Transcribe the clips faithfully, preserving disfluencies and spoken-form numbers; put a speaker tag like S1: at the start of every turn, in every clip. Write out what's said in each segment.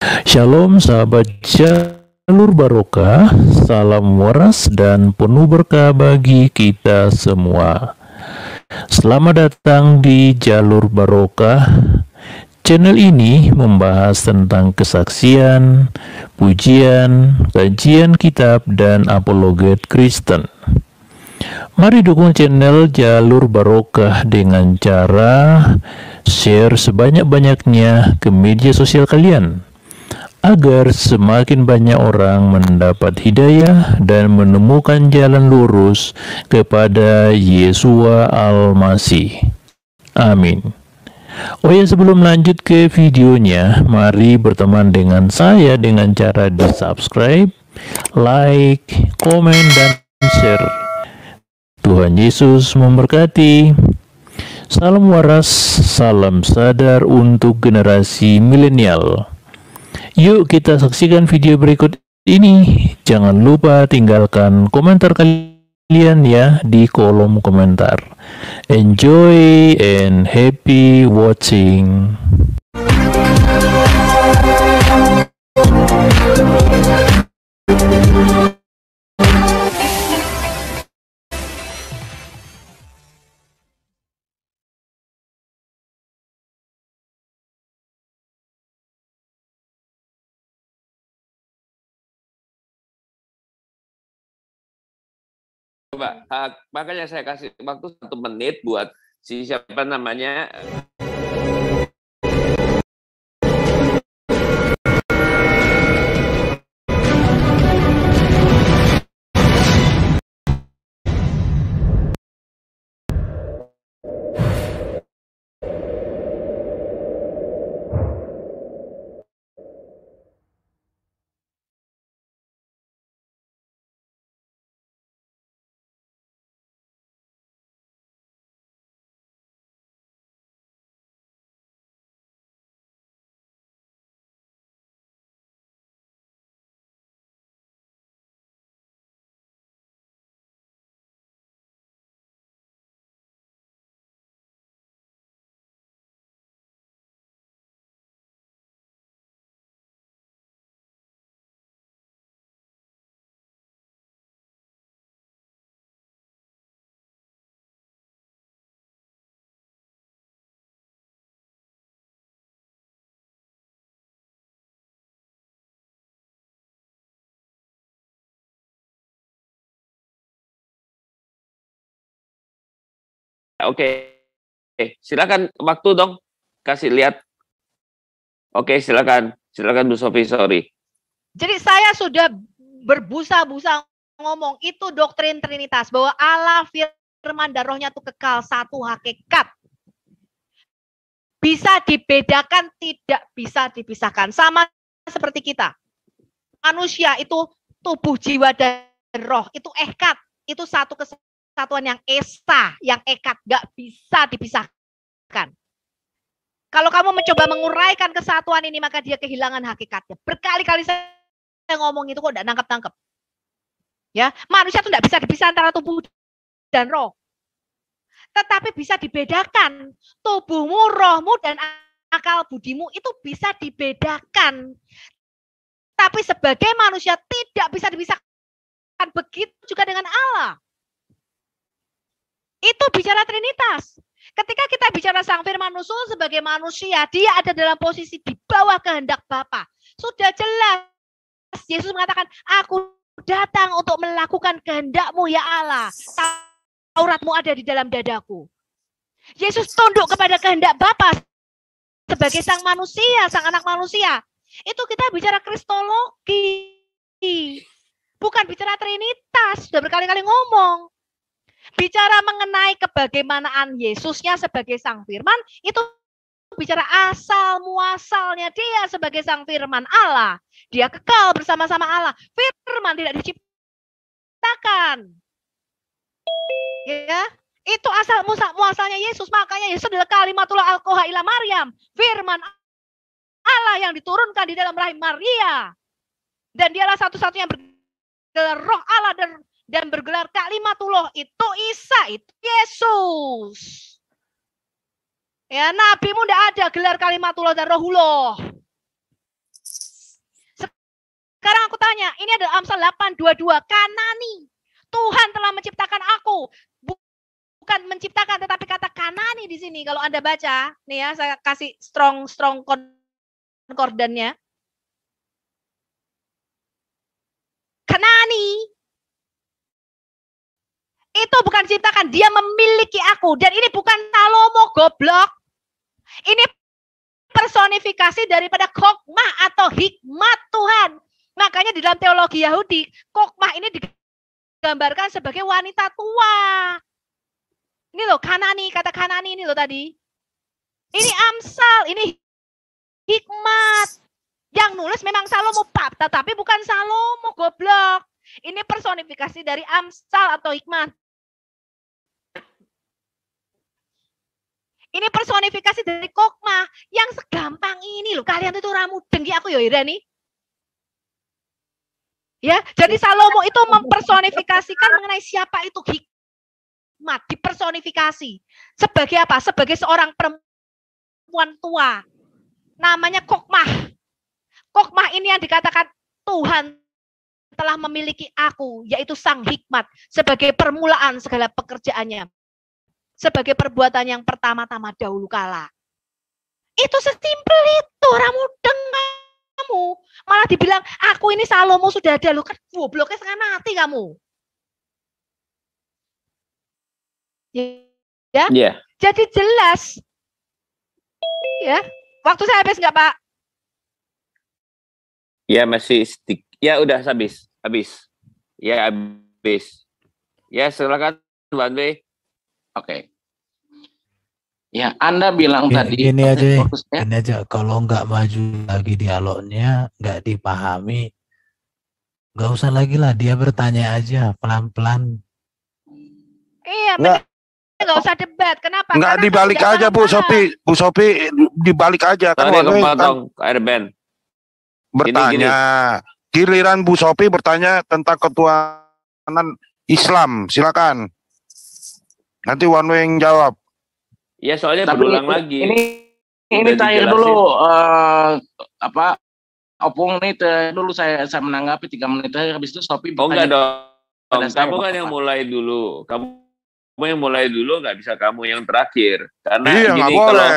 S1: Shalom sahabat Jalur Barokah, salam waras dan penuh berkah bagi kita semua. Selamat datang di Jalur Barokah. Channel ini membahas tentang kesaksian, pujian, kajian kitab, dan apologet Kristen. Mari dukung channel Jalur Barokah dengan cara share sebanyak-banyaknya ke media sosial kalian, agar semakin banyak orang mendapat hidayah dan menemukan jalan lurus kepada Yesua Al-Masih. Amin. Oh ya, sebelum lanjut ke videonya, mari berteman dengan saya dengan cara di subscribe, like, komen, dan share. Tuhan Yesus memberkati. Salam waras, salam sadar untuk generasi milenial. Yuk kita saksikan video berikut ini. Jangan lupa tinggalkan komentar kalian ya di kolom komentar. Enjoy and happy watching.
S2: Coba, uh, makanya saya kasih waktu satu menit buat si siapa namanya. Oke, okay. Silakan waktu dong, kasih lihat. Oke, okay, silakan, silakan Bu Sofi, sorry.
S3: Jadi saya sudah berbusa-busa ngomong itu doktrin Trinitas, bahwa Allah, Firman, dan Rohnya itu kekal, satu hakikat. Bisa dibedakan, tidak bisa dipisahkan. Sama seperti kita. Manusia itu tubuh, jiwa, dan roh. Itu ekat. Itu satu kesatuan yang esa, yang ekat. Gak bisa dipisahkan. Kalau kamu mencoba menguraikan kesatuan ini, maka dia kehilangan hakikatnya. Berkali-kali saya ngomong itu kok gak nangkep-nangkep. Ya, manusia itu gak bisa dipisah antara tubuh dan roh. Tetapi bisa dibedakan. Tubuhmu, rohmu, dan akal budimu itu bisa dibedakan. Tapi sebagai manusia tidak bisa dipisahkan. Begitu juga dengan Allah. Itu bicara Trinitas. Ketika kita bicara Sang Firman Nusul sebagai manusia, dia ada dalam posisi di bawah kehendak Bapa. Sudah jelas. Yesus mengatakan, aku datang untuk melakukan kehendak-Mu ya Allah. Taurat-Mu ada di dalam dadaku. Yesus tunduk kepada kehendak Bapa sebagai sang manusia, sang anak manusia. Itu kita bicara kristologi. Bukan bicara Trinitas. Sudah berkali-kali ngomong. Bicara mengenai kebagaimanaan Yesusnya sebagai sang firman, itu bicara asal muasalnya dia sebagai sang firman Allah. Dia kekal bersama-sama Allah. Firman tidak diciptakan. Ya, itu asal muasalnya Yesus. Makanya Yesus adalah kalimatullah alqoha ila Maryam. Firman Allah yang diturunkan di dalam rahim Maria. Dan dialah satu-satunya bergelar roh Allah dan dan bergelar kalimatullah, itu Isa, itu Yesus. Ya, nabimu tidak ada gelar kalimatullah dan rohullah. Sekarang aku tanya, ini adalah Amsal delapan dua puluh dua, Kanani. Tuhan telah menciptakan aku. Bukan menciptakan, tetapi kata Kanani di sini. Kalau Anda baca, nih ya, saya kasih strong strong konkordannya. Kanani. Itu bukan ciptakan, dia memiliki aku. Dan ini bukan Salomo, goblok. Ini personifikasi daripada kokmah atau hikmat Tuhan. Makanya di dalam teologi Yahudi, kokmah ini digambarkan sebagai wanita tua. Ini loh, Kanani, kata Kanani ini loh tadi. Ini Amsal, ini hikmat. Yang nulis memang Salomo, tetapi bukan Salomo, goblok. Ini personifikasi dari Amsal atau hikmat. Ini personifikasi dari kokmah yang segampang ini loh. Kalian itu ramu dengki aku ya Ira nih. Ya, jadi Salomo itu mempersonifikasikan mengenai siapa itu hikmat, dipersonifikasi. Sebagai apa? Sebagai seorang perempuan tua. Namanya kokmah. Kokmah ini yang dikatakan Tuhan telah memiliki aku, yaitu sang hikmat, sebagai permulaan segala pekerjaannya. Sebagai perbuatan yang pertama-tama dahulu kala. Itu sesimpel itu, orang mudeng kamu. Malah dibilang, aku ini Salomo sudah ada, lu kan gobloknya setengah mati kamu. Ya,
S2: yeah.
S3: Jadi jelas. Ya, waktu saya habis nggak Pak?
S2: Ya masih stick. Ya udah habis, habis. Ya habis. Ya silakan Mbak Andre. Oke. Okay. Ya, Anda bilang
S4: Gini,
S2: tadi.
S4: Gini aja,
S2: fokusnya.
S4: Gini aja. Kalau nggak maju lagi dialognya, nggak dipahami, nggak usah lagi lah. Dia bertanya aja pelan-pelan.
S3: Iya, nggak, nggak usah debat. Kenapa?
S5: Nggak
S3: Karena
S5: dibalik aja Bu Sofi. Bu Sofi dibalik aja kan.
S2: Tadi kepotong K R Ben.
S5: Bertanya.
S2: Gini, gini.
S5: Giliran Bu Sofi bertanya tentang ketuhanan Islam. Silakan. Nanti One Way yang jawab.
S2: Ya soalnya
S6: Tapi
S2: berulang
S6: ini,
S2: lagi.
S6: Ini ini terakhir dulu uh, apa opung nih dulu saya saya menanggapi tiga menit terakhir, habis itu Sophie
S2: Oh enggak dong.
S6: Kamu
S2: Kamu kan yang mulai dulu. Kamu yang mulai dulu, nggak bisa kamu yang terakhir. Karena
S5: iya,
S2: gini
S5: boleh.
S2: kalau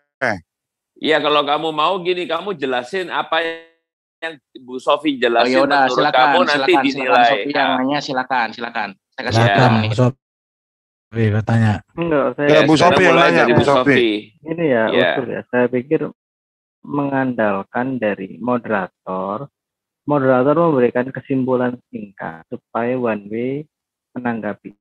S2: Iya kalau kamu mau gini kamu jelasin apa yang Bu Sofi jelasin
S6: oh, yaudah,
S2: menurut
S6: silakan,
S2: kamu nanti
S6: silakan,
S2: dinilai.
S6: Silakan, Sophie yang nanya silakan, silakan. Saya kasih
S4: Silakan,
S6: tiga menit.
S4: Sophie bertanya.
S7: Enggak, saya
S5: Ya, Bu Sofi yang nanya, Bu Sofi.
S7: Ini ya,
S2: Ya.
S7: usul ya. Saya pikir mengandalkan dari moderator, moderator memberikan kesimpulan singkat supaya One Way menanggapi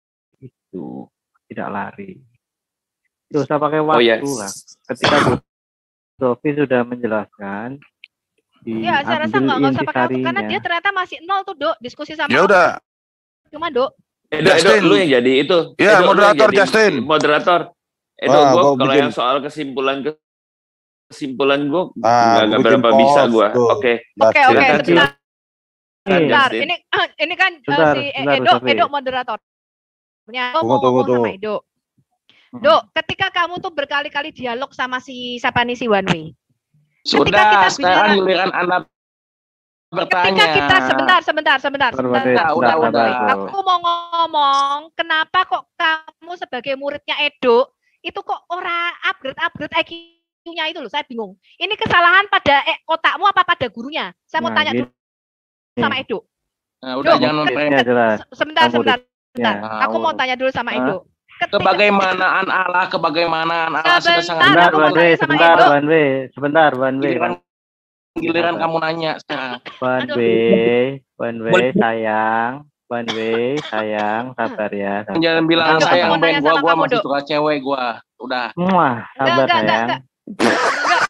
S7: itu tidak lari. Tidak usah pakai waktu
S2: Oh, yes.
S7: lah. Ketika Bu Sofi sudah menjelaskan,
S3: Ya, saya rasa nggak nggak usah pakai waktu karena
S7: intisarinya.
S3: dia ternyata masih nol tuh Dok diskusi sama
S5: Ya
S3: aku.
S5: udah.
S3: Cuma Dok.
S2: Edo, Edo,
S5: Justin.
S2: lu yang jadi itu.
S5: Ya,
S2: Edo, lu
S5: moderator
S2: yang jadi
S5: Justin.
S2: Moderator. Edo,
S5: Ah,
S2: gua
S5: gua
S2: kalau
S5: bikin-
S2: yang soal kesimpulan kesimpulan gua
S5: Ah,
S2: nggak nggak
S5: bikin
S2: berapa
S5: post
S2: bisa gua.
S5: tuh.
S2: Oke.
S3: Oke, oke,
S2: Silakan,
S3: sebentar.
S2: silakan,
S3: Sebentar,
S2: Justin.
S3: ini ini kan uh,
S7: Sebentar,
S3: si
S7: sebentar,
S3: Edo,
S7: Sofi.
S3: Edo moderator. Punya
S5: Tunggu,
S3: mau
S5: tunggu,
S3: ngomong sama
S5: tunggu.
S3: Edo.
S7: Hmm.
S3: Dok, ketika kamu tuh berkali-kali dialog sama si siapa nih si One Way.
S6: Sudah,
S3: kita
S6: sekarang
S3: bicara-
S6: giliran Anda bertanya.
S3: Ketika kita sebentar, sebentar, sebentar, sebentar.
S7: Udah,
S6: udah,
S3: One
S6: udah.
S3: Way. Aku mau ngomong, kenapa kok kamu sebagai muridnya Edo itu kok ora upgrade-upgrade I Q-nya itu loh, saya bingung. Ini kesalahan pada eh, otakmu apa pada gurunya? Saya mau
S7: Nah,
S3: tanya
S7: gitu.
S3: dulu sama Edo.
S6: Nah, udah
S3: Dok,
S6: jangan
S3: ke-
S6: memperhatikan.
S7: Ya jelas.
S3: Sebentar,
S7: Kamu
S3: sebentar, sebentar.
S6: Ya.
S3: Aku mau tanya dulu sama
S7: Hah?
S3: Edo. Ketika-
S6: Kebagaimanaan Allah, kebagaimanaan Allah sudah sangat
S3: Sebentar,
S7: Sebentar,
S3: aku mau
S7: One Way,
S3: tanya sama
S7: sebentar,
S3: Edo.
S7: One Way, sebentar, One Way,
S6: giliran giliran kamu nanya sekarang.
S7: One
S3: Aduh.
S7: Way, One Way, sayang, One Way, sayang, sabar ya. sabar.
S6: Jangan bilang
S3: Aduh,
S6: sayang
S3: aku mau
S6: Ben,
S3: tanya
S6: gua
S3: sama
S6: gua
S3: kamu,
S6: masih
S3: Dok.
S6: suka cewek gua. Udah.
S7: Muah, sabar
S3: Enggak, enggak,
S7: sayang.
S3: enggak, enggak.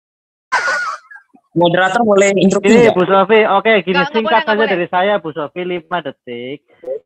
S8: Moderator boleh interupsi
S7: Ini
S8: nggak?
S7: Bu Sofi, oke gini
S3: Nggak, nggak
S7: singkat
S3: boleh, nggak
S7: saja
S3: boleh.
S7: dari saya Bu Sofi lima detik.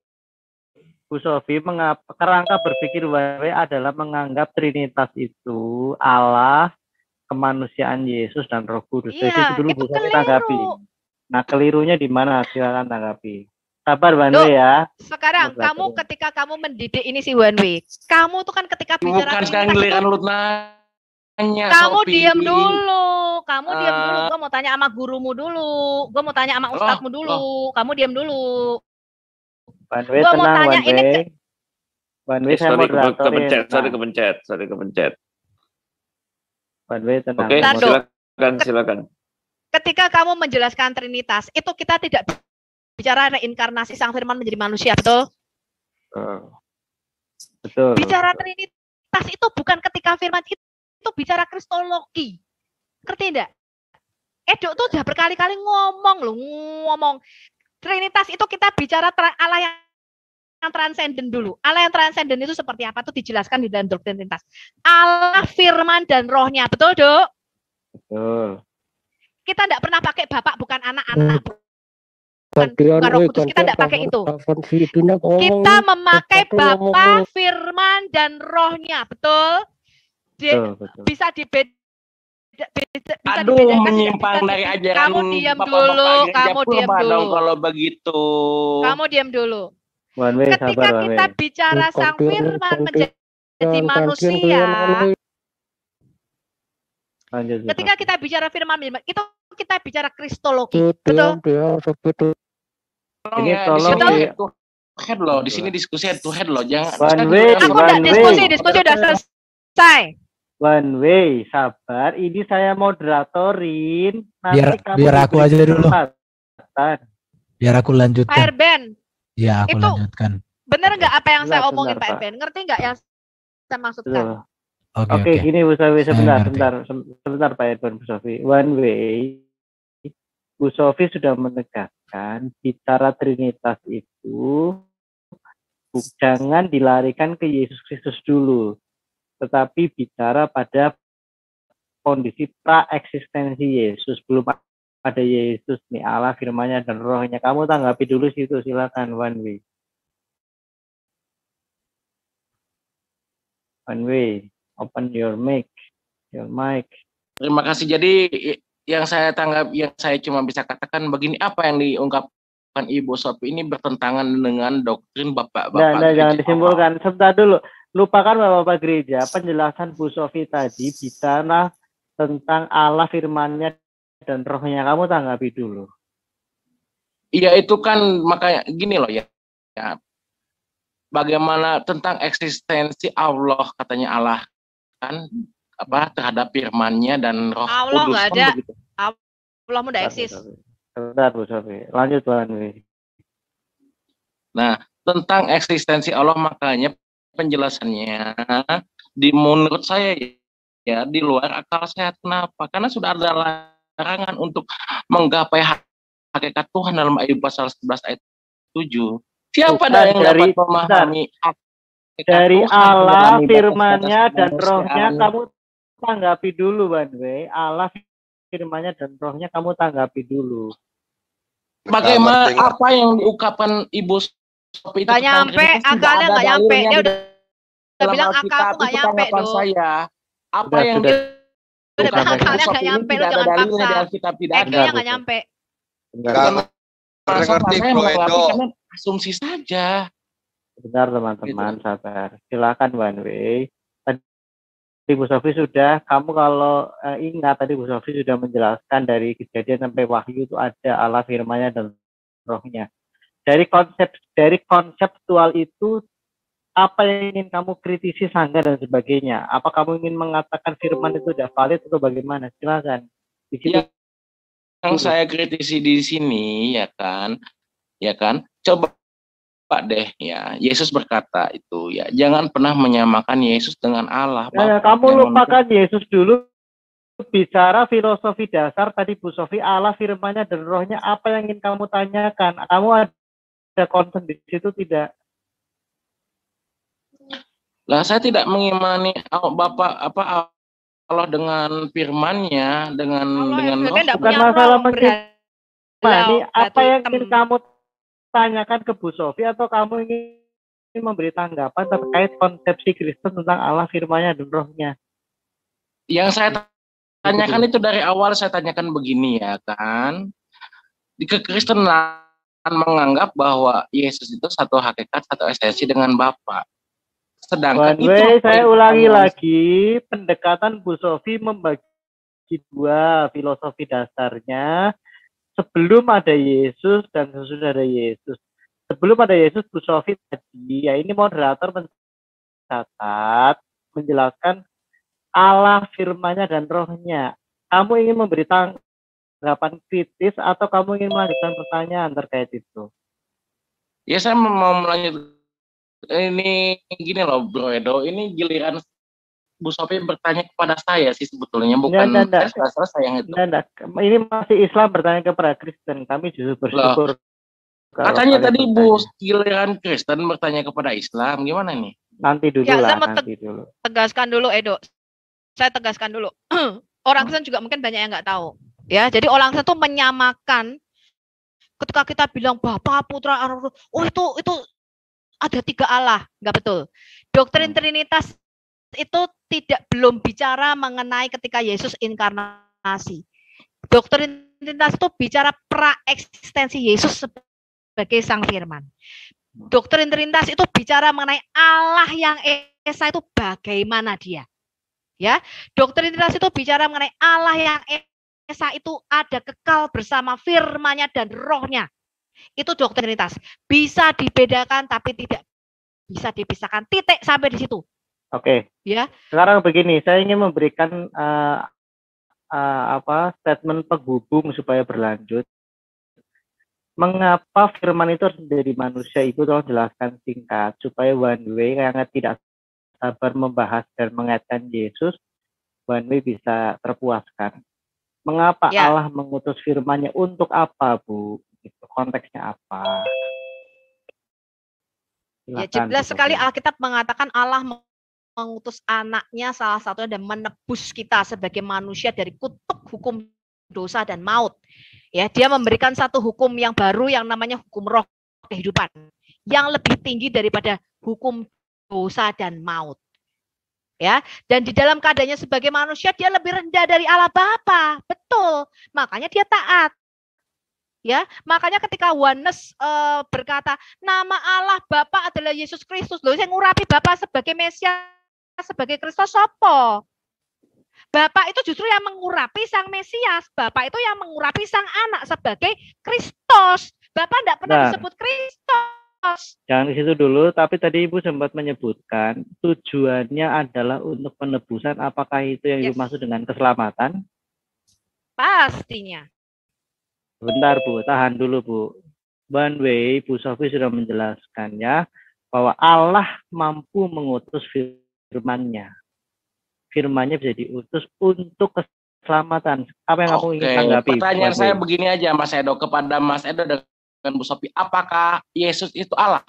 S7: Bu Sofi mengapa kerangka berpikir One Way adalah menganggap Trinitas itu Allah, kemanusiaan Yesus dan Roh Kudus. Jadi
S3: Iya,
S7: itu dulu
S3: itu
S7: Bu Sofi
S3: keliru.
S7: tanggapi. Nah kelirunya di mana? Silakan tanggapi. Sabar One
S3: Dok,
S7: Way ya.
S3: Sekarang
S7: Moderator.
S3: kamu ketika kamu mendidik ini si One Way, kamu tuh kan ketika bicara
S6: Bukan sekarang
S3: Trinitas
S6: giliran
S3: itu,
S6: lu nanya.
S3: Kamu
S6: Sophie.
S3: diam dulu, kamu uh, diam dulu.
S6: Eh.
S3: Gue mau tanya sama gurumu dulu, gue mau tanya sama ustadzmu dulu.
S6: loh.
S3: Kamu diam dulu.
S7: One way,
S3: Gue mau
S7: tenang,
S3: tanya
S7: one
S3: ini.
S7: way. One way
S2: Eh,
S7: saya
S2: sorry, ke,
S7: moderatorin.
S2: kepencet, sorry
S7: Nah,
S2: kepencet, sorry kepencet.
S7: one way, tenang.
S2: Oke,
S3: Ntar, Dok.
S2: silakan, silakan.
S3: Ketika kamu menjelaskan Trinitas, itu kita tidak bicara reinkarnasi Sang Firman menjadi manusia, betul?
S7: Uh, betul.
S3: Bicara Trinitas itu bukan ketika Firman itu, itu bicara kristologi. Ngerti enggak? Edo tuh udah berkali-kali ngomong loh, ngomong. Trinitas itu kita bicara Allah yang yang transenden dulu. Allah yang transenden itu seperti apa? Itu dijelaskan di dalam doktrin Trinitas. Allah, Firman, dan Rohnya. Betul, Dok?
S7: Betul.
S3: Kita tidak pernah pakai Bapak, bukan anak-anak. Bukan, bukan Roh Kudus. Kita tidak pakai itu. Kita memakai Bapa, Firman, dan Rohnya. Betul? Dia
S7: betul, betul.
S3: bisa dibeda. Bisa
S6: Aduh,
S3: dibedakan,
S6: menyimpang dari ajaran
S3: kamu diam
S6: Bapak-bapak
S3: dulu,
S6: gereja
S3: kamu
S6: purba
S3: diam dulu.
S6: dong kalau begitu.
S3: Kamu diam dulu.
S7: One way,
S3: Ketika
S7: sabar, one
S3: kita
S7: way.
S3: bicara Sang Firman menjadi manusia,
S7: Lanjut,
S3: ketika kita bicara Firman, itu kita bicara kristologi, betul?
S6: Tolong
S7: Ini
S6: ya,
S7: tolong
S6: di sini
S7: di-
S6: head to head loh, di sini diskusi head to head loh, jangan.
S7: One
S6: kan
S7: way,
S6: kita-
S3: Aku
S7: one
S3: tidak
S7: way.
S3: diskusi, diskusi udah selesai.
S7: One way, sabar. Ini saya moderatorin. Nanti
S4: Biar-
S7: kamu
S4: biar aku
S7: diberi
S4: aja dulu.
S7: kesempatan.
S4: Biar aku
S3: Pak
S4: lanjutkan.
S3: Erben,
S4: Ya, aku
S3: Itu-
S4: lanjutkan.
S3: bener nggak apa yang saya
S7: Sebentar,
S3: omongin
S7: sebentar,
S3: Pak
S7: Pak.
S3: Erben? Ngerti nggak yang saya maksudkan?
S7: Betul.
S4: Oke,
S7: Oke,
S4: oke.
S7: gini Bu Sofi,
S4: Saya
S7: sebentar,
S4: ngerti.
S7: sebentar, sem- sebentar Pak Edwan Bu Sofi. One way, Bu Sofi sudah menegaskan bicara Trinitas itu bu- jangan dilarikan ke Yesus Kristus dulu, tetapi bicara pada kondisi pra-eksistensi Yesus. Belum ada Yesus nih, Allah, firman-Nya dan Rohnya. Kamu tanggapi dulu situ, silakan one way. One way, open your mic, your mic.
S6: Terima kasih. Jadi yang saya tanggap, yang saya cuma bisa katakan begini, apa yang diungkapkan Ibu Sophie ini bertentangan dengan doktrin Bapak-Bapak
S7: Nah, nah,
S6: gereja
S7: jangan
S6: awal.
S7: disimpulkan. Sebentar dulu. Lupakan Bapak-Bapak gereja. Penjelasan Bu Sophie tadi bicara tentang Allah, firman-Nya dan Rohnya. Kamu tanggapi dulu.
S6: Iya, itu kan makanya gini loh ya. Ya. Bagaimana tentang eksistensi Allah, katanya Allah kan apa terhadap firman-Nya dan Roh
S3: Allah
S6: Kudus
S3: nggak
S6: kan
S3: ada.
S6: begitu.
S3: Allah mudah
S7: Sebentar, Bu
S3: eksis.
S7: Sophie. Sebentar Bu Sophie. Lanjut Tuan Wi.
S6: Nah, tentang eksistensi Allah makanya penjelasannya di menurut saya ya di luar akal sehat. Kenapa? Karena sudah ada larangan untuk menggapai hak- hakikat Tuhan dalam Ayub pasal sebelas ayat tujuh. Siapa
S7: Bukan
S6: dah yang
S7: dari-
S6: dapat memahami hakikat
S7: Dari
S6: Tuhan
S7: Allah,
S6: menjalani
S7: firman-Nya
S6: batas-batas
S7: dan Rohnya,
S6: kemanusiaan?
S7: kamu tanggapi dulu One Way. Allah, firman-Nya dan Rohnya kamu tanggapi dulu.
S6: Bagaimana
S5: Ngerti, ngerti.
S6: apa yang diungkapkan Ibu Sophie itu
S3: Nggak
S6: tentang
S3: nyampe,
S6: Trinitas tidak
S3: akalnya
S6: ada
S3: nggak nyampe.
S6: dalilnya
S3: Dia
S6: di
S3: udah, udah
S6: dalam
S3: bilang
S6: Alkitab.
S3: akalmu nggak
S6: Itu
S3: nyampe,
S6: tanggapan
S3: Do.
S6: saya. Apa
S7: Sudah,
S6: yang
S7: sudah.
S3: Udah bilang
S6: diungkapkan Ibu
S3: akalnya
S6: Sophie
S3: nggak
S6: ini
S3: nyampe, lu
S6: tidak ada
S3: jangan
S6: dalilnya di
S3: paksa.
S6: Alkitab, tidak
S3: E
S6: ada.
S3: Q-nya nggak nyampe.
S7: Sebentar,
S5: Nggak
S7: teman-
S5: ngerti,
S6: Masa
S5: ngerti,
S6: saya
S5: Bro
S6: menanggapi
S5: Edo.
S6: karena asumsi saja.
S7: sebentar teman-teman, sabar. Silakan One Way. Tadi Bu Sophie sudah, kamu kalau eh, ingat tadi Bu Sophie sudah menjelaskan dari Kejadian sampai Wahyu itu ada Allah, firman-Nya dan Rohnya. Dari konsep dari konseptual itu apa yang ingin kamu kritisi, sanggah dan sebagainya? Apa kamu ingin mengatakan firman itu tidak valid atau bagaimana? Silakan. Di situ
S6: Iya. Yang saya kritisi di sini ya kan, ya kan, coba Pak deh ya, Yesus berkata itu ya, jangan pernah menyamakan Yesus dengan Allah.
S7: Nah,
S6: Bapak.
S7: kamu
S6: Jangan
S7: lupakan Yesus dulu. Bicara filosofi dasar tadi Bu Sophie, Allah, firman-Nya dan Rohnya, apa yang ingin kamu tanyakan? Kamu ada concern di situ tidak?
S6: Lah saya tidak mengimani oh, Bapak apa Allah dengan firman-Nya, dengan
S3: Allah
S6: dengan
S3: F B
S6: roh.
S3: nggak
S7: Bukan
S3: punya
S7: masalah
S3: roh,
S7: mengimani.
S3: berhalau,
S7: Apa
S3: batu
S7: yang
S3: hitam.
S7: ingin kamu tanyakan ke Bu Sophie, atau kamu ingin memberi tanggapan terkait konsepsi Kristen tentang Allah, firman-Nya dan Rohnya?
S6: Yang saya tanyakan itu dari awal saya tanyakan begini ya kan. Di kekristenan menganggap bahwa Yesus itu satu hakikat, satu esensi dengan Bapa. Sedangkan
S7: One
S6: itu
S7: way, saya ulangi
S6: perintahnya.
S7: lagi, pendekatan Bu Sofi membagi dua filosofi dasarnya. Sebelum ada Yesus dan sesudah ada Yesus. Sebelum ada Yesus, Bu Sofi tadi, ya ini moderator mencatat, menjelaskan Allah, firman-Nya dan rohnya. Kamu ingin memberi tanggapan kritis atau kamu ingin melanjutkan pertanyaan terkait itu?
S6: Ya saya mau melanjut. Ini gini loh Bro Edo, ini giliran Bu Sofi bertanya kepada saya sih sebetulnya, bukan
S7: Enggak, enggak,
S6: saya sudah selesai yang itu.
S7: enggak, enggak. Ini masih Islam bertanya kepada Kristen. Kami justru bersyukur. kalau
S6: Katanya
S7: kalian
S6: tadi
S7: bertanya.
S6: Bu, giliran Kristen bertanya kepada Islam, gimana nih?
S7: Nanti dulu
S3: Ya,
S7: lah,
S3: saya mau
S7: nanti dulu.
S3: tegaskan dulu, Edo. Saya tegaskan dulu. Orang Kristen juga mungkin banyak yang nggak tahu. Ya, jadi orang Kristen itu menyamakan ketika kita bilang Bapa, Putra, Roh, oh itu itu ada tiga Allah, nggak betul. Doktrin Trinitas itu tidak belum bicara mengenai ketika Yesus inkarnasi. Doktrin Trinitas itu bicara praeksistensi Yesus sebagai Sang Firman. Doktrin Trinitas itu bicara mengenai Allah yang esa itu bagaimana dia. Ya, doktrin Trinitas itu bicara mengenai Allah yang esa itu ada kekal bersama firman-Nya dan rohnya. Itu doktrin Trinitas. Bisa dibedakan tapi tidak bisa dipisahkan. Titik sampai di situ.
S7: Oke.
S3: Ya.
S7: Sekarang begini, saya ingin memberikan uh, uh, apa statement penghubung supaya berlanjut. Mengapa firman itu harus menjadi manusia? Ibu tolong jelaskan singkat supaya one way yang tidak sabar membahas dan mengaitkan Yesus, one way bisa terpuaskan. Mengapa
S3: Ya.
S7: Allah mengutus firman-Nya untuk apa, Bu? Itu konteksnya apa? Silakan,
S3: Ya, jelas
S7: Bu
S3: sekali
S7: Sofi.
S3: Alkitab mengatakan Allah mengutus anaknya salah satunya dan menebus kita sebagai manusia dari kutuk hukum dosa dan maut. Ya, dia memberikan satu hukum yang baru yang namanya hukum roh kehidupan yang lebih tinggi daripada hukum dosa dan maut. Ya, dan di dalam keadaannya sebagai manusia dia lebih rendah dari Allah Bapa. Betul. Makanya dia taat. Ya, makanya ketika Yohanes uh, berkata nama Allah Bapa adalah Yesus Kristus. Loh, saya ngurapi Bapa sebagai Mesias, sebagai Kristus sopo. Bapak itu justru yang mengurapi sang Mesias. Bapak itu yang mengurapi sang anak sebagai Kristus. Bapak tidak pernah
S7: Nah,
S3: disebut Kristus.
S7: Jangan di situ dulu, tapi tadi Ibu sempat menyebutkan tujuannya adalah untuk penebusan. Apakah itu yang
S3: Yes.
S7: dimaksud dengan keselamatan?
S3: Pastinya.
S7: Bentar Bu, tahan dulu Bu. One way, Bu Sofi sudah menjelaskan ya, bahwa Allah mampu mengutus firman-Nya. Firman-Nya bisa diutus untuk keselamatan. Apa yang kamu ingin
S6: Oke,
S7: tanggapi?
S6: pertanyaan
S7: One
S6: saya
S7: way?
S6: begini aja Mas Edo, kepada Mas Edo dengan Bu Sofi, apakah Yesus itu Allah?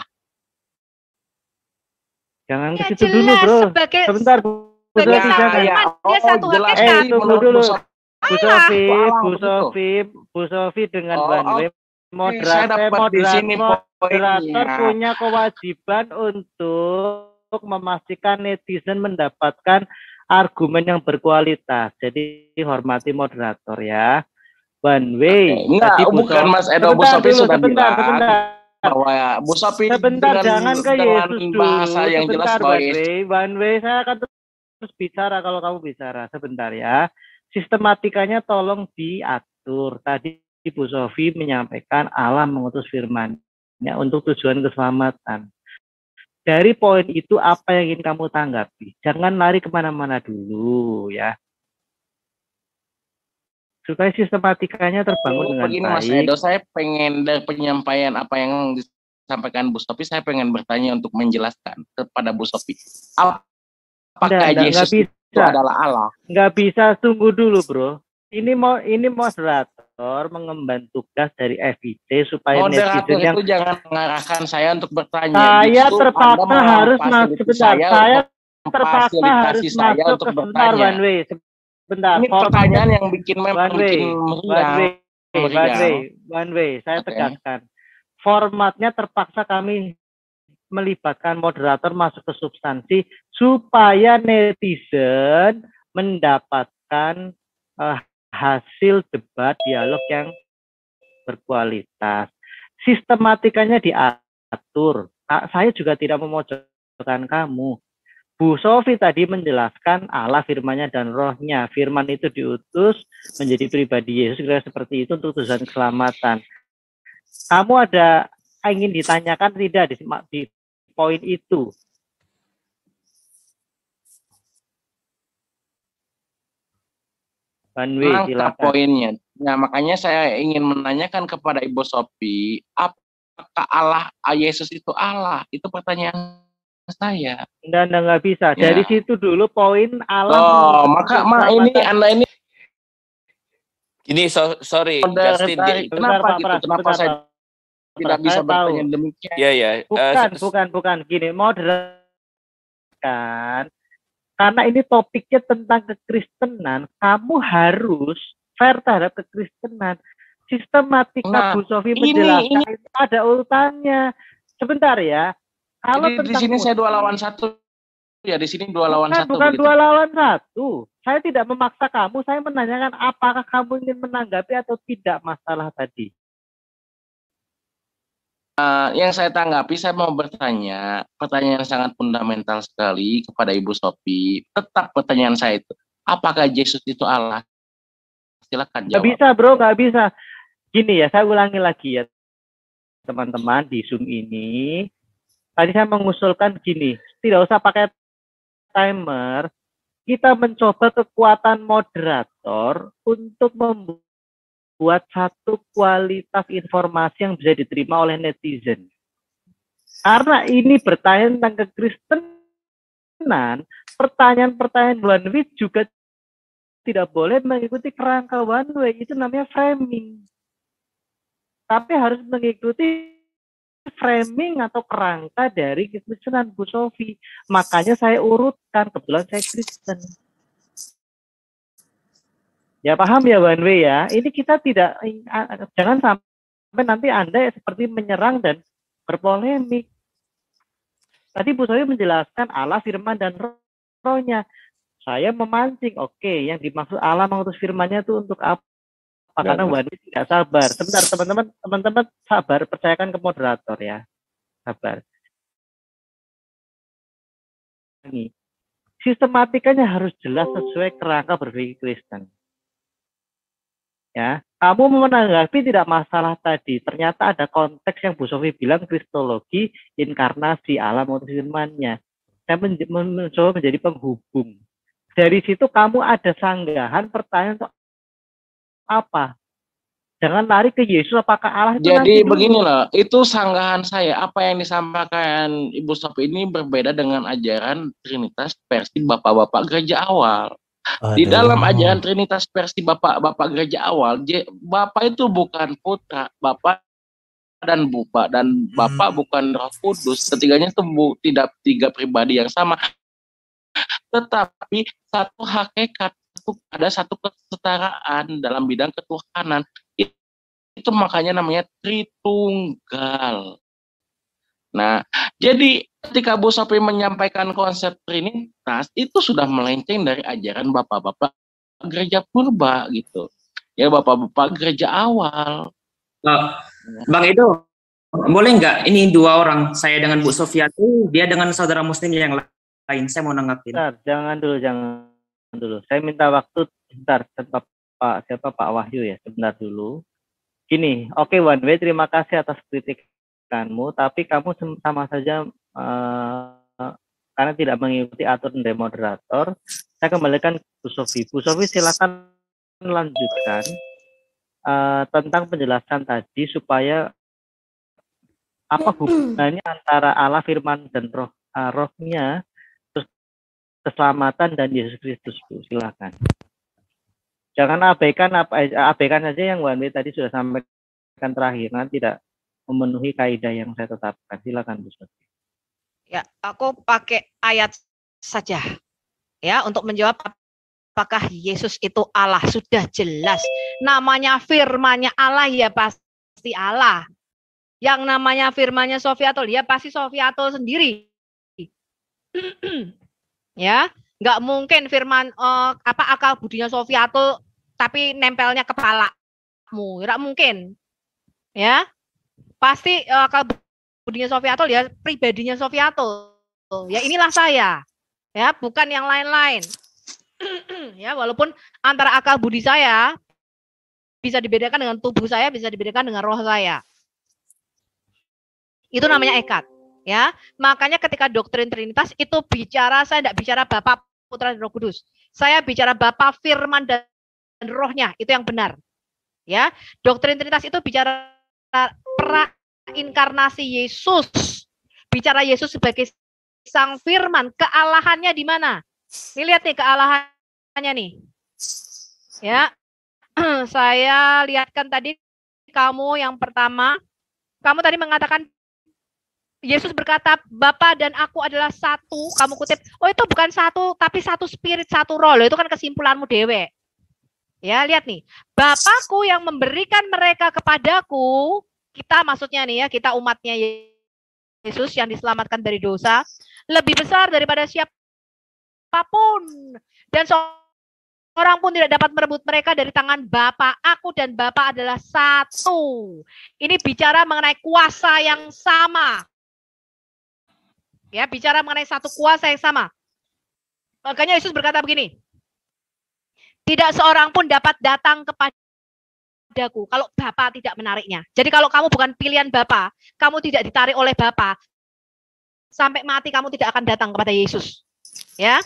S7: Jangan ke
S3: Ya,
S7: situ dulu
S3: jelas
S7: Bro.
S3: sebagai
S7: Sebentar Bu
S3: sebagai
S7: Sofi,
S3: sang
S7: jangan.
S3: firman, dia satu
S6: jelas
S3: hakikat.
S7: Eh,
S6: sih
S7: tunggu
S6: menurut
S7: dulu.
S6: Bu Sofi.
S7: Bu Sofi,
S6: Itu Allah
S7: Bu
S6: begitu.
S7: Sofi, Bu Sofi dengan
S6: Oh,
S7: one way.
S6: Saya
S7: Moderator,
S6: dapat di sini
S7: moderator,
S6: poinnya.
S7: moderator punya kewajiban untuk memastikan netizen mendapatkan argumen yang berkualitas. Jadi hormati moderator ya. One way.
S6: Oke, enggak,
S7: Tadi Bu
S6: bukan
S7: Sofi-
S6: Mas Edo, Bu
S7: sebentar
S6: Sofi
S7: dulu,
S6: sudah
S7: sebentar,
S6: bilang
S7: sebentar.
S6: bahwa Bu Sofi
S7: Sebentar,
S6: dengan,
S7: jangan ke
S6: dengan
S7: Yesus dulu.
S6: bahasa yang jelas
S7: Sebentar,
S6: bahwa
S7: one
S6: Yesus
S7: way. One way, saya akan terus bicara kalau kamu bicara. Sebentar ya. Sistematikanya tolong diatur. Tadi Bu Sofi menyampaikan Allah mengutus firman-Nya untuk tujuan keselamatan. Dari poin itu apa yang ingin kamu tanggapi? Jangan lari kemana-mana dulu ya. Supaya sistematikanya terbangun dengan
S6: begini Mas
S7: baik.
S6: Edo, saya pengen dari penyampaian apa yang disampaikan Bu Sofi, saya pengen bertanya untuk menjelaskan kepada Bu Sofi. Apakah
S7: Nggak, nggak,
S6: Yesus
S7: nggak
S6: itu
S7: bisa.
S6: adalah Allah?
S7: Nggak bisa, tunggu dulu bro. Ini mau ini moderator mengemban tugas dari F I C supaya
S6: Moderator
S7: netizen yang
S6: itu jangan mengarahkan saya untuk bertanya.
S7: saya
S6: Justru
S7: terpaksa
S6: Anda
S7: harus masuk
S6: memfasilitasi
S7: sebentar.
S6: saya
S7: Saya
S6: untuk
S7: terpaksa harus
S6: memfasilitasi saya
S7: masuk
S6: untuk
S7: ke sebentar
S6: bertanya.
S7: one way. Sebentar.
S6: Ini
S7: Formatnya
S6: pertanyaan yang bikin memang
S7: one way,
S6: bikin
S7: one
S6: meriang.
S7: way, one
S6: meriang.
S7: way, one way. Saya
S6: Oke.
S7: tegaskan. Formatnya terpaksa kami melibatkan moderator masuk ke substansi supaya netizen mendapatkan uh, hasil debat dialog yang berkualitas. Sistematikanya diatur. Nah, saya juga tidak memojokkan kamu. Bu Sofi tadi menjelaskan Allah firman-Nya dan rohnya. Firman itu diutus menjadi pribadi Yesus, kira seperti itu untuk tujuan keselamatan. Kamu ada ingin ditanyakan tidak di, di poin itu? Banwe,
S6: Nangkap
S7: silakan.
S6: poinnya. Nah, makanya saya ingin menanyakan kepada Ibu Sophie, apakah Allah, Yesus itu Allah? Itu pertanyaan saya.
S7: Enggak, enggak, enggak bisa.
S6: Ya.
S7: Dari situ dulu poin Allah.
S6: Oh, maka ma, ini Anda ini
S2: Ini so, sorry,
S7: Bentar,
S2: Justin.
S7: bentar,
S2: dia-
S7: bentar,
S6: kenapa
S7: Pak
S6: gitu?
S7: Pras,
S6: Kenapa
S7: bentar,
S6: saya
S7: Pak
S6: tidak
S7: Pras,
S6: bisa
S7: saya tahu.
S6: bertanya demikian?
S2: Iya, ya.
S7: Bukan, bukan, bukan. Gini, moderat kan. Karena ini topiknya tentang kekristenan, kamu harus fair terhadap kekristenan. Sistematika
S6: Nah,
S7: Bu Sofi
S6: ini-
S7: menjelaskan
S6: ini-
S7: itu ada urutannya. Sebentar ya. Kalau
S6: Jadi di
S7: tentang
S6: sini saya dua
S7: Muslim-
S6: lawan satu. Ya, di sini dua lawan
S7: bukan,
S6: satu.
S7: bukan
S6: begitu.
S7: dua lawan satu. Saya tidak memaksa kamu. Saya menanyakan apakah kamu ingin menanggapi atau tidak masalah tadi.
S6: Uh, yang saya tanggapi, saya mau bertanya, pertanyaan yang sangat fundamental sekali kepada Ibu Sophie. Tetap pertanyaan saya itu, apakah Yesus itu Allah? Silakan
S7: Nggak
S6: jawab.
S7: bisa bro, nggak bisa. Gini ya, saya ulangi lagi ya teman-teman di Zoom ini. Tadi saya mengusulkan gini, tidak usah pakai timer. Kita mencoba kekuatan moderator untuk membuat buat satu kualitas informasi yang bisa diterima oleh netizen. Karena ini bertanya tentang kekristenan, pertanyaan-pertanyaan one way juga tidak boleh mengikuti kerangka one way, itu namanya framing. Tapi harus mengikuti framing atau kerangka dari kekristenan Bu Sofi. Makanya saya urutkan, kebetulan saya Kristen. Ya paham ya one way ya. Ini kita tidak, jangan sampai nanti Anda seperti menyerang dan berpolemik. Tadi Bu Sofi menjelaskan Allah, firman, dan rohnya. Saya memancing, oke, yang dimaksud Allah mengutus firman-Nya itu untuk apa? Karena one way tidak sabar. Sebentar teman-teman, teman-teman sabar, percayakan ke moderator ya. Sabar. Ini sistematikanya harus jelas sesuai kerangka berpikir Kristen. Ya, kamu menanggapi tidak masalah tadi. Ternyata ada konteks yang Bu Sofi bilang kristologi, inkarnasi Allah mengutus firman-Nya. Saya mencoba menjadi penghubung. Dari situ kamu ada sanggahan pertanyaan untuk apa? Jangan lari ke Yesus, apakah Allah itu
S6: Jadi
S7: nanti dulu.
S6: beginilah, itu sanggahan saya. Apa yang disampaikan Ibu Sophie ini berbeda dengan ajaran Trinitas versi Bapak-Bapak Gereja awal. Di
S4: Aduh.
S6: dalam ajaran Trinitas versi Bapak-Bapak Gereja awal, Bapak itu bukan putra, Bapak dan Bupa, dan Bapak
S4: Hmm.
S6: bukan Roh Kudus. Ketiganya itu bu, tidak tiga pribadi yang sama. Tetapi satu hakikat, ada satu kesetaraan dalam bidang ketuhanan. Itu makanya namanya Tritunggal. Nah, jadi ketika Bu Sophie menyampaikan konsep Trinitas, itu sudah melenceng dari ajaran Bapak-Bapak Gereja Purba gitu. Ya, Bapak-Bapak Gereja awal.
S8: Uh, Bang Edo, boleh nggak ini dua orang, saya dengan Bu Sofia tuh, dia dengan saudara muslim yang lain, saya mau nanggapin.
S7: Bentar, jangan dulu, jangan dulu. Saya minta waktu sebentar, Pak, siapa Pak Wahyu ya, sebentar dulu. Gini, oke okay, one way, terima kasih atas kritikanmu, tapi kamu sama saja uh, karena tidak mengikuti aturan dari moderator. Saya kembalikan Bu Sofi. Bu Sofi silakan lanjutkan uh, tentang penjelasan tadi supaya apa hubungannya antara Allah, firman, dan roh uh, rohnya, terus keselamatan dan Yesus Kristus. Bu, silakan. Jangan abaikan apa abaikan saja yang one way tadi sudah sampaikan terakhir, nanti tidak memenuhi kaidah yang saya tetapkan. Silakan Bu Sofi.
S3: Ya, aku pakai ayat saja ya untuk menjawab apakah Yesus itu Allah. Sudah jelas namanya firman-Nya Allah, ya pasti Allah. Yang namanya firman-Nya Sofiatul, ya pasti Sofiatul sendiri. Ya, nggak mungkin firman uh, apa akal budinya Sofiatul tapi nempelnya kepalamu, nggak mungkin. Ya, pasti uh, akal budinya Sofiatul ya pribadinya Sofiatul. Ya inilah saya. Ya, bukan yang lain-lain. Ya, walaupun antara akal budi saya bisa dibedakan dengan tubuh saya, bisa dibedakan dengan roh saya. Itu namanya ekat. Ya, makanya ketika doktrin Trinitas itu bicara, saya tidak bicara Bapa, Putra, dan Roh Kudus. Saya bicara Bapa, Firman, dan Rohnya. Itu yang benar. Ya, doktrin Trinitas itu bicara pra-inkarnasi Yesus. Bicara Yesus sebagai Sang Firman, kealahannya di mana? Ini lihat nih kealahannya nih. Ya, saya lihatkan tadi kamu yang pertama, kamu tadi mengatakan Yesus berkata, Bapa dan aku adalah satu. Kamu kutip, oh itu bukan satu, tapi satu spirit, satu roh. Loh, itu kan kesimpulanmu dewe. Ya, lihat nih. Bapakku yang memberikan mereka kepadaku, kita maksudnya nih ya, kita umatnya Yesus yang diselamatkan dari dosa, lebih besar daripada siapapun. Dan seorang pun tidak dapat merebut mereka dari tangan Bapa. Aku dan Bapa adalah satu. Ini bicara mengenai kuasa yang sama. Ya, bicara mengenai satu kuasa yang sama. Makanya Yesus berkata begini, tidak seorang pun dapat datang kepadaku kalau Bapa tidak menariknya. Jadi kalau kamu bukan pilihan Bapa, kamu tidak ditarik oleh Bapa, sampai mati kamu tidak akan datang kepada Yesus. Ya.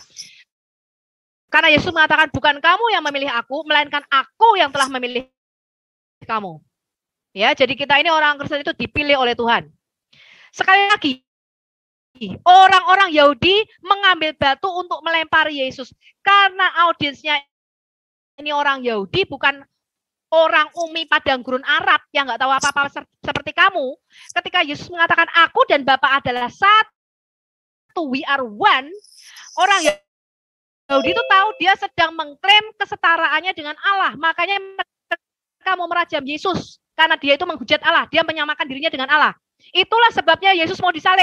S3: Karena Yesus mengatakan bukan kamu yang memilih aku, melainkan aku yang telah memilih kamu. Ya, jadi kita ini orang Kristen itu dipilih oleh Tuhan. Sekali lagi, orang-orang Yahudi mengambil batu untuk melempari Yesus karena audiensnya ini orang Yahudi, bukan orang Umi padang gurun Arab yang nggak tahu apa-apa seperti kamu. Ketika Yesus mengatakan aku dan Bapa adalah satu, we are one, orang Yahudi itu tahu dia sedang mengklaim kesetaraannya dengan Allah. Makanya mereka mau merajam Yesus karena dia itu menghujat Allah, dia menyamakan dirinya dengan Allah. Itulah sebabnya Yesus mau disalib.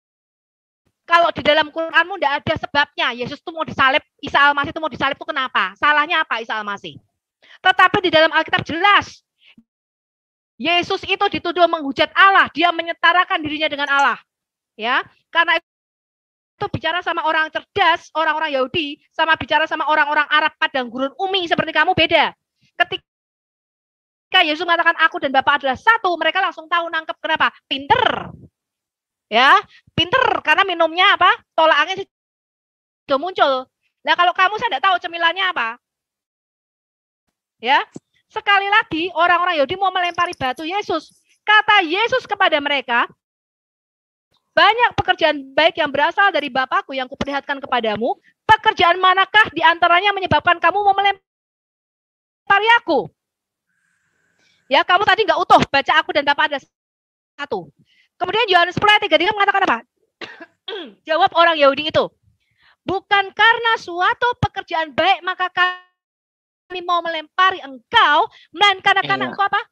S3: Kalau di dalam Quranmu tidak ada sebabnya Yesus itu mau disalib, Isa Al-Masih itu mau disalib itu kenapa? Salahnya apa Isa Al-Masih? Tetapi di dalam Alkitab jelas, Yesus itu dituduh menghujat Allah, dia menyetarakan dirinya dengan Allah. Ya, karena itu bicara sama orang cerdas, orang-orang Yahudi, sama bicara sama orang-orang Arab padang gurun Umi seperti kamu beda. Ketika Yesus mengatakan aku dan Bapa adalah satu, mereka langsung tahu nangkep kenapa? Pinter. Ya, pinter karena minumnya apa? Tolaannya sudah muncul. Nah, kalau kamu saya tidak tahu cemilannya apa. Ya, sekali lagi orang-orang Yahudi mau melempari batu Yesus. Kata Yesus kepada mereka, banyak pekerjaan baik yang berasal dari Bapakku yang kuperlihatkan kepadamu. Pekerjaan manakah di antaranya menyebabkan kamu mau melempari aku? Ya, kamu tadi nggak utuh baca aku dan Bapa ada satu. Kemudian Yohanes sepuluh ayat tiga puluh tiga mengatakan apa? Jawab orang Yahudi itu, bukan karena suatu pekerjaan baik maka kami mau melempari engkau, melainkan karena engkau apa?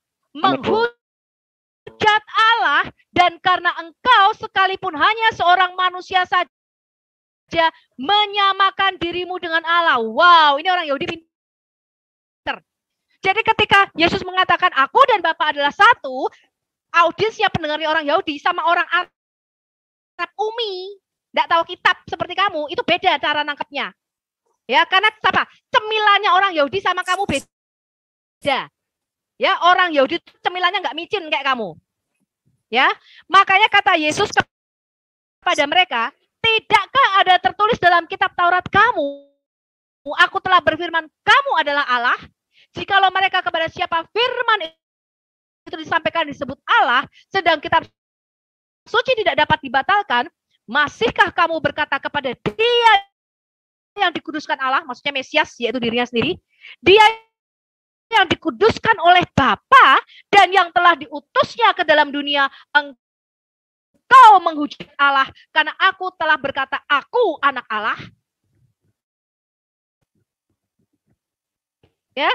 S3: Menghujat Allah, dan karena engkau sekalipun hanya seorang manusia saja menyamakan dirimu dengan Allah. Wow, ini orang Yahudi pinter. Jadi ketika Yesus mengatakan aku dan Bapa adalah satu, audiensnya pendengarnya orang Yahudi sama orang Arab Umi, tidak tahu kitab seperti kamu, itu beda cara nangkepnya. Ya, karena apa? Cemilannya orang Yahudi sama kamu beda. Ya, orang Yahudi cemilannya nggak micin kayak kamu. Ya, makanya kata Yesus kepada mereka, tidakkah ada tertulis dalam kitab Taurat kamu, aku telah berfirman, kamu adalah Allah. Jikalau mereka kepada siapa firman itu disampaikan disebut Allah, sedang kitab suci tidak dapat dibatalkan, masihkah kamu berkata kepada dia yang dikuduskan Allah, maksudnya Mesias, yaitu dirinya sendiri, dia yang dikuduskan oleh Bapa dan yang telah diutusnya ke dalam dunia, engkau menghujat Allah karena aku telah berkata aku anak Allah. Ya,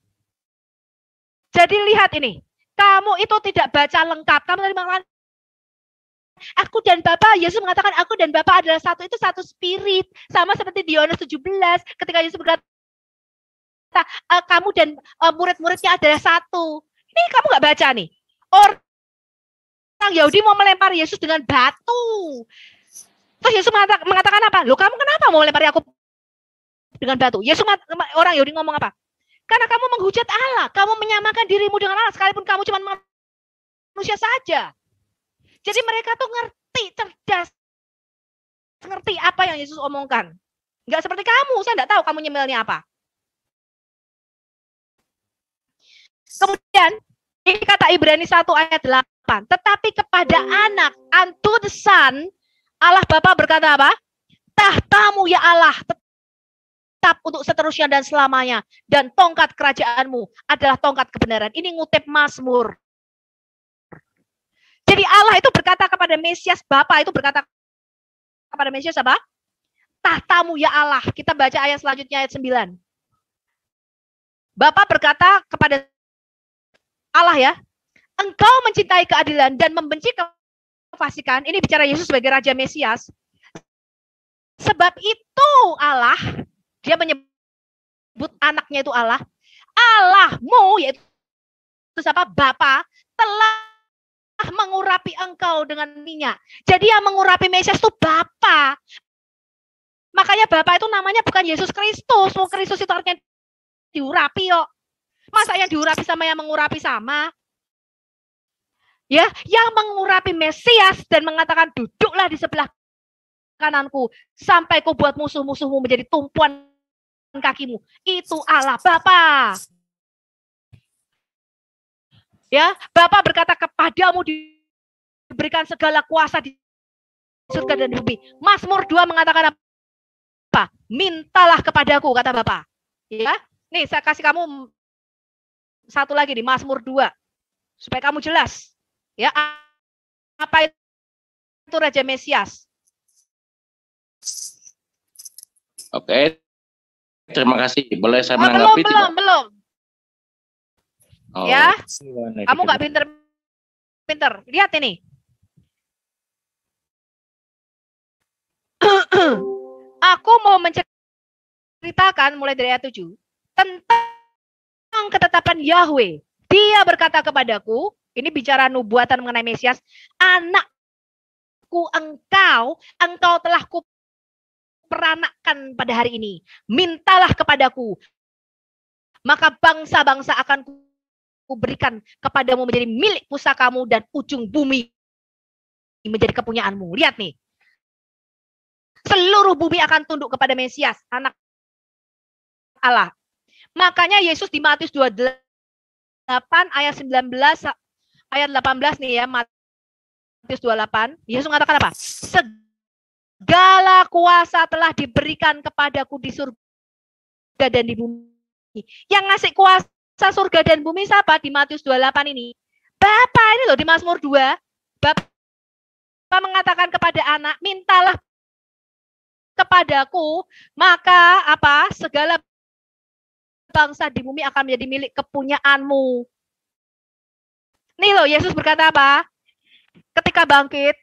S3: jadi lihat ini, kamu itu tidak baca lengkap. Kamu tadi mengatakan, aku dan Bapa, Yesus mengatakan aku dan Bapa adalah satu, itu satu spirit. Sama seperti di Yohanes tujuh belas, ketika Yesus berkata, kamu dan uh, murid-muridnya adalah satu. Ini kamu nggak baca nih. Orang Yahudi mau melempar Yesus dengan batu. Terus Yesus mengatakan, mengatakan apa? Loh, kamu kenapa mau melempari aku dengan batu? Yesus, orang Yahudi ngomong apa? Karena kamu menghujat Allah, kamu menyamakan dirimu dengan Allah, sekalipun kamu cuma manusia saja. Jadi mereka tuh ngerti, cerdas, ngerti apa yang Yesus omongkan. Enggak seperti kamu, saya enggak tahu kamu nyemelnya apa. Kemudian, ini kata Ibrani satu ayat delapan. Tetapi kepada anak, unto the son, Allah Bapa berkata apa? Tahtamu ya Allah, tetap untuk seterusnya dan selamanya. Dan tongkat kerajaanmu adalah tongkat kebenaran. Ini ngutip Mazmur. Jadi Allah itu berkata kepada Mesias, Bapa itu berkata kepada Mesias apa? Tahtamu ya Allah. Kita baca ayat selanjutnya, ayat sembilan. Bapa berkata kepada Allah ya, engkau mencintai keadilan dan membenci kefasikan. Ini bicara Yesus sebagai Raja Mesias. Sebab itu Allah, dia menyebut anaknya itu Allah. Allahmu, yaitu siapa? Bapa, telah mengurapi engkau dengan minyak. Jadi yang mengurapi Mesias itu Bapa. Makanya Bapa itu namanya bukan Yesus Kristus. Oh, Kristus itu artinya diurapi kok. Masa yang diurapi sama yang mengurapi sama? Ya, yang mengurapi Mesias dan mengatakan duduklah di sebelah kananku sampai kau buat musuh-musuhmu menjadi tumpuan kakimu. Itu Allah Bapa. Ya, Bapa berkata kepadamu diberikan segala kuasa di surga dan di bumi. Mazmur dua mengatakan apa? Mintalah kepadaku, kata Bapa. Ya, nih saya kasih kamu satu lagi di Mazmur dua supaya kamu jelas ya apa itu Raja Mesias.
S6: Oke, terima kasih. Boleh saya
S3: Oh,
S6: menanggapi?
S3: belum, belum, belum.
S6: Oh.
S3: Ya, kamu nggak pinter-pinter. Lihat ini. Aku mau menceritakan mulai dari ayat tujuh tentang ketetapan Yahweh. Dia berkata kepadaku, ini bicara nubuatan mengenai Mesias, anakku engkau, engkau telah kuperanakkan pada hari ini. Mintalah kepadaku, maka bangsa-bangsa akan kuberikan kepadamu menjadi milik pusakamu dan ujung bumi menjadi kepunyaanmu. Lihat nih, seluruh bumi akan tunduk kepada Mesias, anak Allah. Makanya Yesus di Matius dua puluh delapan ayat sembilan belas ayat delapan belas nih ya, Matius dua puluh delapan, Yesus mengatakan apa? Segala kuasa telah diberikan kepadaku di surga dan di bumi. Yang ngasih kuasa surga dan bumi siapa di Matius dua puluh delapan ini? Bapa ini loh di Mazmur dua. Bapa mengatakan kepada anak, mintalah kepadaku, maka apa? Segala bangsa di bumi akan menjadi milik kepunyaanmu. Nih loh, Yesus berkata apa? Ketika bangkit,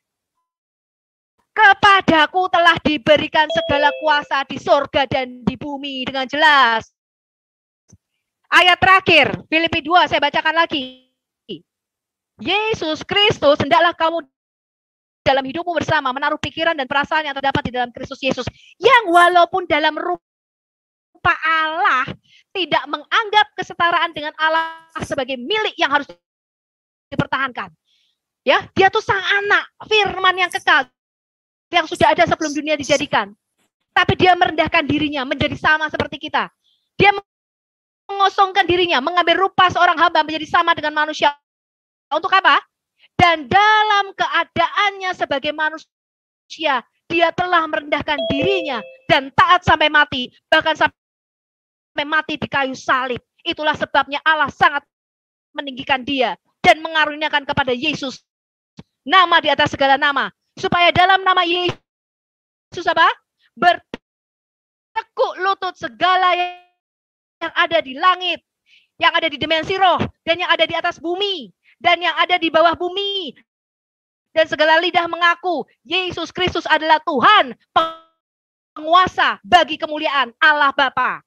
S3: kepadaku telah diberikan segala kuasa di surga dan di bumi, dengan jelas. Ayat terakhir, Filipi dua, saya bacakan lagi. Yesus Kristus, hendaklah kamu dalam hidupmu bersama menaruh pikiran dan perasaan yang terdapat di dalam Kristus Yesus, yang walaupun dalam rupa Allah tidak menganggap kesetaraan dengan Allah sebagai milik yang harus dipertahankan. Ya, dia tuh sang anak, firman yang kekal yang sudah ada sebelum dunia dijadikan. Tapi dia merendahkan dirinya menjadi sama seperti kita. Dia mengosongkan dirinya, mengambil rupa seorang hamba menjadi sama dengan manusia. Untuk apa? Dan dalam keadaannya sebagai manusia, dia telah merendahkan dirinya dan taat sampai mati, bahkan sampai mati di kayu salib. Itulah sebabnya Allah sangat meninggikan dia dan mengaruniakan kepada Yesus nama di atas segala nama, supaya dalam nama Yesus apa? Bertekuk lutut segala yang ada di langit, yang ada di dimensi roh, dan yang ada di atas bumi, dan yang ada di bawah bumi. Dan segala lidah mengaku Yesus Kristus adalah Tuhan, penguasa bagi kemuliaan Allah Bapa.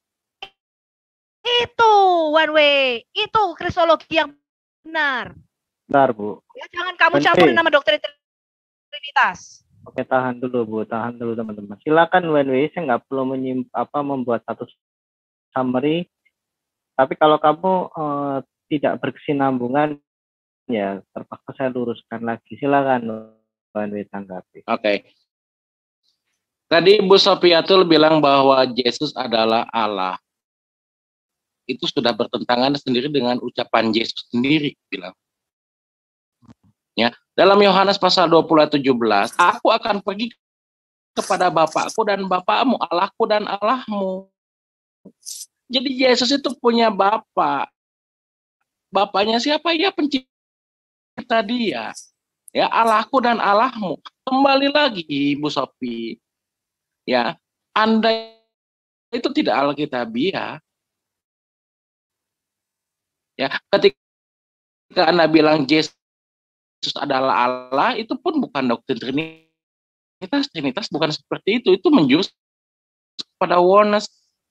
S3: Itu one way, itu kristologi yang benar.
S7: Bentar, Bu.
S3: Ya, jangan kamu
S7: One
S3: campurin
S7: way.
S3: nama doktrin Trinitas.
S7: Oke, tahan dulu Bu, tahan dulu teman-teman. Silakan one way, saya nggak perlu menyim, apa, membuat satu summary. Tapi kalau kamu uh, tidak berkesinambungan, ya terpaksa saya luruskan lagi. Silakan one way tanggapi.
S6: Oke. Okay. Tadi Bu Sofiatul bilang bahwa Yesus adalah Allah. Itu sudah bertentangan sendiri dengan ucapan Yesus sendiri bilang. Ya, dalam Yohanes pasal dua puluh ayat tujuh belas, aku akan pergi kepada Bapakku dan Bapakmu, Allahku dan Allahmu. Jadi Yesus itu punya Bapa. Bapaknya siapa? Ya pencipta dia. Ya, Allahku dan Allahmu. Kembali lagi Bu Sofi. Ya, Anda itu tidak alkitabiah. Ya, ketika Anda bilang Yesus Yesus adalah Allah, itu pun bukan doktrin Trinitas. Trinitas bukan seperti itu. Itu menjurus kepada oneness.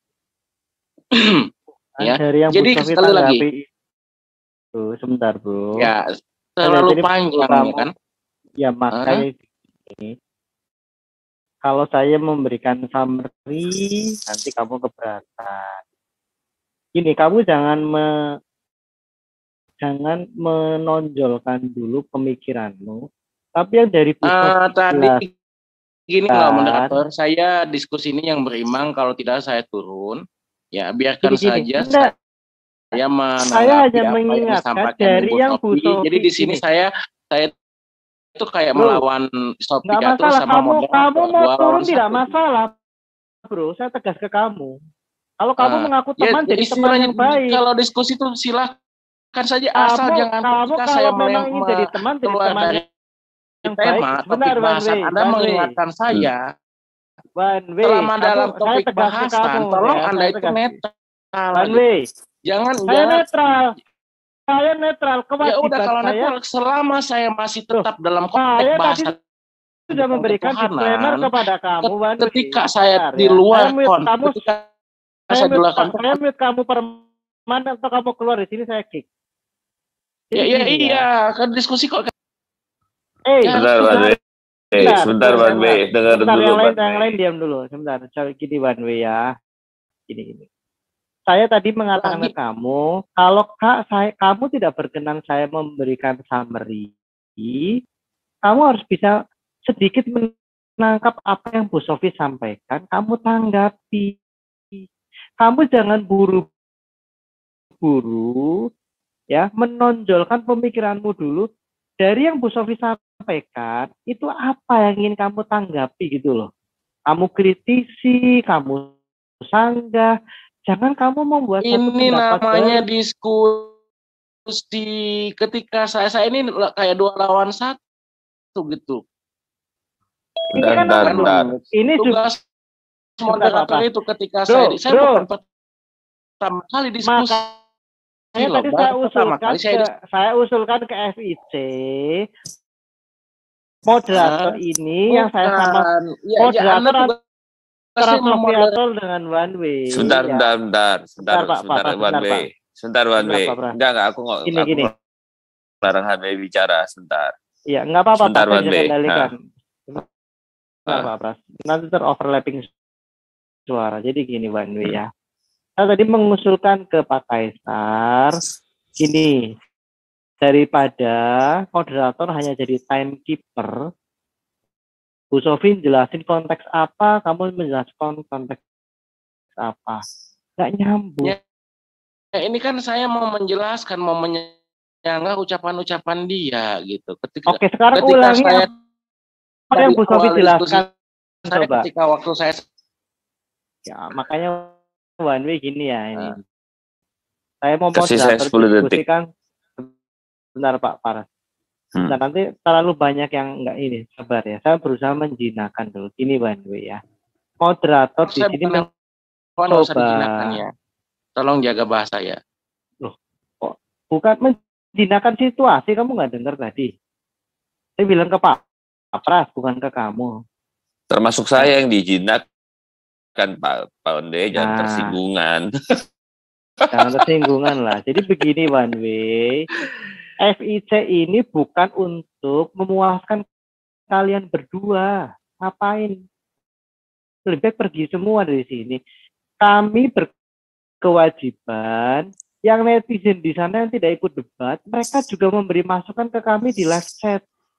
S6: Ya.
S7: Dari yang
S6: Jadi sekali lagi.
S7: Itu, sebentar Bro.
S6: Ya, terlalu panjang
S7: kamu,
S6: ya kan?
S7: Ya makanya uh-huh. ini. Kalau saya memberikan summary, nanti kamu keberatan. Gini, kamu jangan me jangan menonjolkan dulu pemikiranmu, tapi yang dari
S6: uh, tadi gini loh moderator, saya diskusi ini yang berimang, kalau tidak saya turun, ya biarkan gini, saja gini. saya, saya menanggapi
S7: saya hanya
S6: apa
S7: mengingatkan
S6: yang disampaikan
S7: dari yang Bu Sofi.
S6: Jadi di sini saya saya itu kayak Bro, melawan Sofi
S7: Catur sama kamu, moderator. Kamu mau turun tidak satu. Masalah, Bro. Saya tegas ke kamu. Kalau uh, kamu mengaku teman, ya, jadi teman yang baik.
S6: Kalau diskusi itu silakan kan saja, asal
S7: kamu,
S6: jangan
S7: kamu
S6: ketika saya
S7: memang ingin jadi teman, jadi
S6: keluar
S7: teman
S6: dari
S7: yang
S6: tema
S7: baik.
S6: topik
S7: Benar,
S6: bahasan
S7: way,
S6: Anda mengingatkan way. saya
S7: one way.
S6: selama
S7: kamu,
S6: dalam topik bahasan kamu, tolong ya, Anda itu netral.
S7: One way.
S6: Jangan
S7: saya
S6: jangan
S7: netral. Saya netral. Kewajiban
S6: ya udah kalau
S7: saya,
S6: netral selama saya masih tetap Tuh, dalam konteks bahasan
S7: sudah memberikan disclaimer kepada kamu one
S6: ketika
S7: way.
S6: saya
S7: Benar,
S6: di luar
S7: ya.
S6: konteks
S7: kamu,
S6: ketika
S7: saya,
S6: saya di luar konteks
S7: saya mute kamu permanen atau kamu keluar di sini saya kick.
S6: Ya, ya iya, kan diskusi kok.
S7: Eh,
S2: sebentar, One Way. Eh, sebentar, One Way. Dengar dulu,
S7: yang lain,
S2: One
S7: yang lain diam dulu. Sebentar, coba gini One Way ya. Gini gini. Saya tadi mengatakan ke kamu, kalau kak saya, kamu tidak berkenan saya memberikan summary, kamu harus bisa sedikit menangkap apa yang Bu Sofi sampaikan. Kamu tanggapi. Kamu jangan buru-buru. Ya, menonjolkan pemikiranmu dulu dari yang Bu Sofi sampaikan itu apa yang ingin kamu tanggapi gitu loh. Kamu kritisi, kamu sanggah, jangan kamu membuat
S6: ini
S7: satu pendapat
S6: namanya dari... diskusi ketika saya saya ini kayak dua lawan satu gitu.
S7: Ini kan
S2: bentar, bentar.
S7: Ini
S6: tugas moderator itu ketika
S7: bro,
S6: saya saya
S7: bro.
S6: bukan pertama kali diskusi.
S7: Maka... Saya tadi saya usulkan, saya, ke, saya usulkan ke F I C moderator uh, ini bukan. Yang saya sama ya, moderator ya, antara moderator dengan one way.
S2: Sebentar,
S7: ya.
S2: sebentar, sebentar, sebentar,
S7: Pak,
S2: sebentar,
S7: Pak,
S2: one
S7: sebentar,
S2: way,
S7: Pak.
S2: sebentar one way.
S7: Sebentar,
S2: enggak, enggak, aku nggak,
S7: gini,
S2: aku
S7: gini.
S2: larang one way bicara, sebentar.
S7: Iya, enggak apa-apa,
S2: sebentar,
S7: Pak,
S2: one way.
S7: Kendalikan.
S2: Nah.
S7: Sebentar, Pak Pras. Nanti ter-overlapping suara. Jadi gini one way ya. Saya tadi mengusulkan ke Pak Kaisar. Gini, daripada moderator hanya jadi timekeeper, Bu Sofi jelasin konteks apa, kamu menjelaskan konteks apa. Nggak nyambung.
S6: Ya, ya, ini kan saya mau menjelaskan, mau menyanggah ucapan-ucapan dia gitu. Ketika,
S7: Oke, sekarang
S6: ketika
S7: ulangi
S6: saya
S7: apa yang Bu Sofi jelaskan.
S6: Saya
S7: coba.
S6: Ketika waktu saya...
S7: Ya, makanya one way gini ya ini. Nah. Saya mau
S2: kasih saya sepuluh detik.
S7: Bentar Pak Paras. Hmm. Nah, nanti terlalu banyak yang enggak ini. Sabar ya. Saya berusaha menjinakkan dulu. Ini one way ya. Moderator di sini mencoba.
S6: Ya. Tolong jaga bahasa ya.
S7: Loh, kok bukan menjinakkan situasi. Kamu nggak dengar tadi. Saya bilang ke Pak Pras, bukan ke kamu.
S2: Termasuk saya yang dijinak kan Pak Pak Onde, jangan nah. tersinggungan.
S7: Jangan tersinggungan lah. Jadi begini one way, F I C ini bukan untuk memuaskan kalian berdua. Ngapain? Lebih baik pergi semua dari sini. Kami berkewajiban, yang netizen di sana yang tidak ikut debat, mereka juga memberi masukan ke kami di live chat.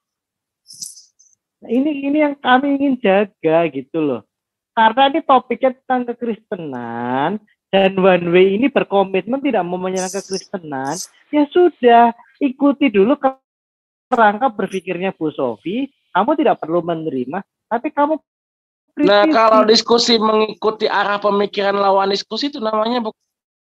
S7: Nah, ini ini yang kami ingin jaga gitu loh. Karena ini topiknya tentang kekristenan, dan one way ini berkomitmen tidak mau menyerang kekristenan, ya sudah, ikuti dulu kerangka berpikirnya Bu Sofi, kamu tidak perlu menerima, tapi kamu kritisi.
S6: Nah, kalau diskusi mengikuti arah pemikiran lawan diskusi itu namanya bu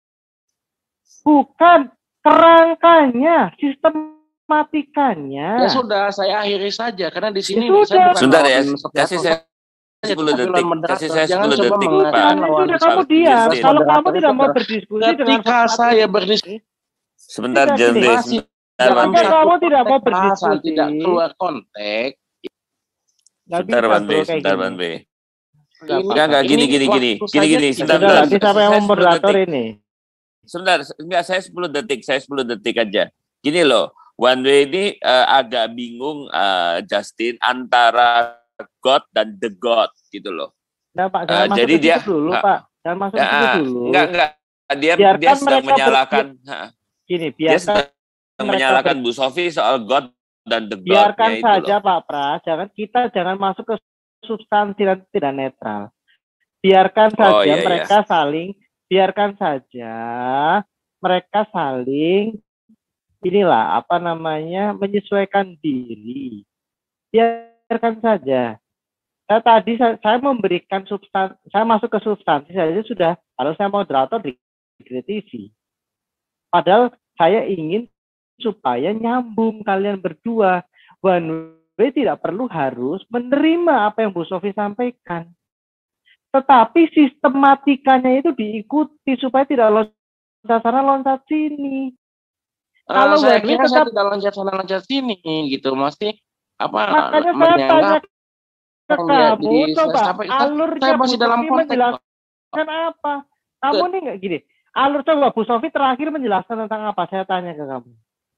S7: bukan kerangkanya, sistematikanya.
S6: Ya sudah, saya akhiri saja karena di sini
S7: Ya
S6: saya bukan
S2: Sebentar ya,
S6: lawan setiap
S2: kasih saya sepuluh detik, kasih saya
S6: Jangan
S2: sepuluh
S6: coba
S2: detik,
S6: mengatakan
S2: Pak.
S6: lawan
S7: Sudah, kamu
S2: Pak
S7: diam.
S2: Justin.
S7: Kalau kamu
S6: Moderator
S7: tidak
S6: itu
S7: mau
S6: adalah
S7: berdiskusi dengan
S6: ketika saya berdiskusi
S2: Sebentar,
S7: Tidak,
S2: Justin.
S7: gini.
S6: masih
S2: Sebentar,
S6: dalam
S2: Bang
S7: Jika
S2: Be.
S6: satu
S7: kamu tidak mau
S6: konteks bahasan,
S7: berdiskusi,
S6: tidak keluar konteks.
S7: nggak
S2: Sebentar,
S7: bisa
S2: Bang Be.
S7: bro kayak
S2: Sebentar,
S7: gini.
S2: Bang Be.
S7: Nggak
S6: Ini-
S2: Enggak, enggak, gini,
S6: ini
S2: gini, gini.
S6: waktu
S2: Gini,
S6: saja
S2: gini.
S6: tidak
S2: Sebentar,
S7: Sudah,
S2: sebentar.
S7: nanti siapa yang
S2: Saya sepuluh
S7: memoderator
S2: detik.
S7: ini?
S2: Sebentar, enggak, saya sepuluh detik, saya sepuluh detik aja. Gini loh, one way ini eh, agak bingung eh, Justin antara God dan the God gitu loh.
S7: Nah, Pak,
S2: Eh,
S7: jangan masuk
S2: jadi
S7: ke situ
S2: dia
S7: dulu,
S2: ah,
S7: Pak. Jangan masuk ke
S2: ya,
S7: situ
S2: ah,
S7: dulu.
S2: enggak, enggak. Dia
S7: Biarkan
S2: dia sedang
S7: mereka
S2: menyalahkan ah,
S7: Gini,
S2: dia
S7: biarkan
S2: sedang
S7: mereka
S2: menyalahkan
S7: ber-
S2: Bu Sofi soal God dan the
S7: biarkan
S2: God-nya itu
S7: saja
S2: loh.
S7: Pak Pras. Jangan kita jangan masuk ke substansi dan tidak netral. Biarkan
S2: Oh,
S7: saja
S2: iya, iya.
S7: mereka saling, biarkan saja mereka saling inilah apa namanya menyesuaikan diri. Biarkan saja. Saya tadi saya, saya memberikan substansi, saya masuk ke substansi saja sudah. Kalau saya moderator dikritisi. Padahal saya ingin supaya nyambung kalian berdua. One way tidak perlu harus menerima apa yang Bu Sofi sampaikan. Tetapi sistematikanya itu diikuti supaya tidak loncat sana loncat sini.
S6: Eh,
S7: Kalau
S6: saya
S7: one way
S6: kira saya
S7: tetap,
S6: tidak loncat sana loncat sini gitu, masih apa
S7: makanya saya
S6: menyanggap
S7: tanya ke
S6: yang dia
S7: kamu,
S6: di
S7: coba
S6: sampai
S7: alurnya
S6: saya
S7: Bu
S6: masih dalam
S7: Sofi
S6: konteks.
S7: menjelaskan apa? Kamu nih nggak gini. Alur coba Bu Sofi terakhir menjelaskan tentang apa? Saya tanya ke kamu.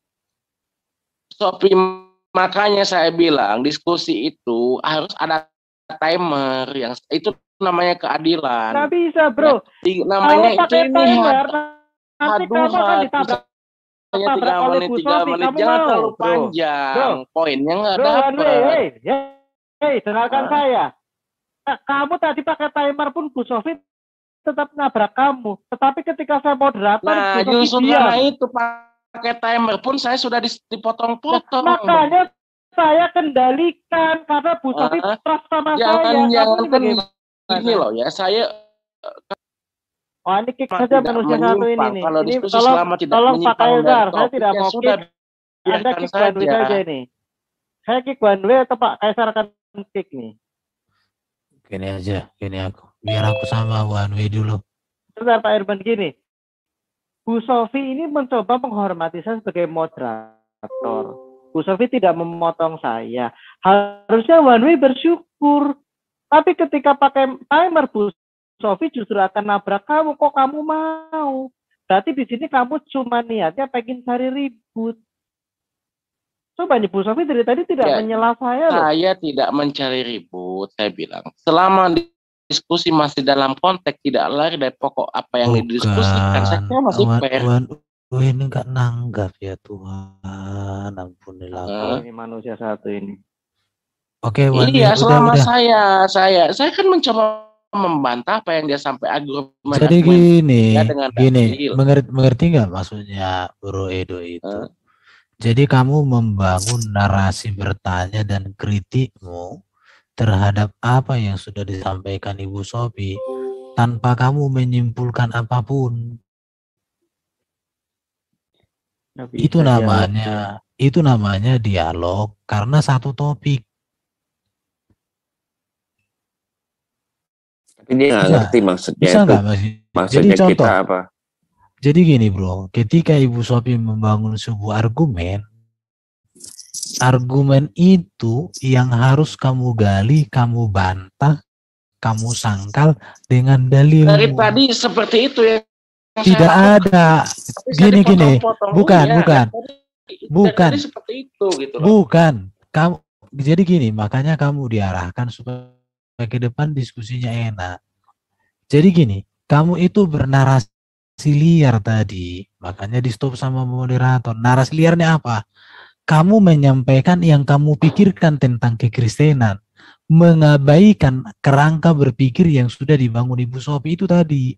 S6: Sopi, makanya saya bilang diskusi itu harus ada timer yang itu namanya keadilan.
S7: Nggak bisa bro.
S6: Di-
S7: Kalau
S6: namanya itu
S7: pakai
S6: ini
S7: timer,
S6: had-
S7: nanti
S6: haduh,
S7: kamu akan
S6: haduh,
S7: ditabrak
S6: hanya
S7: tabrak
S6: tiga
S7: oleh
S6: menit
S7: Bu
S6: tiga
S7: Sofi.
S6: menit
S7: Kamu
S6: jangan
S7: mau,
S6: terlalu
S7: bro?
S6: panjang,
S7: Bro.
S6: poinnya nggak
S7: Bro, one way,
S6: dapet.
S7: hey, hey, hey, dengarkan
S6: Hah?
S7: saya. Nah, kamu tadi pakai timer pun Bu Sofi tetap nabrak kamu. Tetapi ketika saya moderator,
S6: Nah,
S7: Bu Sofi
S6: justru
S7: diam.
S6: karena itu pakai timer pun saya sudah dis-
S7: Nah,
S6: dipotong-potong.
S7: makanya saya kendalikan karena Bu Sofi
S6: Ah,
S7: trust sama
S6: jangan
S7: saya. Kamu
S6: jangan
S7: ini
S6: kan
S7: bagaimana?
S6: gini loh ya, saya
S7: Oh, ini kick
S6: Selama
S7: saja
S6: tidak
S7: manusia satu ini
S6: menyimpang.
S7: nih.
S6: Kalau
S7: Ini
S6: diskusi
S7: tolong,
S6: selama tidak
S7: tolong Pak
S6: menyimpang dari
S7: Kaisar, saya
S6: topik,
S7: tidak
S6: ya
S7: mau
S6: sudah,
S7: kick. Anda
S6: biarkan
S7: kick one way
S6: saja.
S7: saja ini. Saya kick one way atau Pak Kaisar akan kick nih?
S4: Gini aja, gini aku. Biar aku sama one way dulu.
S7: Sebentar Pak Irban gini. Bu Sofi ini mencoba menghormati saya sebagai moderator. Bu Sofi tidak memotong saya. Harusnya one way bersyukur. Tapi ketika pakai timer Bu Sofi justru akan nabrak kamu. Kok kamu mau? Berarti di sini kamu cuma niatnya pengen cari ribut. Coba nih Bu Sofi dari tadi tidak
S6: Ya,
S7: menyela saya loh.
S6: Saya tidak mencari ribut, saya bilang. Selama diskusi masih dalam konteks tidak lari dari pokok apa yang didiskusikan, saya kira masih
S4: Wan,
S6: fair.
S4: Wan, Wan, ini nggak nanggap ya Tuhan, ampunilah.
S6: Hah?
S7: Ini manusia satu ini.
S4: Oke, Wan,
S6: Iya,
S4: udah,
S6: selama
S4: udah.
S6: saya saya saya kan mencoba membantah apa yang dia sampai argumen.
S4: Jadi
S6: argumen
S4: gini,
S6: dia dengan
S4: gini,
S6: dalil.
S4: mengerti, mengerti nggak maksudnya Bro Edo itu?
S6: Hah?
S4: Jadi kamu membangun narasi bertanya dan kritikmu terhadap apa yang sudah disampaikan Ibu Sofi tanpa kamu menyimpulkan apapun.
S7: Nggak bisa
S4: Itu
S7: dialog,
S4: namanya, itu namanya dialog karena satu topik.
S2: Tapi dia nggak
S4: Bisa,
S2: ngerti maksudnya
S4: bisa
S2: itu.
S4: nggak Mas? Jadi
S2: Maksudnya
S4: contoh,
S2: kita apa?
S4: jadi gini bro, ketika Ibu Sofi membangun sebuah argumen, argumen itu yang harus kamu gali, kamu bantah, kamu sangkal dengan dalil.
S6: Dari tadi seperti itu ya.
S4: Tidak ada.
S6: Tapi saya
S4: Gini gini,
S6: dipotong-potong.
S4: bukan,
S6: Iya,
S4: bukan,
S6: dari tadi- dari
S4: bukan,
S6: tadi seperti itu gitu loh.
S4: bukan. Kamu jadi gini, makanya kamu diarahkan supaya ke depan diskusinya enak. Jadi gini, kamu itu bernarasi liar tadi, makanya di stop sama moderator. Narasi liarnya apa? Kamu menyampaikan yang kamu pikirkan tentang kekristenan, mengabaikan kerangka berpikir yang sudah dibangun Ibu Sophie itu tadi.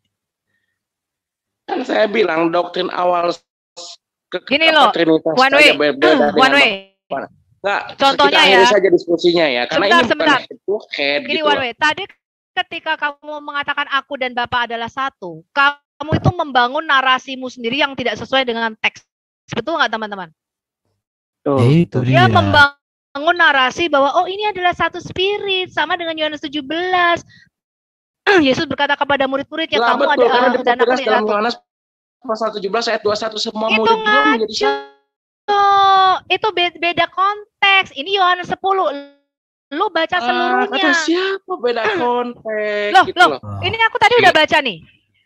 S6: Kan saya bilang doktrin awal ke
S3: Gini loh, one way, one way.
S6: Nggak,
S3: contohnya
S6: kita
S3: ya.
S6: saja diskusinya ya, karena
S3: sebentar,
S6: ini
S3: sebentar.
S6: bukan head
S3: Gini
S6: gitu
S3: one way, tadi ketika kamu mengatakan aku dan Bapak adalah satu, kamu itu membangun narasimu sendiri yang tidak sesuai dengan teks. Betul nggak teman-teman?
S4: Ya, itu
S3: dia
S4: dia.
S3: membangun narasi bahwa oh ini adalah satu spirit, sama dengan Yohanes tujuh belas. Yesus berkata kepada murid-muridnya,
S6: nah,
S3: kamu
S6: betul,
S3: ada
S6: karena
S3: uh, dan aku
S6: dalam Yohanes pasal tujuh belas ayat dua puluh satu semua
S3: itu
S6: murid juga menjadi satu.
S3: Oh, itu beda konteks. Ini Yohanes sepuluh. Lu baca seluruhnya.
S6: Ah, kata siapa beda konteks?
S3: Loh,
S6: gitu
S3: loh,
S6: loh.
S3: Ini aku tadi udah baca nih.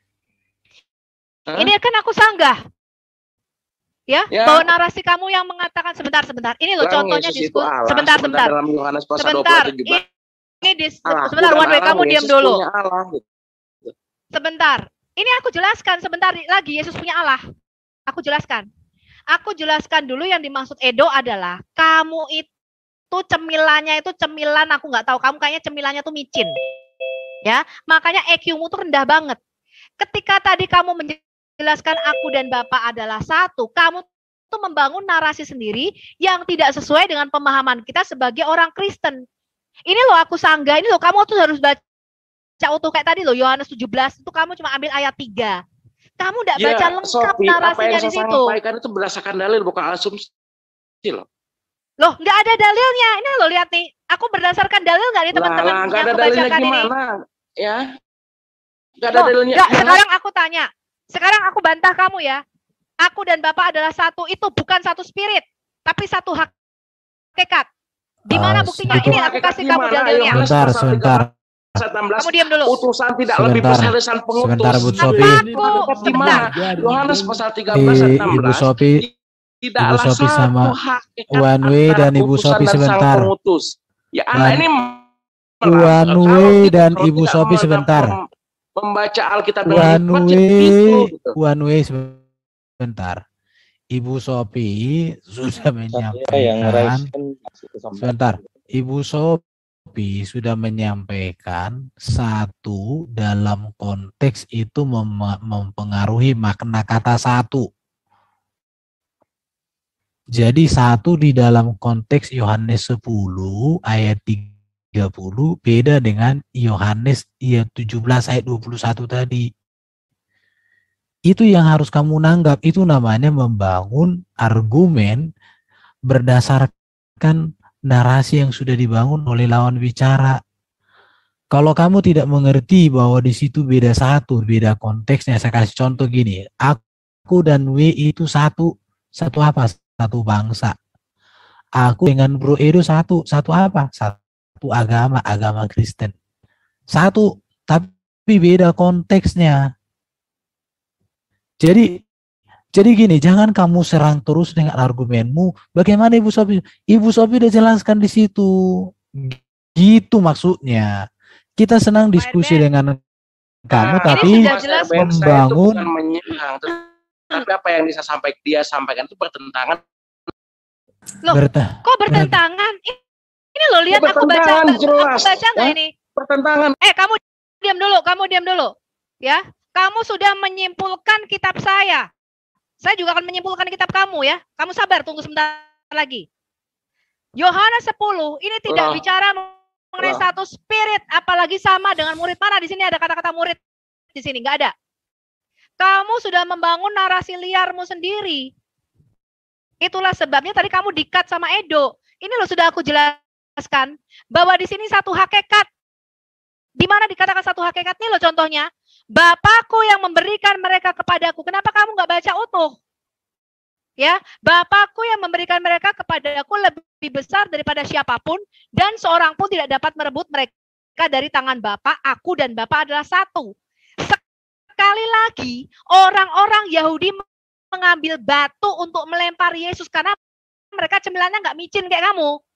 S3: Hah? Ini kan aku sanggah. Ya, ya, bahwa narasi kamu yang mengatakan sebentar, sebentar. Ini loh contohnya diskusi. Sebentar, sebentar.
S6: Dalam Yohanes pasal
S3: sebentar.
S6: dua puluh tujuh,
S3: ini dis, Allah, sebentar, one way kamu diam dulu.
S6: Allah, gitu.
S3: Sebentar. Ini aku jelaskan sebentar lagi Yesus punya Allah. Aku jelaskan. Aku jelaskan dulu yang dimaksud Edo adalah kamu itu cemilannya itu cemilan aku nggak tahu, kamu kayaknya cemilannya tuh micin. Ya, makanya E Q-mu tuh rendah banget. Ketika tadi kamu menjelaskan aku dan Bapak adalah satu, kamu tuh membangun narasi sendiri yang tidak sesuai dengan pemahaman kita sebagai orang Kristen. Ini loh aku sanggah, ini loh kamu tuh harus baca utuh kayak tadi loh Yohanes tujuh belas itu kamu cuma ambil ayat tiga. Kamu tidak
S6: ya,
S3: baca lengkap
S6: Sophie,
S3: narasinya
S6: apa yang
S3: di
S6: saya
S3: situ.
S6: sampaikan itu berdasarkan dalil bukan asumsi loh.
S3: Loh, nggak ada dalilnya. Ini loh lihat nih. Aku berdasarkan dalil nggak nih teman-teman yang
S6: nggak ada
S3: aku
S6: dalilnya
S3: bacakan
S6: gimana?
S3: Ini?
S6: Ya, nggak ada
S3: loh,
S6: dalilnya.
S3: Nggak, sekarang aku tanya. Sekarang aku bantah kamu ya. Aku dan Bapak adalah satu. Itu bukan satu spirit, tapi satu hakikat. Di mana uh, buktinya? Ini aku kasih kamu dalilnya.
S4: Sebentar, sebentar.
S3: Kamu diam dulu.
S6: Utusan tidak
S4: sebentar,
S6: lebih besar dari sang pengutus.
S4: Sebentar, Bu Sophie.
S6: Di mana? Yohanes pasal tiga belas ayat enam belas.
S4: Ibu Sophie, Ibu Sophie sama One Way dan Ibu Sophie sebentar.
S6: Ya, Anda ini
S4: One Way dan Ibu Sophie sebentar.
S6: Membaca Alkitab
S4: dengan One Way, One Way sebentar. Ibu Sophie sudah menyampaikan. Sebentar, Ibu Sophie sudah menyampaikan satu dalam konteks itu mem mempengaruhi makna kata satu. Jadi satu di dalam konteks Yohanes sepuluh ayat tiga puluh beda dengan Yohanes ya, tujuh belas ayat dua puluh satu tadi. Itu yang harus kamu nanggap, itu namanya membangun argumen berdasarkan narasi yang sudah dibangun oleh lawan bicara. Kalau kamu tidak mengerti bahwa di situ beda satu, beda konteksnya, saya kasih contoh gini. Aku dan W itu satu, satu apa? Satu bangsa. Aku dengan Bro Edo satu, satu apa? Satu agama, agama Kristen. Satu, tapi beda konteksnya. Jadi Jadi gini, jangan kamu serang terus dengan argumenmu. Bagaimana Ibu Sophie? Ibu Sophie udah jelaskan di situ. Gitu maksudnya. Kita senang diskusi nah, dengan kamu, nah, tapi membangun.
S6: Menyerang, tapi apa yang bisa sampai dia sampaikan itu bertentangan.
S3: Loh, Berta kok bertentangan? Ini loh lihat aku baca, jelas. Aku baca nggak ya? Ini?
S6: Bertentangan.
S3: Eh kamu diam dulu, kamu diam dulu, ya. Kamu sudah menyimpulkan kitab saya. Saya juga akan menyimpulkan kitab kamu ya. Kamu sabar, tunggu sebentar lagi. Yohanes sepuluh, ini tidak oh. bicara mengenai oh. satu spirit, apalagi sama dengan murid. Mana di sini ada kata-kata murid? Di sini nggak ada. Kamu sudah membangun narasi liarmu sendiri. Itulah sebabnya tadi kamu di-cut sama Edo. Ini loh sudah aku jelaskan bahwa di sini satu hakikat. Di mana dikatakan satu hakikat nih loh contohnya. Bapakku yang memberikan mereka kepadaku. Kenapa kamu nggak baca utuh? Ya, Bapakku yang memberikan mereka kepadaku lebih besar daripada siapapun, dan seorang pun tidak dapat merebut mereka dari tangan Bapa. Aku dan Bapa adalah satu. Sekali lagi, orang-orang Yahudi mengambil batu untuk melempar Yesus karena mereka cemilannya nggak micin kayak kamu.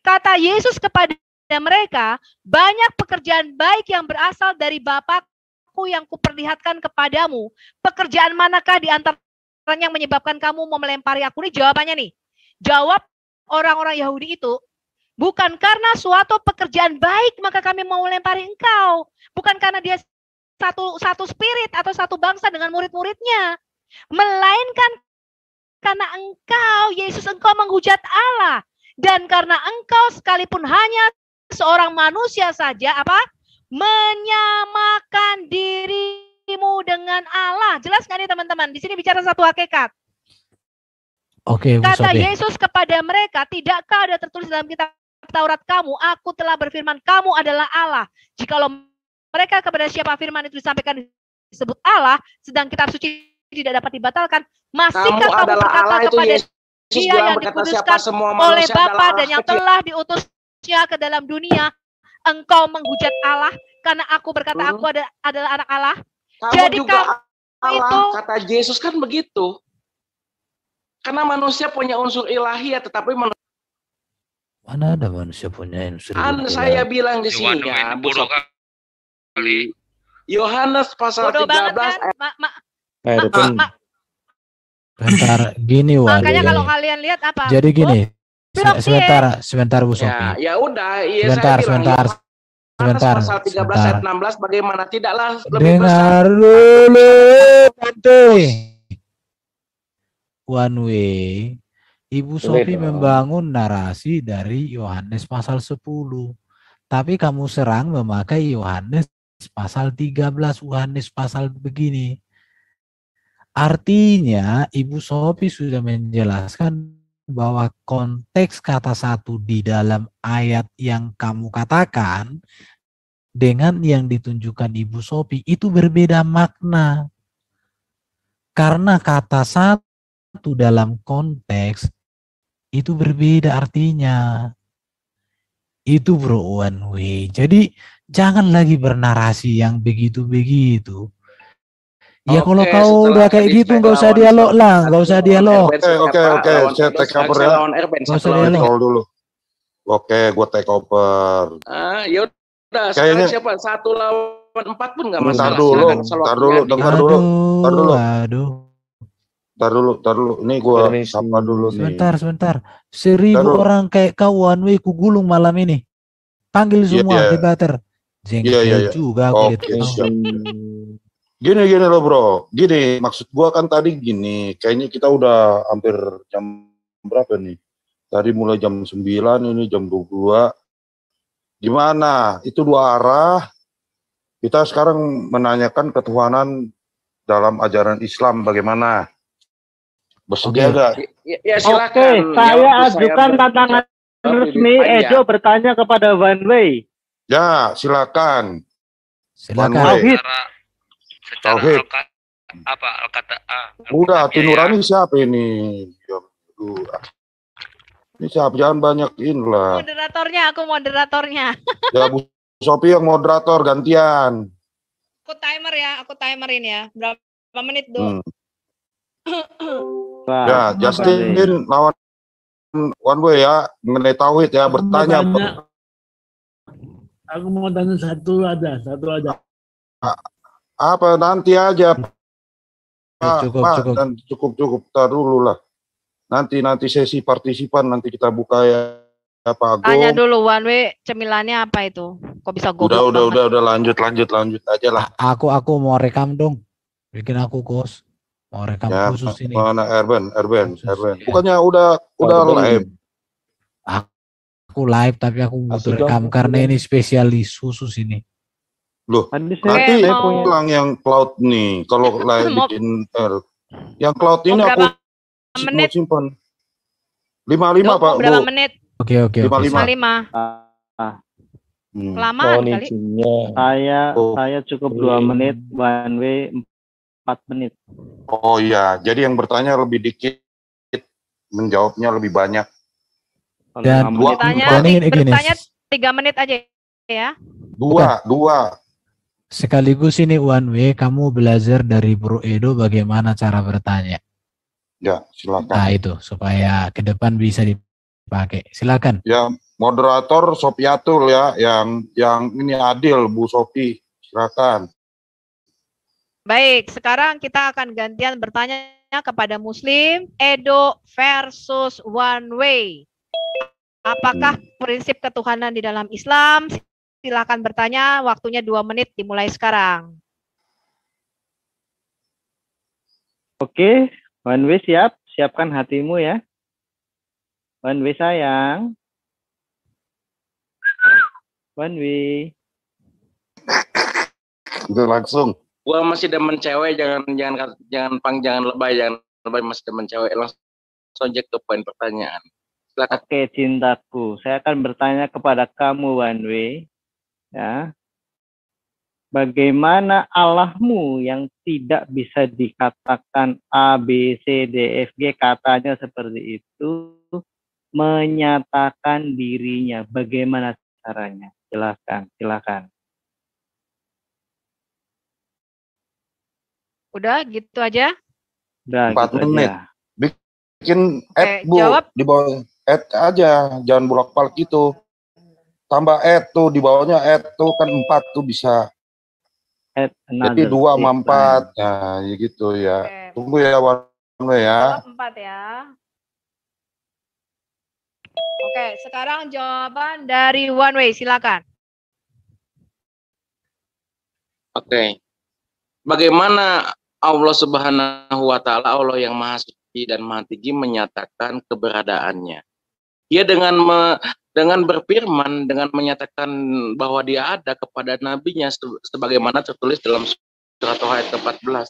S3: Kata Yesus kepada mereka, banyak pekerjaan baik yang berasal dari Bapakku yang kuperlihatkan kepadamu. Pekerjaan manakah di antaranya yang menyebabkan kamu mau melempari aku? Ini jawabannya nih. Jawab orang-orang Yahudi itu, bukan karena suatu pekerjaan baik maka kami mau melempari engkau. Bukan karena dia satu satu spirit atau satu bangsa dengan murid-muridnya. Melainkan karena engkau, Yesus, engkau menghujat Allah. Dan karena engkau sekalipun hanya seorang manusia saja, apa? Menyamakan dirimu dengan Allah. Jelas nggak nih teman-teman? Di sini bicara satu hakikat.
S4: Oke, Bu
S3: Kata
S4: Sophie.
S3: Yesus kepada mereka, tidakkah ada tertulis dalam kitab Taurat kamu, aku telah berfirman, kamu adalah Allah. Jikalau mereka kepada siapa firman itu disampaikan disebut Allah, sedang kitab suci tidak dapat dibatalkan, masihkah
S6: Kamu
S3: kamu
S6: adalah
S3: berkata
S6: Allah itu
S3: kepada
S6: Yesus
S3: Dia
S6: bilang
S3: yang
S6: berkata siapa
S3: dikuduskan
S6: semua
S3: oleh
S6: manusia
S3: Bapa
S6: adalah
S3: dan yang
S6: Allah kecil.
S3: telah diutusnya ke dalam dunia, engkau menghujat Allah karena aku berkata
S6: Hmm.
S3: aku ada, adalah anak Allah.
S6: Kamu
S3: Jadi
S6: juga
S3: kamu
S6: Allah,
S3: itu-
S6: kata Yesus kan begitu. Karena manusia punya unsur ilahi ya, tetapi manusia,
S4: Mana ada manusia punya unsur
S6: kan
S4: ilahi?
S6: saya bilang di
S2: Yohanes
S6: sini ya,
S2: ini
S6: Bu
S2: bodoh
S6: Sophie.
S2: kali.
S6: Yohanes pasal
S3: Bodoh
S6: tiga
S3: banget
S6: belas
S3: kan?
S6: ayat
S3: Ma- ma-
S9: Eh,
S3: ma-
S9: Ruben.
S3: ma-
S4: Bentar, gini
S3: makanya
S4: Wali.
S3: kalau kalian lihat apa?
S4: Jadi gini,
S3: blok
S4: se- sebentar, sebentar Bu
S6: ya,
S4: Sophie.
S6: ya udah, iya
S4: Sebentar,
S6: saya bilang
S4: sebentar,
S6: Yohanes
S4: sebentar,
S6: pasal tiga belas
S4: sebentar.
S6: ayat enam belas bagaimana tidaklah lebih besar
S4: Dengar dulu, Bante. One way, Ibu Sophie
S9: dong.
S4: membangun narasi dari Yohanes pasal sepuluh. Tapi kamu serang memakai Yohanes pasal tiga belas, Yohanes pasal begini. Artinya Ibu Sophie sudah menjelaskan bahwa konteks kata satu di dalam ayat yang kamu katakan dengan yang ditunjukkan Ibu Sophie itu berbeda makna. Karena kata satu dalam konteks itu berbeda artinya. Itu bro one way. Jadi jangan lagi bernarasi yang begitu-begitu. Ya
S6: Oke,
S4: kalau kau
S6: setelah
S4: udah kayak
S6: tadi
S4: gitu
S6: saya
S4: nggak usah
S6: lawan
S4: dialog
S6: Sophie,
S4: lah, nggak usah
S6: satu
S4: dialog.
S6: lawan Erben,
S5: Oke, oke,
S6: siapa?
S5: oke.
S6: Lawan
S5: Saya
S6: Sophie,
S5: take
S6: sekarang
S5: over
S6: saya
S5: ya.
S6: lawan Erben,
S4: Nggak
S6: satu
S4: usah
S6: lawan
S4: dialog.
S5: Call dulu. Oke, gue take over.
S6: Ah, ya udah, sekarang
S5: Kayaknya-
S6: siapa? Satu lawan empat pun nggak
S9: Bentar
S6: masalah.
S5: dulu,
S6: Silakan asal
S5: bentar
S6: waktunya
S5: dulu,
S6: habis.
S5: dengar dulu. Ntar
S4: Aduh,
S5: dulu.
S4: aduh.
S5: Ntar dulu, ntar dulu. Ini gue
S9: Permisi.
S5: sapa dulu nih.
S4: Sebentar, sebentar. Seribu
S5: Taruh.
S4: orang kayak kau one way ku gulung malam ini. Panggil
S5: Iya,
S4: semua
S5: iya.
S4: debater. Jengkel
S5: Iya, iya, iya.
S4: juga aku lihat
S5: Oke,
S4: kau.
S5: siap. Gini, gini loh bro. Gini, maksud gua kan tadi gini. Kayaknya kita udah hampir jam berapa nih? Tadi mulai jam sembilan, ini jam dua puluh dua. Gimana? Itu dua arah. Kita sekarang menanyakan ketuhanan dalam ajaran Islam bagaimana? Bersedia
S4: Oke.
S5: nggak?
S6: Ya, ya
S7: Oke,
S6: silakan.
S7: saya
S6: Ya, waktu
S7: ajukan
S6: ber-
S7: tantangan
S6: lebih
S7: resmi.
S6: panjang.
S7: Edo bertanya kepada One Way.
S5: Ya, silakan.
S4: Silakan.
S5: One way.
S7: Tauhid.
S2: Secara secara
S5: Tauhid.
S2: alka- apa alkata ah,
S5: Udah,
S2: Alkitab ya,
S5: Tinurani siapa ini? Ya, aduh. Ini siapa? Jangan banyak inilah.
S3: Moderatornya, aku moderatornya.
S5: Ya, Bu Sophie yang moderator gantian.
S3: Aku timer ya, aku timerin ya. Berapa menit, Do?
S5: Hmm.
S7: Wah,
S5: Ya,
S7: One
S5: Justin
S7: Way.
S5: lawan One Way ya, mengenai tauhid ya, bertanya.
S10: Tanya, aku mau tanya satu ada, satu ada.
S5: Apa nanti aja, Pak,
S4: Cukup,
S5: Pak,
S4: cukup.
S5: dan cukup cukup tar dulu lah. Nanti nanti sesi partisipan nanti kita buka ya, ya Pak
S3: Tanya
S5: Agung.
S3: dulu, One Way, cemilannya apa itu? Kok bisa goblok
S5: Udah udah
S3: banget?
S5: udah udah lanjut lanjut lanjut aja lah.
S4: A- Aku aku mau rekam dong. Bikin aku kos. Mau rekam
S5: Ya,
S4: khusus ini.
S5: mana Erben, Erben,
S4: Khusus,
S5: Erben.
S4: ya.
S5: Bukannya udah udah
S9: Erben.
S5: live.
S4: Aku live tapi aku butuh
S9: Asik dong,
S4: rekam
S9: asik
S4: karena
S9: dong.
S4: ini spesialis khusus ini.
S5: Loh,
S7: Tadi saya,
S5: nanti
S7: saya
S3: mau-
S7: punya
S5: pulang yang cloud nih. Kalau live
S3: Mau-
S5: bikin er, yang cloud
S3: Mau
S5: ini aku
S3: berapa
S5: mau
S3: menit?
S5: simpan. lima puluh lima
S3: Do,
S5: Pak,
S3: mau berapa
S5: Bu.
S3: menit?
S4: Oke oke
S5: Lima
S4: oke.
S5: lima.
S3: lima.
S5: Hmm.
S3: Kelamaan
S9: Mohon
S3: kali.
S9: izinnya.
S7: saya
S5: Oh.
S7: saya cukup dua
S9: Boleh.
S7: menit, One Way empat menit.
S5: Oh iya, jadi yang bertanya lebih dikit, menjawabnya lebih banyak.
S7: Kalau
S4: Dan-
S7: lima
S5: Dua-
S7: menit,
S3: Bertanya,
S4: Dan ini gini.
S3: bertanya tiga menit aja ya.
S5: Dua, dua.
S4: Sekaligus ini one way kamu belajar dari Bro Edo bagaimana cara bertanya.
S5: Ya, silakan.
S4: Nah itu supaya ke depan bisa dipakai. Silakan.
S5: Ya, moderator Sofiatul ya, yang yang ini adil, Bu Sofi, silakan.
S3: Baik, sekarang kita akan gantian bertanya kepada Muslim, Edo versus One Way. Apakah prinsip ketuhanan di dalam Islam? Silakan bertanya, waktunya dua menit dimulai sekarang.
S7: Oke, One Way siap, siapkan hatimu ya. One Way sayang. One Way.
S5: Itu langsung.
S6: Gua masih demen cewek, jangan jangan jangan pang jangan lebay, jangan lebay, masih demen cewek. Langsung aja ke poin pertanyaan. Silakan.
S7: Oke, cintaku. Saya akan bertanya kepada kamu, One Way. Ya. Bagaimana Allahmu yang tidak bisa dikatakan A, B, C, D, F, G, katanya seperti itu, menyatakan dirinya? Bagaimana caranya? Silakan, silakan.
S3: Udah gitu aja?
S7: Udah
S5: Empat
S7: gitu
S5: menit.
S7: aja.
S5: Bikin add,
S3: Oke,
S5: Bu.
S3: jawab.
S5: Di bawah add aja, jangan bolak-balik gitu. Tambah add tuh, di bawahnya add tuh kan empat tuh bisa.
S7: Add
S5: Jadi
S7: another
S5: dua sama
S7: six
S5: empat.
S7: line.
S5: Nah, ya gitu ya.
S3: Oke.
S5: Tunggu ya, Wan ya.
S3: Jawab empat ya. Oke, sekarang jawaban dari One Way, silakan.
S6: Oke. Bagaimana Allah Subhanahu wa taala, Allah yang Maha Suci dan Maha Tinggi, menyatakan keberadaannya? Dia dengan me, dengan berfirman, dengan menyatakan bahwa dia ada kepada nabinya sebagaimana tertulis dalam surat ayat empat belas.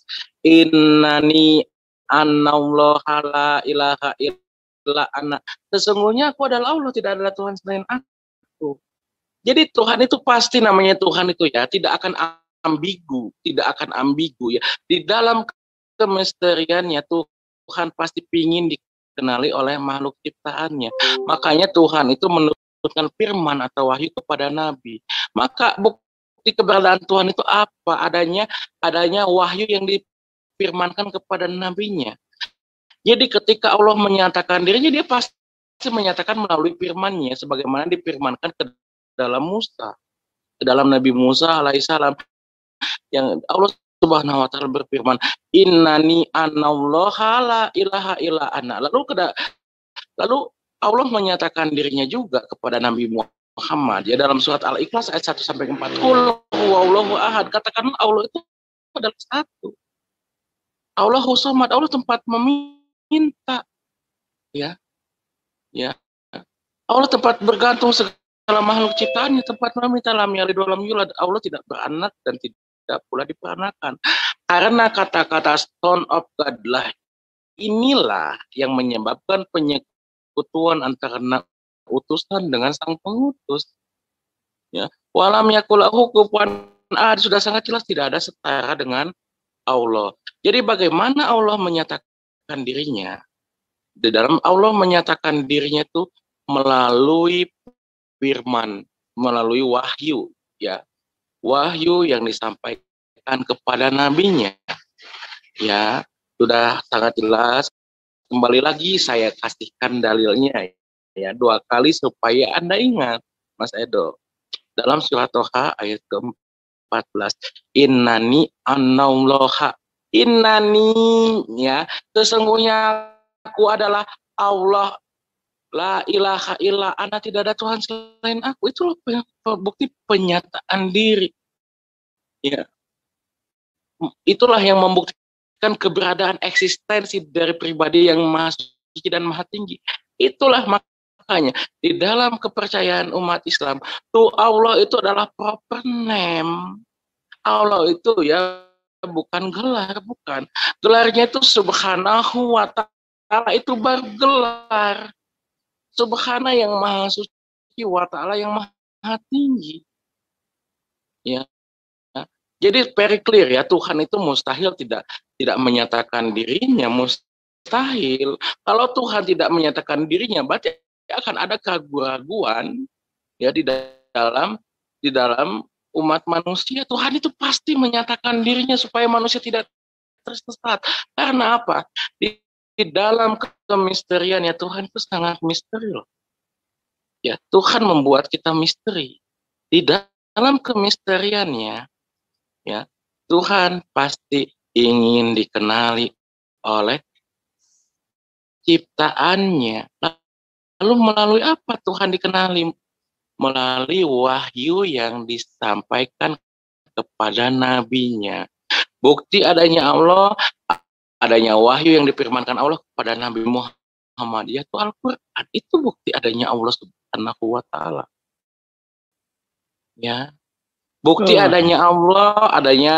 S6: Innani anallaha la ilaha illa ana. Sesungguhnya aku adalah Allah, tidak ada Tuhan selain aku. Jadi Tuhan itu pasti, namanya Tuhan itu ya, tidak akan ambigu, tidak akan ambigu ya. Di dalam kemisteriannya Tuhan pasti ingin dikenali oleh makhluk ciptaannya. Makanya Tuhan itu menurunkan firman atau wahyu kepada nabi. Maka bukti keberadaan Tuhan itu apa? Adanya adanya wahyu yang difirmankan kepada nabinya. Jadi ketika Allah menyatakan dirinya, dia pasti menyatakan melalui firman-Nya sebagaimana difirmankan ke dalam Musa, ke dalam Nabi Musa alaihissalam, yang Allah Subhanahu wa taala berfirman, innani anallaha la ilaha illa ana. Lalu keda, lalu Allah menyatakan dirinya juga kepada Nabi Muhammad ya dalam surat Al-Ikhlas ayat satu sampai empat. Qul huwallahu ahad. Katakan Allah itu adalah satu. Allahu samad, Allah tempat meminta. Ya. Ya. Allah tempat bergantung segala makhluk ciptaannya, tempat meminta, lam yalid wa lam yulad. Allah tidak beranak dan tidak tidak pula diperanakan. Karena kata-kata Son of God lah, inilah yang menyebabkan penyekutuan antara utusan dengan sang pengutus. Ya, walam yakulahu kufuwan ahad, sudah sangat jelas tidak ada setara dengan Allah. Jadi bagaimana Allah menyatakan dirinya? Di dalam Allah menyatakan dirinya itu melalui firman, melalui wahyu, ya. Wahyu yang disampaikan kepada nabinya, ya, sudah sangat jelas. Kembali lagi saya kasihkan dalilnya ya dua kali supaya Anda ingat, Mas Edo, dalam surat Toha ayat ke empat belas, innani anallaha, innani, ya, sesungguhnya aku adalah Allah, la ilaha illa ana, tidak ada Tuhan selain aku. Itulah bukti penyataan diri. Ya. Itulah yang membuktikan keberadaan eksistensi dari pribadi yang maha suci dan maha tinggi. Itulah makanya di dalam kepercayaan umat Islam, tuh Allah itu adalah proper name. Allah itu ya bukan gelar, bukan. Gelarnya itu subhanahu wa ta'ala, itu baru gelar. Subhana yang maha suci, wa ta'ala yang maha tinggi. Ya. Jadi very clear ya, Tuhan itu mustahil tidak tidak menyatakan dirinya, mustahil. Kalau Tuhan tidak menyatakan dirinya, berarti akan ada keraguan ya di dalam di dalam umat manusia. Tuhan itu pasti menyatakan dirinya supaya manusia tidak tersesat. Karena apa? Di Di dalam kemisterian ya, Tuhan itu sangat misteri loh. Ya, Tuhan membuat kita misteri. Di dalam kemisteriannya, ya, Tuhan pasti ingin dikenali oleh ciptaannya. Lalu melalui apa Tuhan dikenali? Melalui wahyu yang disampaikan kepada nabinya. Bukti adanya Allah, adanya wahyu yang difirmankan Allah kepada Nabi Muhammad, yaitu Al-Quran. Itu bukti adanya Allah Subhanahu wa Ta'ala. Ya, bukti
S10: Oh.
S6: adanya Allah, adanya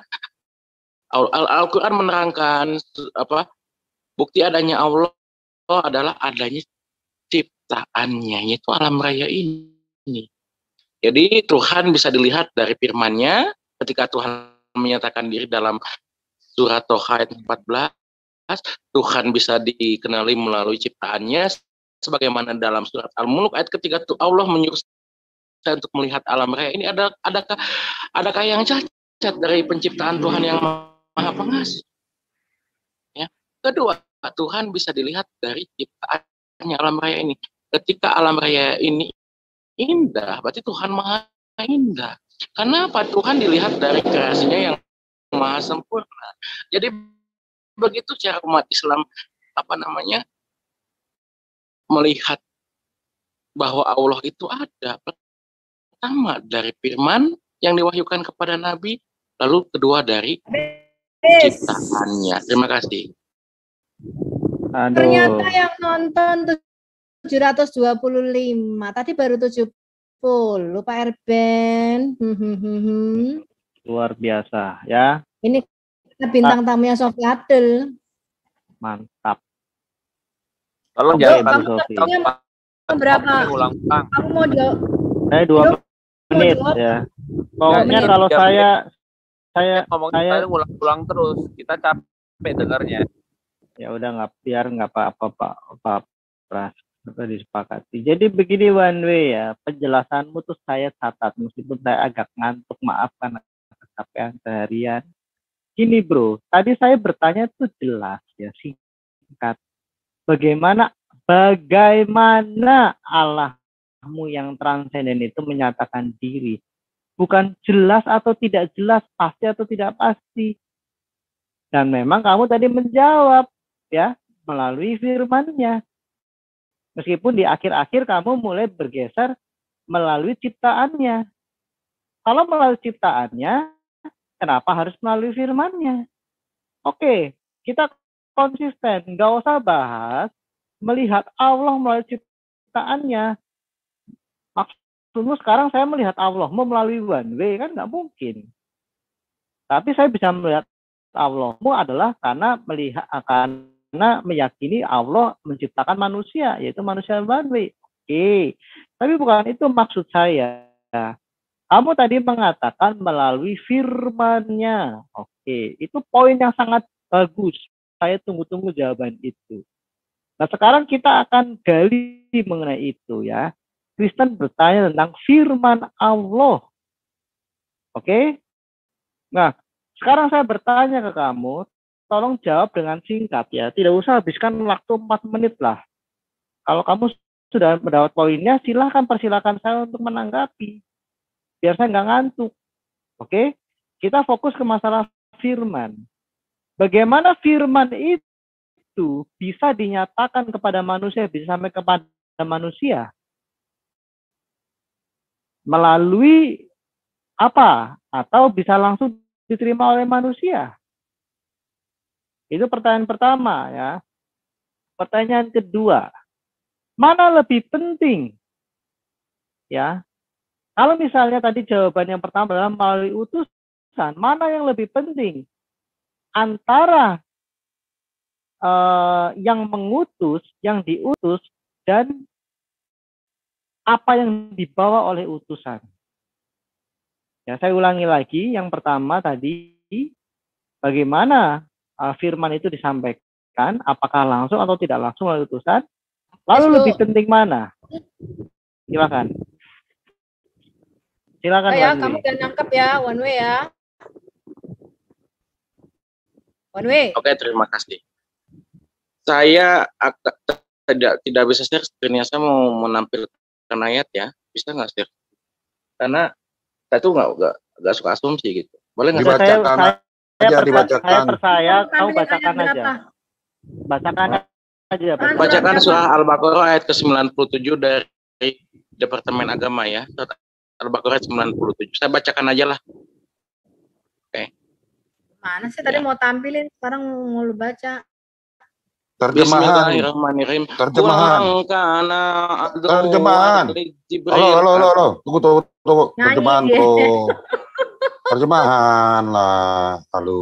S6: Al-Quran menerangkan apa? Bukti adanya Allah adalah adanya ciptaannya, yaitu alam raya ini. Jadi Tuhan bisa dilihat dari firman-Nya ketika Tuhan menyatakan diri dalam surat Toha ayat empat belas, Tuhan bisa dikenali melalui ciptaannya, sebagaimana dalam surat Al-Mulk ayat ketiga Allah menyuruh saya untuk melihat alam raya ini. Ada adakah adakah yang cacat dari penciptaan Tuhan yang Maha Pengasih? Ya. Kedua, Tuhan bisa dilihat dari ciptaannya alam raya ini. Ketika alam raya ini indah, berarti Tuhan Maha Indah. Kenapa? Tuhan dilihat dari kreasinya yang Maha Sempurna. Jadi begitu cara umat Islam apa namanya melihat bahwa Allah itu ada. Pertama dari firman yang diwahyukan kepada Nabi, lalu kedua dari ciptaannya. Terima kasih.
S7: Aduh.
S3: Ternyata yang nonton tujuh ratus dua puluh lima, tadi baru tujuh puluh, Pak Erben.
S7: Luar biasa ya.
S3: Ini bintang tamunya Sofi Adel.
S7: Mantap.
S2: Tolong
S3: Oke,
S2: jawab
S3: kamu tadinya mau berapa?
S2: ulang-ulang.
S3: Aku mau jawab.
S7: Saya dua
S3: Yuk,
S7: menit
S3: jawab.
S7: ya. Pokoknya
S2: menit,
S7: kalau
S2: tiga
S7: saya saya
S2: ngomong
S7: saya
S2: kita ulang-ulang terus, kita capek dengarnya.
S7: ya udah nggak biar nggak apa-apa Pak Pak Pras apa disepakati. Jadi begini one way ya, penjelasanmu tuh saya catat meskipun saya agak ngantuk, maafkan kecapean seharian. Gini bro, tadi saya bertanya tuh jelas ya, singkat. Bagaimana bagaimana Allahmu yang transenden itu menyatakan diri? Bukan jelas atau tidak jelas, pasti atau tidak pasti. Dan memang kamu tadi menjawab ya melalui firman-Nya. Meskipun di akhir-akhir kamu mulai bergeser melalui ciptaannya. Kalau melalui ciptaannya, kenapa harus melalui firman-Nya? Oke, kita konsisten, nggak usah bahas melihat Allah melalui ciptaannya. Maksudmu sekarang saya melihat Allah melalui one way, kan nggak mungkin. Tapi saya bisa melihat Allahmu adalah karena melihat karena meyakini Allah menciptakan manusia, yaitu manusia one way. Oke, tapi bukan itu maksud saya. Kamu tadi mengatakan melalui firman-Nya. Oke, itu poin yang sangat bagus. Saya tunggu-tunggu jawaban itu. Nah, sekarang kita akan gali mengenai itu ya. Kristen bertanya tentang firman Allah. Oke? Nah, sekarang saya bertanya ke kamu, tolong jawab dengan singkat ya. Tidak usah habiskan waktu empat menit lah. Kalau kamu sudah mendapat poinnya, silahkan persilakan saya untuk menanggapi. Biar saya nggak ngantuk. Oke? Kita fokus ke masalah firman. Bagaimana firman itu bisa dinyatakan kepada manusia, bisa sampai kepada manusia? Melalui apa? Atau bisa langsung diterima oleh manusia? Itu pertanyaan pertama ya. Pertanyaan kedua, mana lebih penting? Ya. Kalau misalnya tadi jawaban yang pertama adalah melalui utusan, mana yang lebih penting? Antara uh, yang mengutus, yang diutus, dan apa yang dibawa oleh utusan. Ya, saya ulangi lagi, yang pertama tadi, bagaimana uh, firman itu disampaikan, apakah langsung atau tidak langsung oleh utusan, lalu
S3: Yes,
S7: lebih penting mana? Silakan. Silakan.
S3: Oh ya, kamu udah nangkep ya, one way ya. One way.
S6: Oke, terima kasih. Saya tidak tidak bisa share screen-nya, saya mau menampilkan membacakan ayat ya? Bisa nggak sih? Karena saya tuh nggak nggak nggak suka asumsi gitu. Boleh nggak?
S7: Saya,
S5: Dibacakan
S7: saya, saya,
S5: aja,
S7: percaya, saya
S5: dibacakan.
S7: percaya,
S3: Kamu
S7: kau
S3: tampilin ayat
S7: bacakan aja.
S3: berapa?
S7: Bacakan aja.
S3: Kan
S7: bacakan.
S3: surat
S6: Bacakan
S3: berapa?
S6: surah Al-Baqarah ayat ke sembilan puluh tujuh dari Departemen Agama ya. Surat Al-Baqarah ayat sembilan puluh tujuh. Saya bacakan aja lah. Oke.
S3: Mana sih tadi
S6: Ya.
S3: mau tampilin, sekarang mau lu baca.
S5: Terjemahan.
S6: Bismillahirrahmanirrahim.
S5: Terjemahan.
S6: Wa kana
S5: Terjemahan.
S6: aduwwan li
S5: Halo,
S6: Jibril.
S5: halo, halo, halo. Tunggu, tunggu, tunggu.
S3: Nyanyi
S5: Terjemahan,
S3: dia.
S5: bro. Terjemahan lah. Halo.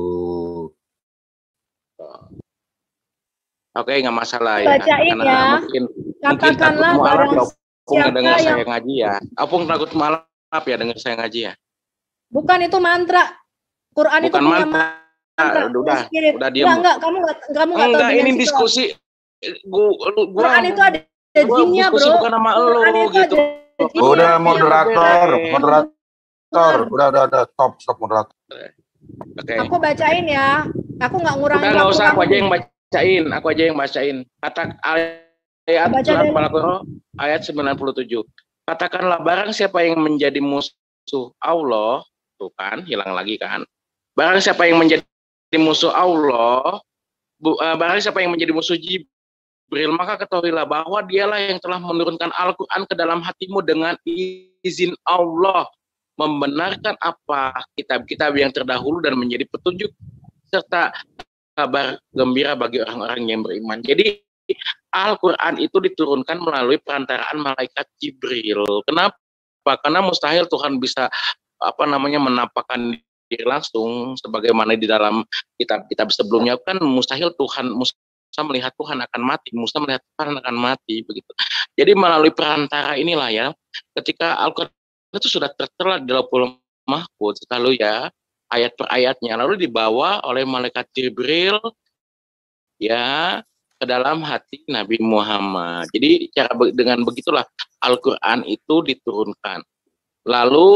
S6: Oke, nggak masalah ya.
S3: Bacain
S6: Karena
S3: ya.
S6: mungkin mungkin takut
S3: Katakanlah
S6: mualaf
S3: barang
S6: ya. Opung
S3: siapa
S6: dengar
S3: yang
S6: saya ngaji ya. Opung takut mualaf ya dengar saya ngaji ya.
S3: bukan itu mantra. Quran itu
S6: Bukan
S3: punya
S6: mantra.
S3: mantra.
S6: Udah, udah,
S3: Spirit.
S6: udah diam.
S3: Enggak, enggak, kamu enggak kamu enggak tahu
S6: Enggak, ini
S3: dimensi
S6: diskusi. Gua, gua,
S3: Quran itu ada ada
S6: gua
S3: jinnya,
S6: diskusi
S3: Bro.
S6: bukan sama
S3: Quran
S6: elu
S3: itu
S6: gitu.
S3: ada jinnya.
S5: Udah,
S6: Iya,
S5: moderator.
S6: beres.
S5: Moderator. Udah, udah, udah. Stop, stop, moderator.
S6: Oke.
S3: Aku bacain ya. Aku enggak ngurangin
S6: Udah nggak
S3: waktu
S6: usah, aku
S3: kamu.
S6: aja yang bacain. Aku aja yang bacain. Kata ayat
S3: Baca
S6: surat
S3: dulu.
S6: Al-Baqarah ayat sembilan puluh tujuh. Katakanlah barang siapa yang menjadi musuh Allah, tuh kan hilang lagi kan. Barang siapa yang menjadi musuh Allah, bu, uh, barang siapa yang menjadi musuh Jibril, maka ketahuilah bahwa dialah yang telah menurunkan Al-Quran ke dalam hatimu dengan izin Allah, membenarkan apa kitab-kitab yang terdahulu dan menjadi petunjuk serta kabar gembira bagi orang-orang yang beriman. Jadi Al-Quran itu diturunkan melalui perantaraan malaikat Jibril. Kenapa? Karena mustahil Tuhan bisa apa namanya menampakkan diri langsung sebagaimana di dalam kitab-kitab sebelumnya kan mustahil Tuhan Musa melihat Tuhan akan mati, Musa melihat Tuhan akan mati begitu. Jadi melalui perantara inilah ya, ketika Al-Quran itu sudah tertera di Lauhul Mahfuz, lalu ya ayat per ayatnya lalu dibawa oleh malaikat Jibril ya ke dalam hati Nabi Muhammad. Jadi cara be dengan begitulah Al-Quran itu diturunkan. Lalu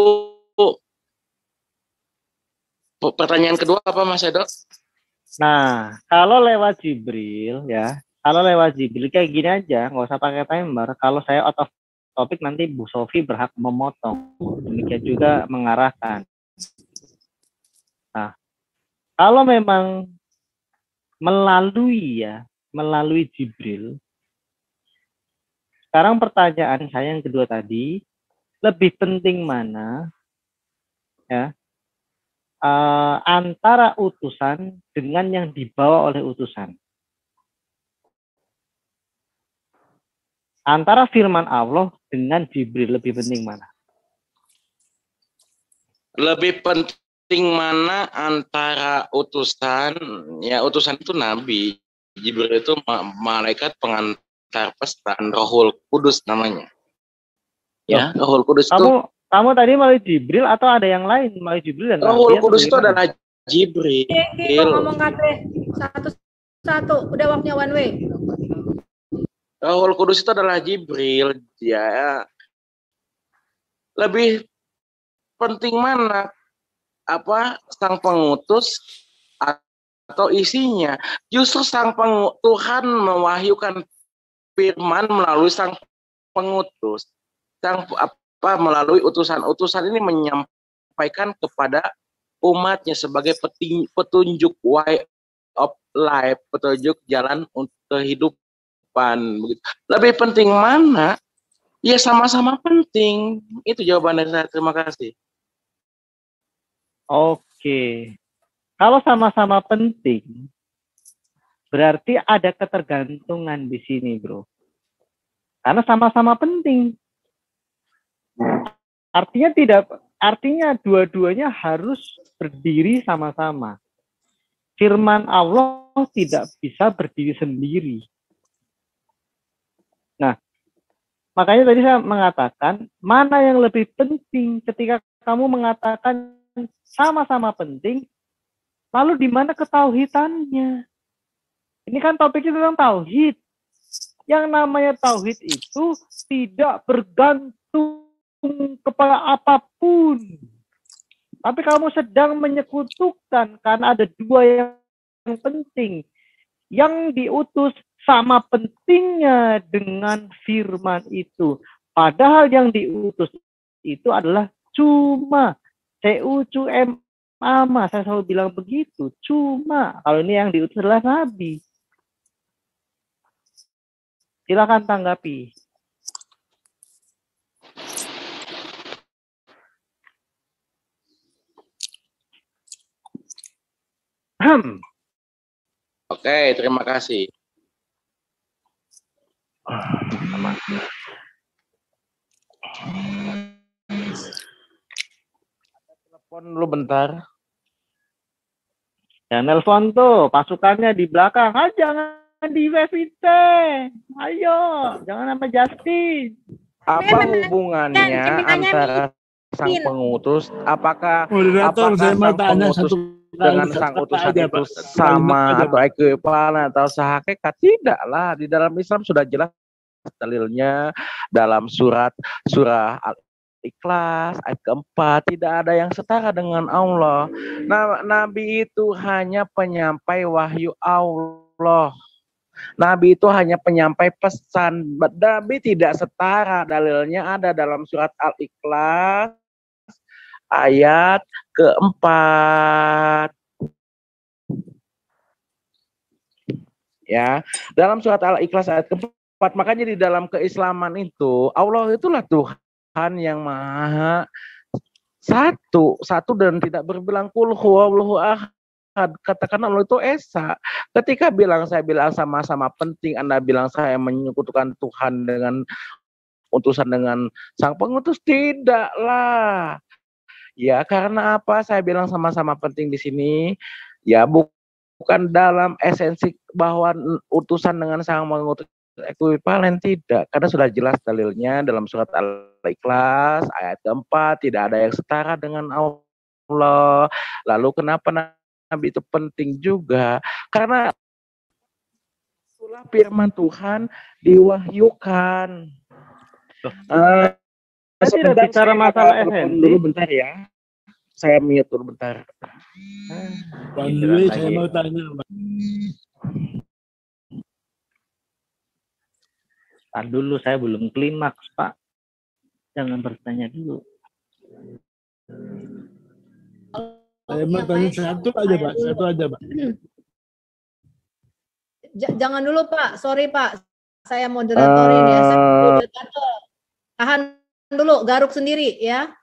S6: pertanyaan kedua apa Mas Edo?
S7: Nah, kalau lewat Jibril ya, kalau lewat Jibril kayak gini aja, nggak usah pakai timer. Kalau saya out of topic nanti Bu Sofi berhak memotong. Demikian juga mengarahkan. Nah, kalau memang melalui ya, melalui Jibril. Sekarang pertanyaan saya yang kedua tadi, lebih penting mana ya uh, antara utusan dengan yang dibawa oleh utusan? Antara firman Allah dengan Jibril lebih penting mana?
S6: Lebih penting mana antara utusan, ya utusan itu Nabi, Jibril itu malaikat pengantar pesan, Rohul Kudus namanya. Ya,
S7: Loh,
S6: Rohul Kudus
S7: kamu,
S6: itu.
S7: Kamu tadi melalui Jibril atau ada yang lain melalui Jibril dan
S6: Rohul
S7: Nabi?
S6: Kudus itu adalah Jibril.
S3: Oke, ngomong kate satu-satu. Udah waktunya one way.
S6: Rohul Kudus itu adalah Jibril. Ya, lebih penting mana? Apa sang pengutus atau isinya? Justru sang pengutus, Tuhan mewahyukan firman melalui sang pengutus, sang apa melalui utusan-utusan ini menyampaikan kepada umatnya sebagai petunjuk way of life, petunjuk jalan untuk kehidupan. Begitu. Lebih penting mana? Ya sama-sama penting. Itu jawaban dari saya. Terima kasih.
S7: Oke, kalau sama-sama penting, berarti ada ketergantungan di sini, bro. Karena sama-sama penting. Artinya tidak, artinya dua-duanya harus berdiri sama-sama. Firman Allah tidak bisa berdiri sendiri. Nah, makanya tadi saya mengatakan mana yang lebih penting ketika kamu mengatakan sama-sama penting, lalu di mana ketauhidannya? Ini kan topiknya tentang tauhid. Yang namanya tauhid itu tidak bergantung kepada apapun. Tapi kamu sedang menyekutukan karena ada dua yang penting. Yang diutus sama pentingnya dengan firman itu. Padahal yang diutus itu adalah cuma C U C U M A, saya selalu bilang begitu, cuma. Kalau ini yang diutus adalah nabi. Silakan tanggapi.
S6: Oke, terima kasih. Telepon dulu bentar.
S7: Ya, nelpon tuh pasukannya di belakang. Ah, jangan di Wevite. Ayo, jangan sama Justin.
S6: Apa hubungannya antara sang pengutus? Apakah
S10: Moderator,
S6: apakah
S10: saya mau
S6: sang
S10: tanya
S6: pengutus
S10: satu
S6: dengan
S10: satu
S6: sang
S10: kata
S6: utusan
S10: aja,
S6: itu
S10: Pak. Satu kalimat
S6: sama
S10: aja,
S6: atau
S10: Pak.
S6: ekuivalen atau sehakikat? Tidaklah. Di dalam Islam sudah jelas dalilnya dalam surat surah Al-Ikhlas ayat keempat, tidak ada yang setara dengan Allah. Nah, Nabi itu hanya penyampai wahyu Allah. Nabi itu hanya penyampai pesan. Nabi tidak setara. Dalilnya ada dalam surat Al-Ikhlas ayat keempat. Ya, dalam surat Al-Ikhlas ayat keempat, makanya di dalam keislaman itu Allah itulah Tuhan yang maha satu, satu dan tidak berbilang kul huwallahu ahad. Katakan Allah itu esa. Ketika bilang saya bilang sama-sama penting, Anda bilang saya menyekutukan Tuhan dengan utusan dengan sang pengutus, tidaklah. Ya, karena apa? Saya bilang sama-sama penting di sini. Ya, bu bukan dalam esensi bahwa utusan dengan sang pengutus ekuivalen, tidak. Karena sudah jelas dalilnya dalam surat Al-Ikhlas ayat keempat, tidak ada yang setara dengan Allah. Lalu kenapa Nabi itu penting juga? Karena itulah firman Tuhan diwahyukan. Uh,
S7: Saya tidak bicara masalah esensi.
S6: Dulu bentar ya. Saya mute dulu bentar.
S10: One way saya mau tanya, Pak.
S7: Tahan dulu, saya belum klimaks, Pak. Jangan bertanya dulu.
S10: Saya mau tanya satu aja, Pak. Satu aja, Pak.
S3: J- jangan dulu, Pak. Sorry, Pak. Saya moderatorin ya. Saya moderator. Tahan dulu, garuk sendiri ya.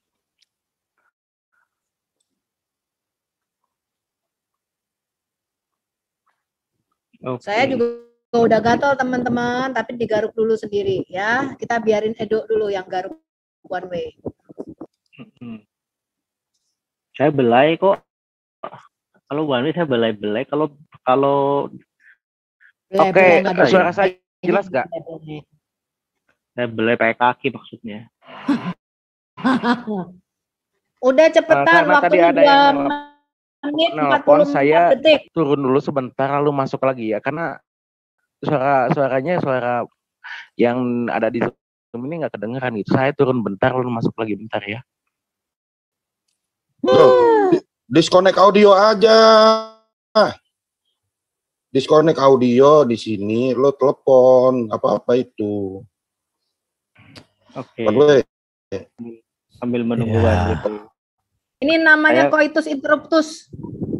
S7: Okay.
S3: Saya juga udah gatel teman-teman, tapi digaruk dulu sendiri ya. Kita biarin Edo dulu yang garuk one way.
S7: Hmm. Saya belai kok. Kalau one way saya belai-belai. Kalau kalau
S6: Oke, okay, suara saya jelas gak?
S7: Saya belai pakai kaki maksudnya.
S3: Udah cepetan,
S6: uh,
S3: waktunya dua menit empat puluh
S6: saya
S3: detik.
S6: Turun dulu sebentar lalu masuk lagi ya, karena suara suaranya suara yang ada di Zoom ini nggak kedengeran gitu. Saya turun bentar lalu masuk lagi bentar ya.
S5: Loh, disconnect audio aja. Disconnect audio di sini, lo telepon apa-apa itu.
S7: Oke.
S5: Okay.
S7: Sambil menunggu
S4: Ya.
S7: One.
S3: Ini namanya
S7: Saya-
S3: coitus interruptus.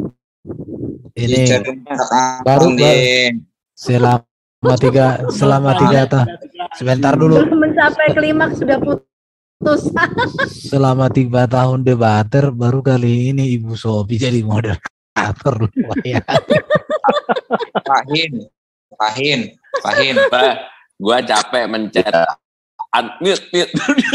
S4: Ini baru baru selama tiga selama tiga tahun. Sebentar dulu.
S3: Belum mencapai klimaks sudah putus.
S4: Selama tiga tahun debater baru kali ini Ibu Sobi jadi moderator. Lumayan.
S9: Pahin, Pahin, Pahin.
S2: Pak, gua capek mencet unmute mute.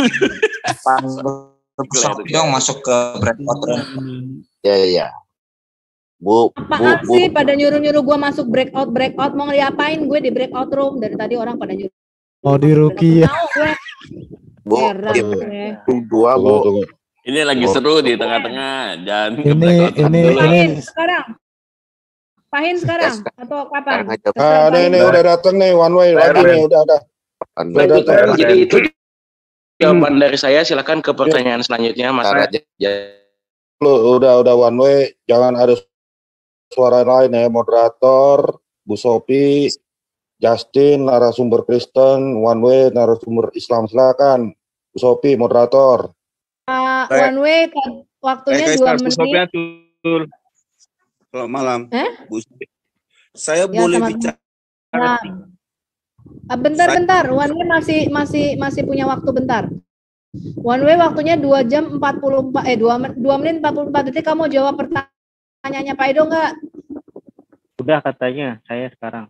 S9: Sobi dong masuk ke breakout room.
S5: Ya ya. Bu,
S3: Apaan
S5: bu, bu.
S3: sih pada nyuruh-nyuruh gue masuk breakout breakout, mau ngapain gue di breakout room dari tadi orang pada nyuruh.
S4: Mau di Ruki ya.
S3: Tahu gue.
S5: Bu,
S3: Heran
S5: ini
S3: gue.
S5: dua bu.
S2: Ini lagi seru di tengah-tengah. Jangan ke
S4: Ini
S2: breakout room
S4: ini
S2: dulu.
S4: ini
S3: Pahin sekarang. Pahin sekarang atau kapan?
S5: Ah, nih, nih udah datang nih one way lagi nih udah ada. Udah
S6: Baik,
S5: datang.
S6: jadi itu jawaban dari saya. Silakan ke pertanyaan selanjutnya, Mas.
S5: Lo udah udah one way, jangan ada suara lain ya, moderator, Bu Sopi, Justin narasumber Kristen, One Way narasumber Islam. Silakan, Bu Sophie moderator.
S11: Uh,
S12: Baik.
S11: one way waktunya
S12: Baik,
S11: dua
S12: Bu
S11: menit.
S12: Sophia, selamat malam.
S11: Eh?
S12: Bu Sophia. Saya
S11: Ya,
S12: boleh
S11: selamat
S12: bicara?
S11: malam. Ah, bentar, bentar. One way masih masih masih punya waktu bentar. One way waktunya dua jam empat puluh empat eh dua menit empat puluh empat detik. Kamu jawab pertanyaannya Pak Edo nggak?
S7: Udah katanya, saya sekarang.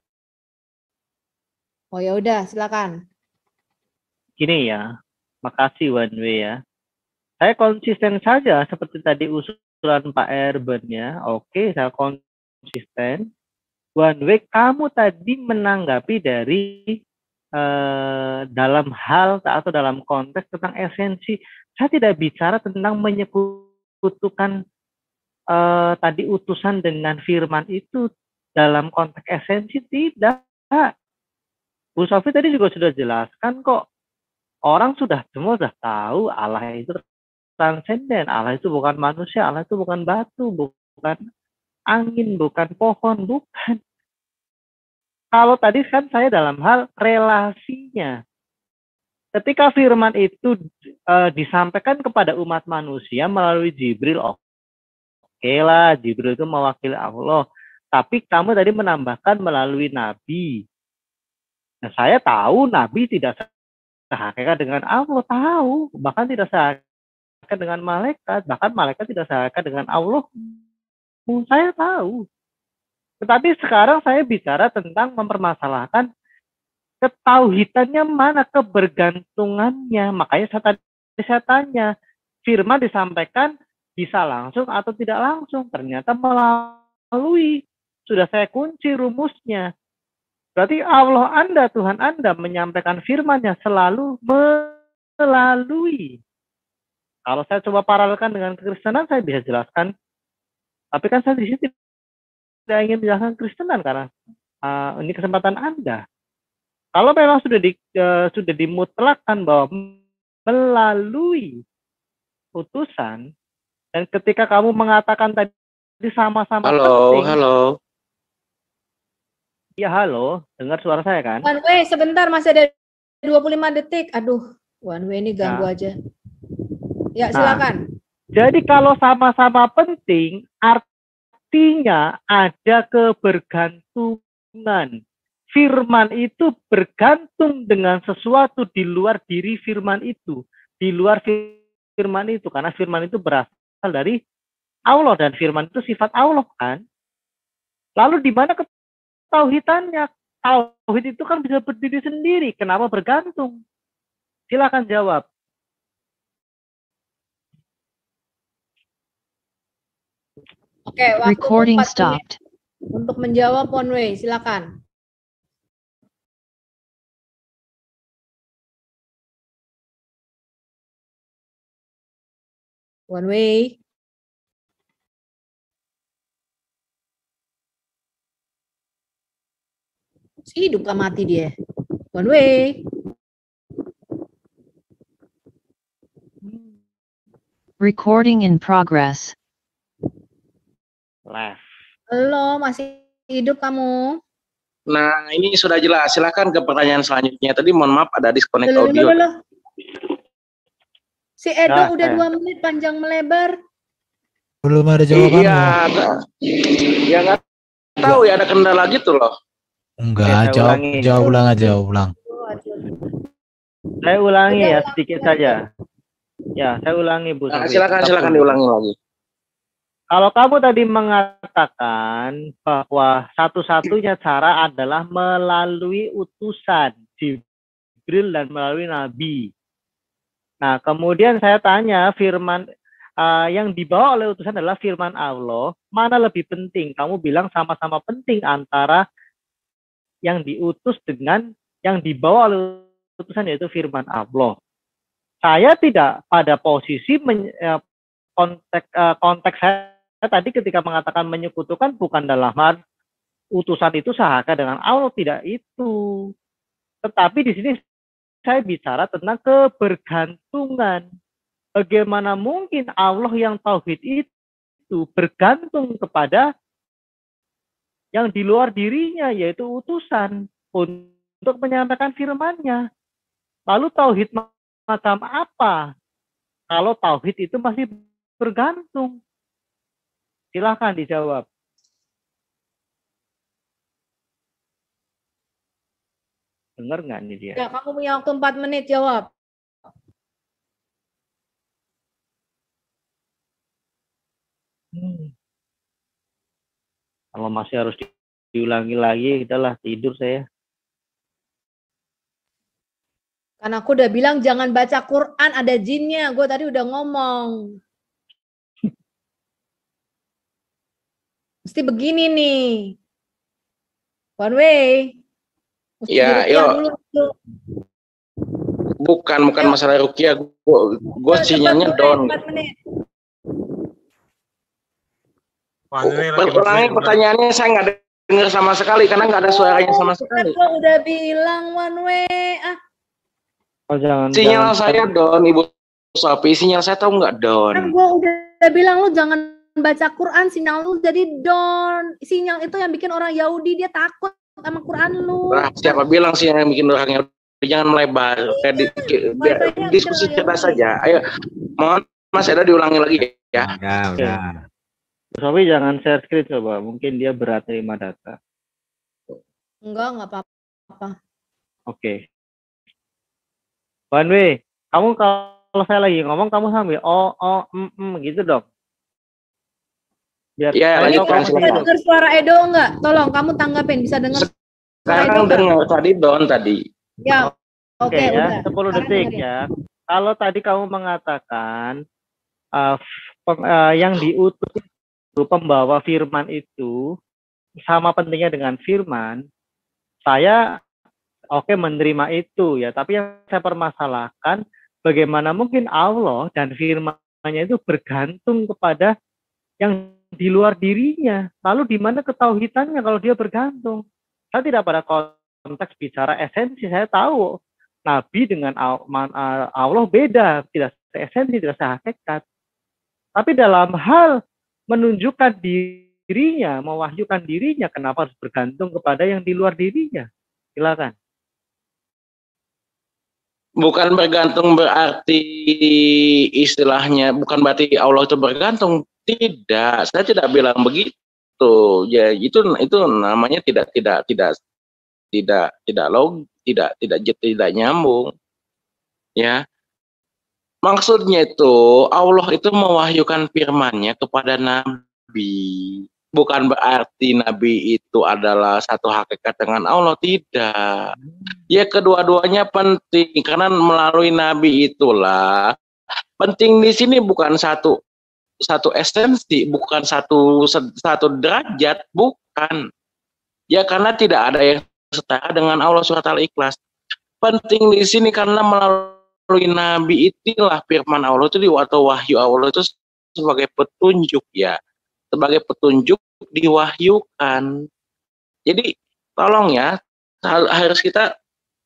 S11: Oh ya udah, silakan.
S7: Gini ya, makasih One Way ya. Saya konsisten saja seperti tadi usulan Pak Erben ya. Oke, saya konsisten. One Way, kamu tadi menanggapi dari eh, dalam hal atau dalam konteks tentang esensi. Saya tidak bicara tentang menyekutukan eh, tadi utusan dengan firman itu dalam konteks esensi, tidak. Bu Sofi tadi juga sudah jelaskan kok. Orang sudah semua sudah tahu Allah itu transenden, Allah itu bukan manusia, Allah itu bukan batu, bukan angin, bukan pohon, bukan. Kalau tadi kan saya dalam hal relasinya. Ketika firman itu e, disampaikan kepada umat manusia melalui Jibril, oke okay lah, Jibril itu mewakili Allah. Tapi kamu tadi menambahkan melalui Nabi. Nah, saya tahu Nabi tidak sehakikat dengan Allah, tahu. Bahkan tidak sehakikat dengan malaikat. Bahkan malaikat tidak sehakikat dengan Allah. Saya tahu. Tetapi sekarang saya bicara tentang mempermasalahkan ketauhidannya mana, kebergantungannya. Makanya saya tadi saya tanya, firman disampaikan bisa langsung atau tidak langsung. Ternyata melalui. Sudah saya kunci rumusnya. Berarti Allah Anda, Tuhan Anda menyampaikan firman-Nya selalu melalui. Kalau saya coba paralelkan dengan kekristenan, saya bisa jelaskan. Tapi kan saya di sini tidak ingin menjelaskan kekristenan karena uh, ini kesempatan Anda. Kalau memang sudah di, uh, sudah dimutlakkan bahwa melalui utusan, dan ketika kamu mengatakan tadi sama-sama
S6: Halo,
S7: penting.
S6: halo.
S7: Ya halo, dengar suara saya kan?
S11: One way, sebentar masih ada dua puluh lima detik. Aduh, one way ini ganggu
S7: Ya.
S11: aja. Ya, silakan.
S7: Nah, jadi kalau sama-sama penting, artinya ada kebergantungan. Firman itu bergantung dengan sesuatu di luar diri firman itu. Di luar firman itu, karena firman itu berasal dari Allah, dan firman itu sifat Allah kan. Lalu di mana tauhidannya? Tauhid itu kan bisa berdiri sendiri. Kenapa bergantung? Silakan jawab.
S11: Oke, waktu
S13: Recording
S11: empat menit
S13: stopped.
S11: untuk menjawab one way. Silakan. One way. Si hidup gak mati dia. One way.
S13: Recording in progress.
S7: Left.
S11: Halo, masih hidup kamu?
S6: Nah, ini sudah jelas. Silakan ke pertanyaan selanjutnya. Tadi mohon maaf ada disconnect
S11: Loh, loh,
S6: audio.
S11: loh, loh. Si Edo
S7: Nah,
S11: udah
S7: saya-
S11: dua menit panjang melebar.
S4: Belum ada jawabannya.
S6: Iya, nggak- ya nggak tahu ya ada kendala gitu loh.
S4: Enggak,
S7: Oke, saya
S4: jawab,
S7: ulangi.
S4: jawab ulang aja, jawab ulang.
S7: Saya ulangi
S11: Udah,
S7: ya
S11: ulang
S7: sedikit
S11: lagi.
S7: saja. Ya, saya ulangi Bu
S6: Nah,
S7: Sofi.
S6: silakan
S7: Tetap
S6: silakan
S7: dulu.
S6: diulangi lagi.
S7: Kalau kamu tadi mengatakan bahwa satu-satunya cara adalah melalui utusan Jibril dan melalui Nabi. Nah, kemudian saya tanya firman uh, yang dibawa oleh utusan adalah firman Allah. Mana lebih penting? Kamu bilang sama-sama penting antara yang diutus dengan yang dibawa oleh utusan, yaitu firman Allah. Saya tidak pada posisi men, uh, konteks uh, konteks saya tadi ketika mengatakan menyekutukan bukan dalam hal utusan itu sahaka dengan Allah, tidak itu. Tetapi di sini saya bicara tentang kebergantungan. Bagaimana mungkin Allah yang tauhid itu bergantung kepada yang di luar dirinya, yaitu utusan. untuk menyampaikan firman-Nya. Lalu tauhid macam apa? Kalau tauhid itu masih bergantung. Silahkan dijawab. Dengar nggak nih dia?
S11: Ya, kamu punya waktu empat menit jawab.
S7: Hmm. Kalau masih harus di- diulangi lagi, udahlah tidur saya.
S11: Karena aku udah bilang jangan baca Quran, ada jinnya. Gue tadi udah ngomong. Mesti begini nih. One way. Mesti
S6: Ya,
S11: diruqyah
S6: yo,
S11: dulu tuh.
S6: bukan bukan masalah rukiah, gue gue
S11: Cepat,
S6: sinyalnya
S11: One Way,
S6: down.
S11: empat menit.
S6: Ulangi pertanyaannya, saya nggak dengar sama sekali karena nggak ada suaranya sama
S11: Kan
S6: sekali.
S11: gue udah bilang one way. Ah,
S7: Oh, jangan,
S6: Sinyal
S7: jangan.
S6: saya down, Ibu Sophie. Sinyal saya tahu nggak down.
S11: kan gue udah bilang lu jangan baca Quran, sinyal lu jadi down. Sinyal itu yang bikin orang Yahudi dia takut sama Quran lu.
S6: Nah, siapa bilang sih yang bikin orangnya jangan melebar. Kayak di, di-
S11: Makanya
S6: diskusi
S11: bikin
S6: cerdas
S11: orang Yahudi.
S6: saja. Ayo, mohon Mas Edo diulangi lagi ya.
S4: Udah,
S7: Oke.
S4: udah.
S7: Tapi jangan share screen coba. Mungkin dia berat terima data.
S11: Enggak, enggak apa-apa.
S7: Oke. One way. Kamu kalau saya lagi ngomong, kamu sambil oh, oh, mm, mm, gitu dong. Biar
S6: Ya,
S7: saya tahu
S6: lanjutkan,
S7: kamu
S11: Bisa
S6: silakan.
S11: dengar suara Edo enggak? Tolong kamu tanggapin, bisa dengar suara Edo
S6: Sekarang
S11: enggak?
S6: dengar tadi down tadi.
S11: Ya, oke,
S7: Oke ya,
S11: udah.
S7: sepuluh
S11: Sekarang
S7: detik
S11: dengerin.
S7: ya. Kalau tadi kamu mengatakan uh, pem- uh, yang diutus itu pembawa firman itu sama pentingnya dengan firman, saya oke menerima itu ya. Tapi yang saya permasalahkan, bagaimana mungkin Allah dan firman-Nya itu bergantung kepada yang di luar dirinya. Lalu di mana ketauhidannya kalau dia bergantung? Saya tidak pada konteks bicara esensi. Saya tahu Nabi dengan Allah beda, tidak esensi, tidak sehakikat. Tapi dalam hal menunjukkan dirinya, mewahyukan dirinya, kenapa harus bergantung kepada yang di luar dirinya? Silakan.
S6: Bukan bergantung berarti istilahnya, bukan berarti Allah itu bergantung. Tidak, saya tidak bilang begitu. Ya itu itu namanya tidak tidak tidak tidak tidak log tidak tidak tidak nyambung. Ya, maksudnya itu Allah itu mewahyukan firman-Nya kepada Nabi. Bukan berarti Nabi itu adalah satu hakikat dengan Allah, tidak. Ya kedua-duanya penting karena melalui Nabi itulah penting di sini bukan satu satu esensi, bukan satu satu derajat, bukan. Ya karena tidak ada yang setara dengan Allah surat Al-Ikhlas. Penting di sini karena melalui Nabi itulah firman Allah itu atau wahyu Allah itu sebagai petunjuk ya. Sebagai petunjuk diwahyukan. Jadi tolong ya, harus kita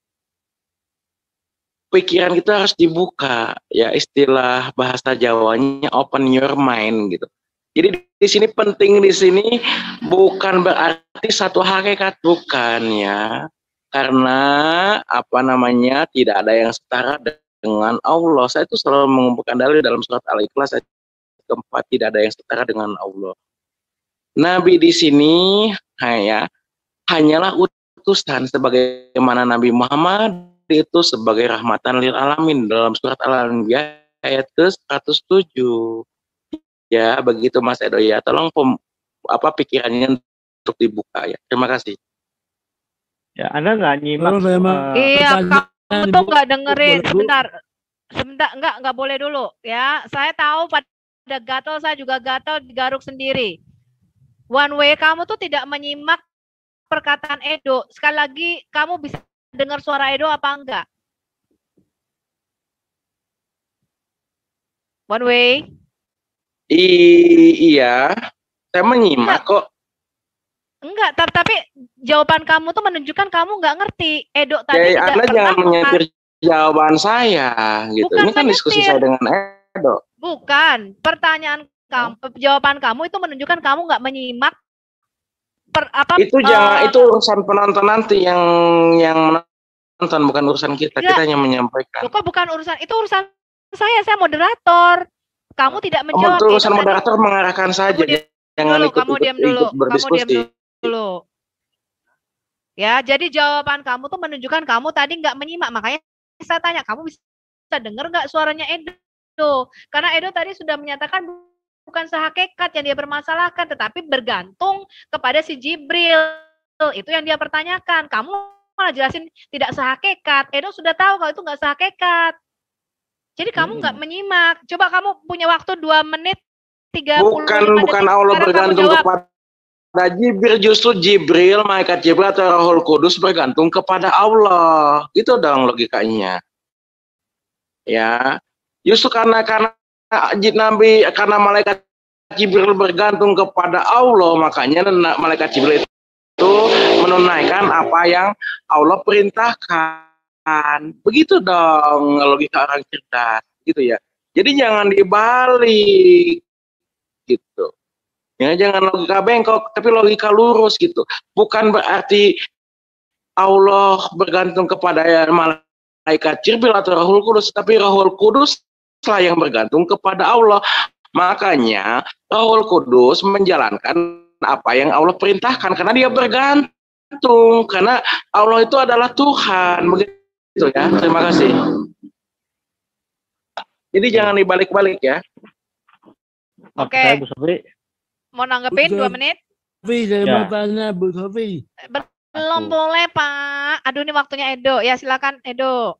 S6: pikiran kita harus dibuka ya, istilah bahasa Jawanya open your mind gitu. Jadi di sini penting di sini bukan berarti satu hakikat, bukan ya. Karena apa namanya tidak ada yang setara dengan Allah. Saya itu selalu mengumpulkan dalil dalam surat Al-Ikhlas ayat keempat, tidak ada yang setara dengan Allah. Nabi di sini ya hanyalah utusan sebagaimana Nabi Muhammad itu sebagai rahmatan lil alamin dalam surat Al-Anbiya ayat ke seratus tujuh. Ya, begitu Mas Edo ya. Tolong pem, apa pikirannya untuk dibuka ya. Terima kasih.
S7: Ya, Anda nggak nyimak.
S10: Kalau saya mah
S7: uh,
S3: Iya,
S10: pertanyaan
S3: kamu tuh
S10: Ibu,
S3: nggak dengerin.
S10: boleh, Bu?
S3: Sebentar, sebentar, nggak nggak boleh dulu ya. Saya tahu pada gatel, saya juga gatel digaruk sendiri. One way kamu tuh tidak menyimak perkataan Edo. Sekali lagi, kamu bisa dengar suara Edo apa enggak? One way.
S6: I, iya, saya menyimak kok.
S3: Enggak, tapi, tapi jawaban kamu tuh menunjukkan kamu nggak ngerti. Edo tadi
S6: Ya,
S3: tidak
S6: Anda
S3: pernah
S6: jangan menyetir
S3: mengat-
S6: jawaban saya gitu.
S3: Bukan
S6: Ini kan diskusi
S3: menyetir.
S6: saya dengan Edo.
S3: Bukan. Pertanyaan kamu, jawaban kamu itu menunjukkan kamu nggak menyimak per, apa
S6: Itu jangan,
S3: uh,
S6: itu urusan penonton nanti yang yang menonton, bukan urusan kita.
S3: enggak.
S6: Kita hanya menyampaikan.
S3: Loh, kok bukan urusan itu, urusan saya, saya moderator. Kamu tidak menjawab.
S6: Itu urusan
S3: Edo
S6: moderator
S3: tadi,
S6: mengarahkan saja, jangan
S3: dulu,
S6: ikut
S3: kamu
S6: ikut,
S3: diam dulu,
S6: ikut
S3: kamu diam
S6: berdiskusi.
S3: dulu. Ya, jadi jawaban kamu tuh menunjukkan kamu tadi nggak menyimak. Makanya saya tanya, kamu bisa dengar nggak suaranya Edo? Karena Edo tadi sudah menyatakan bukan sehakikat yang dia permasalahkan, tetapi bergantung kepada si Jibril. Itu yang dia pertanyakan. Kamu malah jelasin tidak sehakikat. Edo sudah tahu kalau itu nggak sehakikat. Jadi kamu nggak menyimak. Coba kamu punya waktu dua menit tiga puluh
S6: Bukan
S3: lima
S6: bukan
S3: detik.
S6: Allah
S3: Sekarang kamu
S6: bergantung
S3: jawab.
S6: kepada Jibril, justru Jibril, malaikat Jibril atau Rohul Kudus bergantung kepada Allah. Gitu dong logikanya. Ya, justru karena karena Nabi, karena malaikat Jibril bergantung kepada Allah, makanya malaikat Jibril itu menunaikan apa yang Allah perintahkan. Begitu dong logika orang cerdas, gitu ya. Jadi jangan dibalik, gitu. Ya, jangan logika bengkok, tapi logika lurus gitu. Bukan berarti Allah bergantung kepada malaikat Jibril atau Rohul Kudus, tapi Rohul Kudus lah yang bergantung kepada Allah. Makanya Rohul Kudus menjalankan apa yang Allah perintahkan karena dia bergantung, karena Allah itu adalah Tuhan. Begitu ya. Terima kasih. Jadi jangan dibalik-balik ya.
S3: Oke.
S7: Saya Bu Sofi.
S3: Mau nanggepin dua menit?
S10: Sofi, saya
S7: Ya.
S10: mau tanya Bu Sofi.
S3: Belum boleh, Pak. Aduh, ini waktunya Edo. Ya, silakan Edo.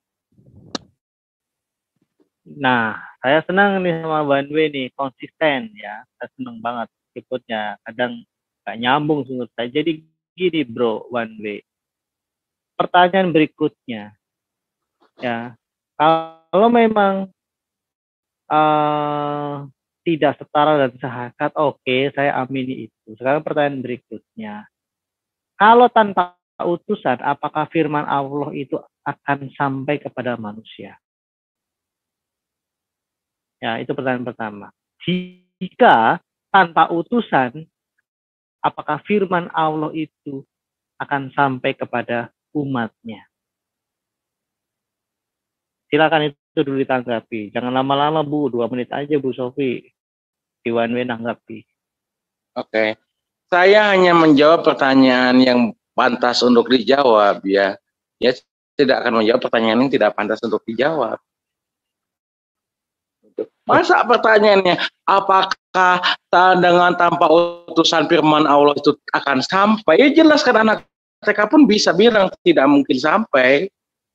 S7: Nah, saya senang nih sama One Way nih, konsisten ya. Saya senang banget ikutnya. Kadang nggak nyambung menurut saya. Jadi gini bro, One Way. Pertanyaan berikutnya, ya, kalau memang uh, tidak setara dan sehakat, oke, okay, saya amini itu. Sekarang pertanyaan berikutnya, kalau tanpa utusan, apakah firman Allah itu akan sampai kepada manusia? Ya, itu pertanyaan pertama. Jika tanpa utusan, apakah firman Allah itu akan sampai kepada umatnya? Silakan itu dulu ditanggapi. Jangan lama-lama Bu, dua menit aja Bu Sofi. Di One Way nanggapi.
S6: Oke. Saya hanya menjawab pertanyaan yang pantas untuk dijawab ya. Ya tidak akan menjawab pertanyaan yang tidak pantas untuk dijawab. Masa pertanyaannya, apakah dengan tanpa utusan firman Allah itu akan sampai? Ya jelas kan anak T K pun bisa bilang tidak mungkin sampai.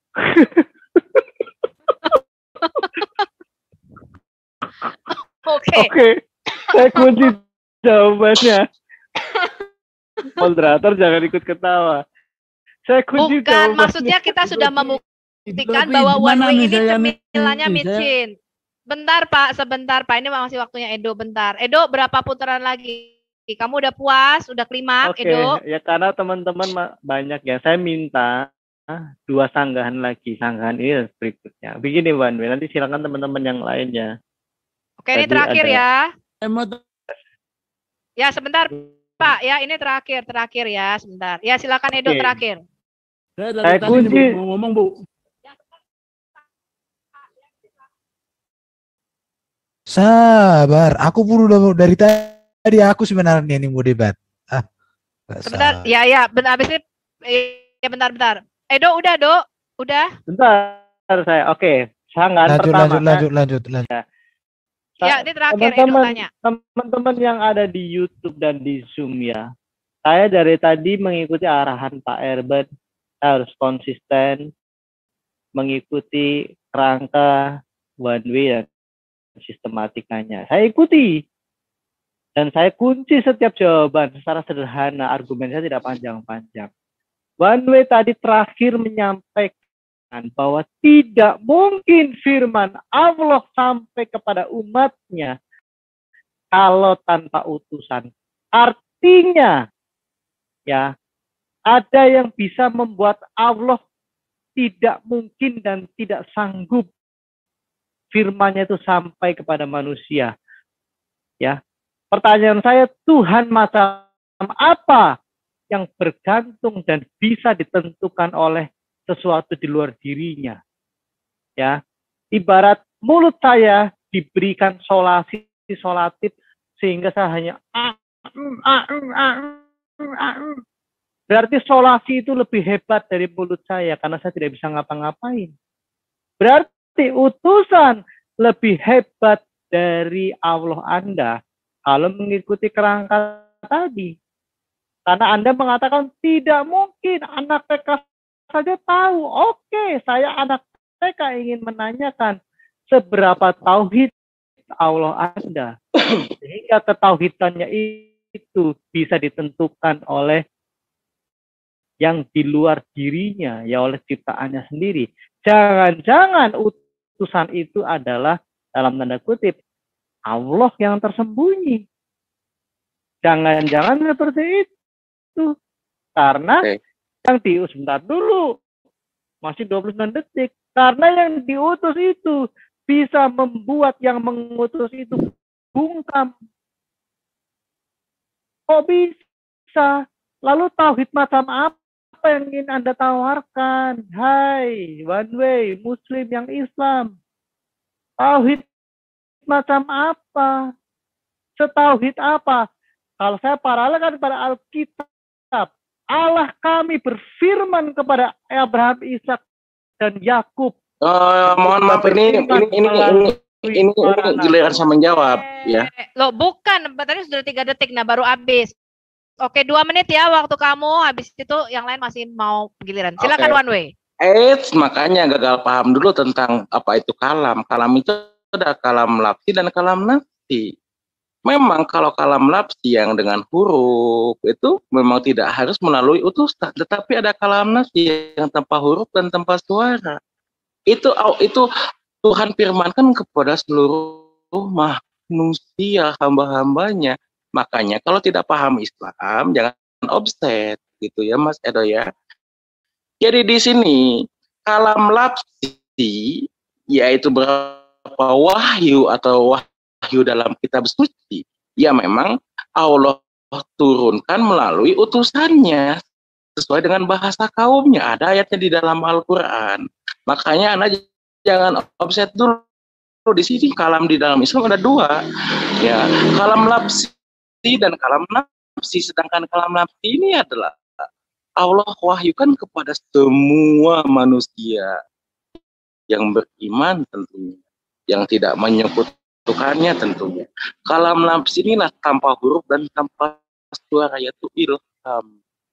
S3: Oke.
S7: Oke, saya kunci jawabannya. Moderator jangan ikut ketawa. Saya kunci
S3: Bukan,
S7: jawabannya.
S3: maksudnya kita sudah membuktikan
S10: Sofi,
S3: bahwa
S10: di
S3: one
S10: mana
S3: way
S10: nih
S3: ini
S10: saya
S3: cemilannya
S10: nih? Saya-
S3: micin. Bentar Pak, sebentar Pak. Ini masih waktunya Edo, bentar. Edo, berapa putaran lagi? Kamu udah puas? Udah klimaks,
S7: Oke,
S3: Edo?
S7: ya karena teman-teman ma- banyak ya. Saya minta ah, dua sanggahan lagi. Sanggahan ini dan berikutnya. Begini One Way, nanti silakan teman-teman yang lainnya.
S3: Oke, ini
S7: Tadi
S3: terakhir
S7: ada-
S3: ya.
S10: Saya mau
S3: Ya, sebentar Pak. Ya, ini terakhir, terakhir ya. Sebentar. Ya, silakan Edo
S7: Oke.
S3: terakhir.
S10: Saya dari
S7: Saya
S10: tadi
S7: kunci.
S10: nih, mau ngomong Bu.
S4: Sabar, aku pun udah dari tadi aku sebenarnya ini mau debat. Ah, nggak
S3: Sebentar.
S4: sabar.
S3: Ya, ya. Bentar, habis ini. Ya, bentar, bentar. Edo, udah, Do? Udah?
S7: Bentar saya. Oke, sanggahan
S4: Lanjut,
S7: pertama.
S4: lanjut, lanjut, lanjut, lanjut.
S3: Ya, ini terakhir Edo
S7: Teman-teman,
S3: tanya.
S7: teman-teman yang ada di YouTube dan di Zoom ya. Saya dari tadi mengikuti arahan Pak Erben. Saya harus konsisten mengikuti kerangka One Way dan sistematikanya. Saya ikuti. Dan saya kunci setiap jawaban secara sederhana. Argumen saya tidak panjang-panjang. One Way tadi terakhir menyampaikan bahwa tidak mungkin firman Allah sampai kepada umatnya kalau tanpa utusan. Artinya, ya, ada yang bisa membuat Allah tidak mungkin dan tidak sanggup firman-Nya itu sampai kepada manusia. Ya, pertanyaan saya, Tuhan macam apa yang bergantung dan bisa ditentukan oleh sesuatu di luar dirinya. Ya, ibarat mulut saya diberikan solasi solatif sehingga saya hanya ah, ah, ah, ah, berarti solasi itu lebih hebat dari mulut saya karena saya tidak bisa ngapa-ngapain. Berarti utusan lebih hebat dari Allah Anda kalau mengikuti kerangka tadi. Karena Anda mengatakan tidak mungkin anak T K saja tahu. Oke, saya anak T K ingin menanyakan seberapa tauhid Allah Anda. Sehingga ketauhidannya itu bisa ditentukan oleh yang di luar dirinya, ya oleh ciptaannya sendiri. Jangan-jangan utusan itu adalah dalam tanda kutip Allah yang tersembunyi. Jangan-jangan seperti itu. Itu karena okay. yang diutus sebentar dulu masih dua puluh sembilan detik karena yang diutus itu bisa membuat yang mengutus itu bungkam. Kok bisa? Lalu tauhid macam apa yang ingin Anda tawarkan? Hai, one way Muslim yang Islam, tauhid macam apa? Setauhid apa? Kalau saya paralelkan pada Alkitab, Allah kami berfirman kepada Abraham, Ishak, dan Yakub.
S6: Uh, mohon maaf ini ini ini ini ini, ini, ini giliran saya menjawab ya.
S3: Loh bukan, tadi sudah tiga detik, nah baru habis. Oke dua menit ya waktu kamu, habis itu yang lain masih mau giliran. Silakan okay. One way.
S6: Eh makanya gagal paham dulu tentang apa itu kalam. Kalam itu ada kalam lafzi dan kalam nafsi. Memang kalau kalam lafzi yang dengan huruf itu memang tidak harus melalui utusan, tetapi ada kalam nafsi yang tanpa huruf dan tanpa suara. Itu itu Tuhan firmankan kepada seluruh manusia, hamba-hambanya. Makanya kalau tidak paham Islam jangan offset gitu ya Mas Edo ya. Jadi di sini kalam lafzi yaitu berapa wahyu atau wahyu wahyu dalam kitab suci, ya memang Allah turunkan melalui utusannya sesuai dengan bahasa kaumnya. Ada ayatnya di dalam Al-Quran. Makanya Anda jangan offset dulu di sini. Kalam di dalam Islam ada dua, ya kalam lafzi dan kalam nafsi. Sedangkan kalam nafsi ini adalah Allah wahyukan kepada semua manusia yang beriman tentunya, yang tidak menyebut Tuhannya tentunya. Kalam nafsi inilah tanpa huruf dan tanpa suara, yaitu ilham.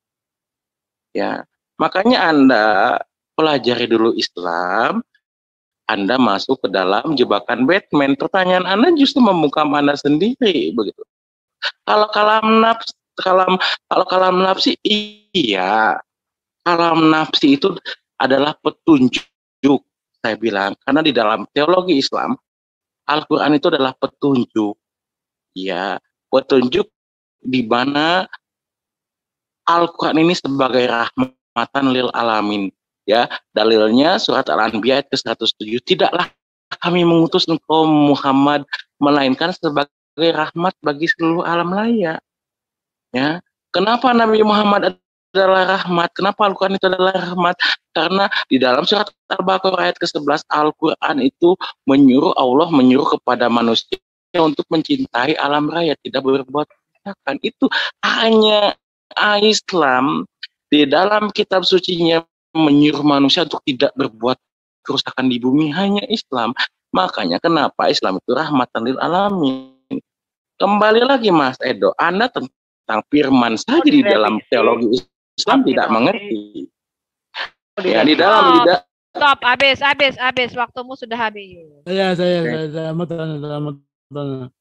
S6: Ya, makanya Anda pelajari dulu Islam, Anda masuk ke dalam jebakan Batman. Pertanyaan Anda justru membungkam Anda sendiri begitu. Kalau kalam nafsi, kalam kalau kalam nafsi iya. Kalam nafsi itu adalah petunjuk, saya bilang, karena di dalam teologi Islam Al-Quran itu adalah petunjuk, ya, petunjuk di mana Al-Quran ini sebagai rahmatan lil alamin, ya, dalilnya surat Al-Anbiya ayat ke seratus tujuh, tidaklah kami mengutus engkau Muhammad melainkan sebagai rahmat bagi seluruh alam raya, ya. Kenapa Nabi Muhammad adalah rahmat? Kenapa Al-Quran itu adalah rahmat? Karena di dalam surat Al-Baqarah ayat ke sebelas Al-Quran itu menyuruh Allah menyuruh kepada manusia untuk mencintai alam raya, tidak berbuat kerusakan. Itu hanya Islam di dalam kitab sucinya menyuruh manusia untuk tidak berbuat kerusakan di bumi, hanya Islam. Makanya kenapa Islam itu rahmatan lil alamin. Kembali lagi Mas Edo, Anda tentang firman saja di dalam teologi Islam tidak mengerti. Ya di dalam tidak.
S3: Stop, habis, habis, habis. Waktumu sudah habis.
S10: Saya, saya, saya, saya mau tanya, saya mau tanya.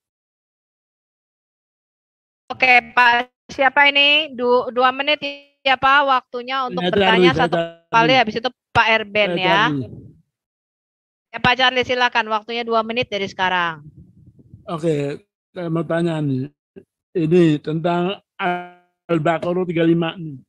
S3: Oke, Pak. Siapa ini? Du, dua menit ya Pak waktunya untuk
S10: Saya
S3: bertanya
S10: Charlie,
S3: satu
S10: saya
S3: kali.
S10: Charlie.
S3: Habis itu Pak Erben
S10: Saya
S3: ya.
S10: Charlie.
S3: Ya Pak Charlie silakan. Waktunya dua menit dari sekarang.
S10: Oke, saya mau tanya nih. Ini tentang Al-Baqarah tiga puluh lima nih.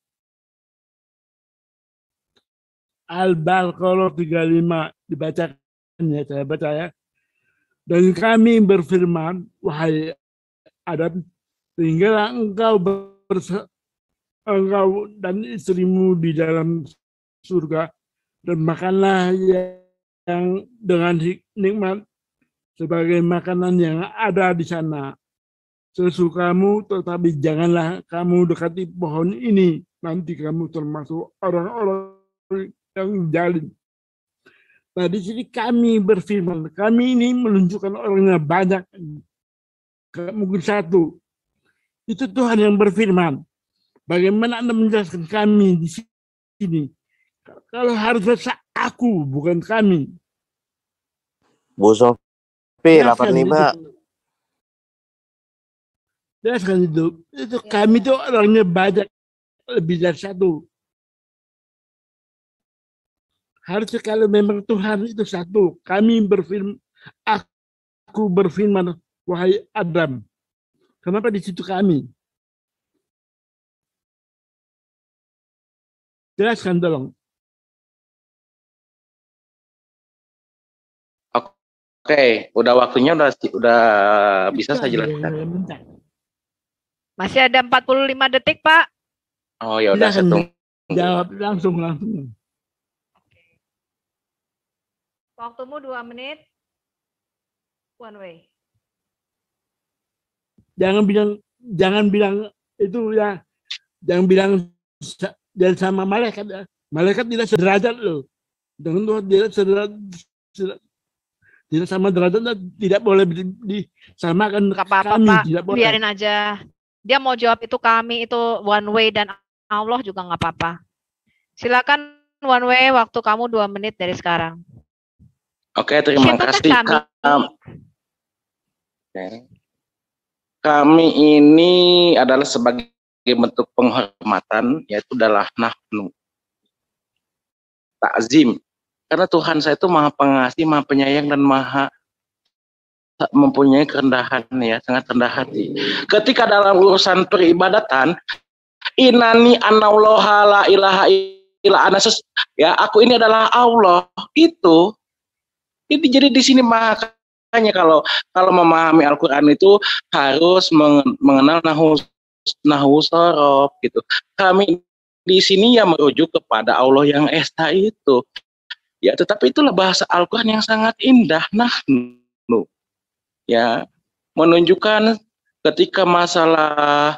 S10: Al-Baqarah tiga puluh lima dibacakan ya, saya baca ya. Dan kami berfirman, wahai Adam, tinggallah engkau berse engkau dan istrimu di dalam surga, dan makanlah yang dengan nikmat sebagai makanan yang ada di sana sesukamu, tetapi janganlah kamu dekati pohon ini, nanti kamu termasuk orang-orang yang zalim. Nah, di sini kami berfirman, kami ini menunjukkan orangnya banyak, mungkin satu. Itu Tuhan yang berfirman. Bagaimana Anda menjelaskan kami di sini? Kalau harusnya aku, bukan kami.
S14: Bu Sofi, delapan lima.
S10: Jelaskan itu. Itu kami itu orangnya banyak, lebih dari satu. Harusnya kalau memang Tuhan itu satu, kami berfirman, aku berfirman, wahai Adam. Kenapa di situ kami? Jelaskan tolong.
S6: Oke, udah waktunya udah udah bisa saya jelaskan.
S3: Masih ada empat puluh lima detik, Pak.
S6: Oh ya udah, saya tunggu.
S10: Jawab langsung langsung.
S3: Waktumu dua menit. One way.
S10: Jangan bilang, jangan bilang itu ya, jangan bilang dan sama malaikat. Ya. Malaikat tidak sederajat loh. Dengan Tuhan tidak sederajat, tidak sama derajat, tidak boleh disamakan.
S3: Gak apa-apa,
S10: kami,
S3: Pak.
S10: tidak boleh.
S3: Biarin aja. Dia mau jawab itu kami, itu one way dan Allah juga nggak apa-apa. Silakan one way, waktu kamu dua menit dari sekarang.
S6: Oke, terima
S3: Siapakah
S6: kasih.
S3: kami?
S6: Oke. Kami ini adalah sebagai bentuk penghormatan, yaitu adalah nahnu, takzim. Karena Tuhan saya itu maha pengasih, maha penyayang, dan maha mempunyai kerendahan, ya, sangat rendah hati. Ketika dalam urusan peribadatan, inani anallaha la ilaha illa ana, ya, aku ini adalah Allah, itu ini jadi di sini makanya kalau kalau memahami Al-Qur'an itu harus mengenal nahwu nahwu sorof gitu. Kami di sini ya merujuk kepada Allah yang esa itu. Ya, tetapi itulah bahasa Al-Qur'an yang sangat indah, nahnu. Ya, menunjukkan ketika masalah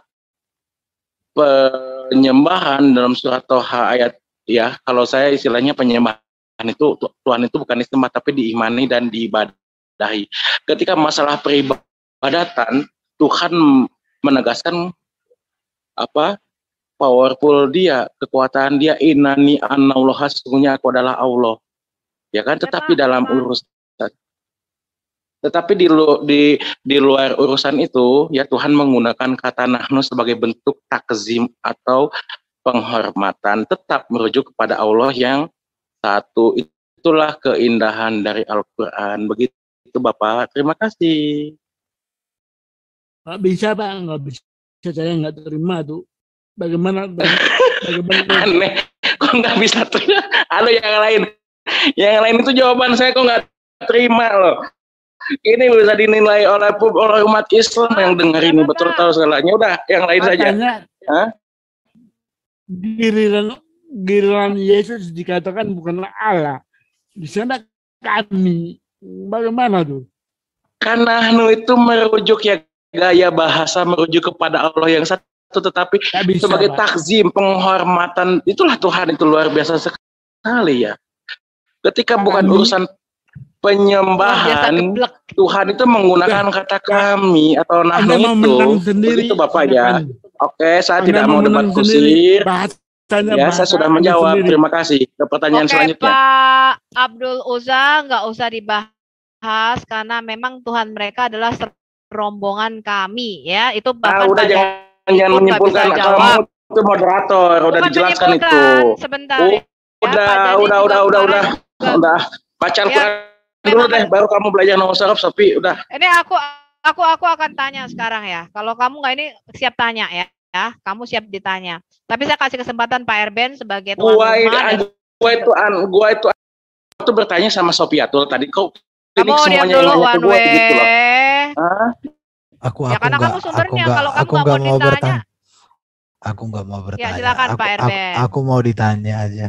S6: penyembahan dalam surat Toha ayat, ya, kalau saya istilahnya penyembahan itu Tuhan itu bukan disembah tapi diimani dan diibadahi. Ketika masalah peribadatan, Tuhan menegaskan apa? Powerful dia, kekuatan dia, inani anallaha, sesungguhnya aku adalah Allah. Ya kan, tetapi dalam urusan Tetapi di, di, di luar urusan itu, ya, Tuhan menggunakan kata nahnu sebagai bentuk takzim atau penghormatan, tetap merujuk kepada Allah yang satu. Itulah keindahan dari Al-Quran. Begitu Bapak, terima kasih.
S10: Nggak bisa Pak, nggak bisa, saya nggak terima tuh. Bagaimana? Bagaimana?
S6: Aneh, kok nggak bisa terima? Halo yang lain, yang lain itu jawaban saya kok nggak terima loh. Ini bisa dinilai oleh oleh umat Islam yang dengar ini betul tahu segalanya. Udah, yang lain saja. Hah?
S10: Giliran giliran Yesus dikatakan bukanlah Allah. Di sana kami. Bagaimana tuh?
S6: Karena nahnu itu merujuk, ya, gaya bahasa merujuk kepada Allah yang satu, tetapi bisa, sebagai Pak. Takzim, penghormatan, itulah Tuhan itu luar biasa sekali, ya. Ketika kami. Bukan urusan penyembahan, Tuhan itu menggunakan kata kami atau nahnu itu. Begitu Bapak, ya. Oke, saya Anda tidak mau debat kusir. Ya, saya sudah menjawab. Sendiri. Terima kasih. Ke pertanyaan
S3: Oke,
S6: selanjutnya.
S3: Pak Abdul Uzza, nggak usah dibahas karena memang Tuhan mereka adalah rombongan kami, ya. Itu bahkan
S6: nah, udah jangan, jangan menyimpulkan, kamu itu moderator, udah bukan dijelaskan itu.
S3: Sebentar.
S6: Oh,
S3: ya,
S6: udah,
S3: Pak,
S6: udah, udah, udah, udah, udah. Baca Al-Quran ya, dulu deh, baru kamu belajar nahwu sorof, Sofi, udah.
S3: Ini aku aku aku akan tanya sekarang, ya. Kalau kamu nggak ini siap tanya, ya. Ya, kamu siap ditanya. Tapi saya kasih kesempatan Pak Erben sebagai tuan
S6: gua
S3: rumah.
S6: Ini, gua itu an, gua itu itu bertanya sama Sofiatul tadi, kok
S3: kamu diam dulu, one way.
S6: Gitu loh. Hah?
S4: Aku
S3: ya,
S4: aku
S3: karena
S4: enggak,
S3: kamu sumbernya.
S4: aku
S3: kalau
S4: enggak,
S3: kamu nggak mau
S4: mau
S3: ditanya,
S4: bertanya. Aku nggak mau
S3: Ya,
S4: bertanya.
S3: silakan
S4: aku,
S3: Pak
S4: aku,
S3: Erben.
S4: aku mau ditanya aja.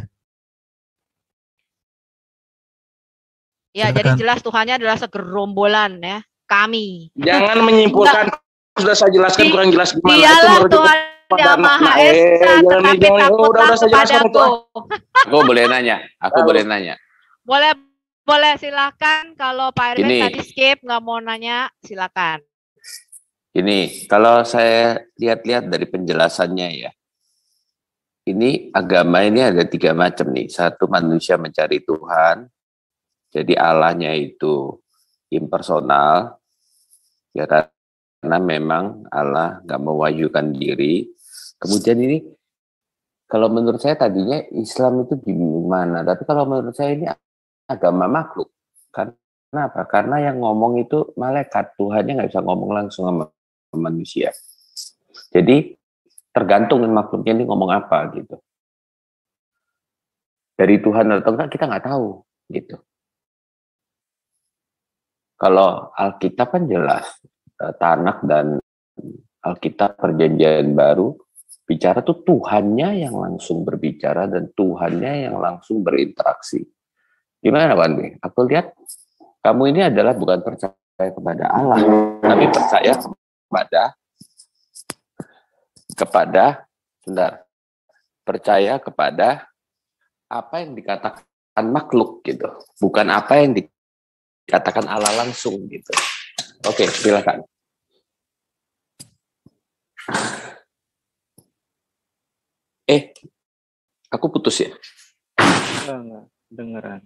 S3: Ya, jadi
S4: Silakan.
S3: jelas Tuhannya adalah segerombolan ya, kami.
S6: Jangan menyimpulkan, sudah saya jelaskan kurang jelas gimana. Itu
S3: Dialah
S6: merujuk
S3: Tuhan
S6: pada
S3: yang Maha
S6: makna.
S3: Esa,
S6: Eh, jangan
S3: tetapi
S6: jangan oh, udah
S3: takutlah
S6: udah saya jelaskan itu.
S3: kepadaku.
S6: ah.
S2: Aku boleh nanya, aku boleh nanya.
S3: Boleh, boleh silakan. Kalau Pak Erben
S2: Gini.
S3: tadi skip, nggak mau nanya, silakan.
S2: Ini kalau saya lihat-lihat dari penjelasannya ya, ini agama ini ada tiga macam nih. Satu, manusia mencari Tuhan, jadi Allahnya itu impersonal, ya karena memang Allah nggak mewahyukan diri. Kemudian ini, kalau menurut saya tadinya Islam itu gimana? Tapi kalau menurut saya ini agama makhluk. Karena apa? Karena yang ngomong itu malaikat, Tuhannya nggak bisa ngomong langsung sama manusia. Jadi tergantung makhluknya ini ngomong apa gitu. Dari Tuhan atau enggak kita nggak tahu gitu. Kalau Alkitab kan jelas, Tanak dan Alkitab Perjanjian Baru bicara tuh Tuhannya yang langsung berbicara dan Tuhannya yang langsung berinteraksi. Gimana Wan B? Aku lihat kamu ini adalah bukan percaya kepada Allah, tapi percaya kepada kepada sebentar, percaya kepada apa yang dikatakan makhluk gitu, bukan apa yang dikatakan Allah langsung gitu. Oke, silakan. Eh, aku putus ya?
S7: Enggak, enggak. Dengeran.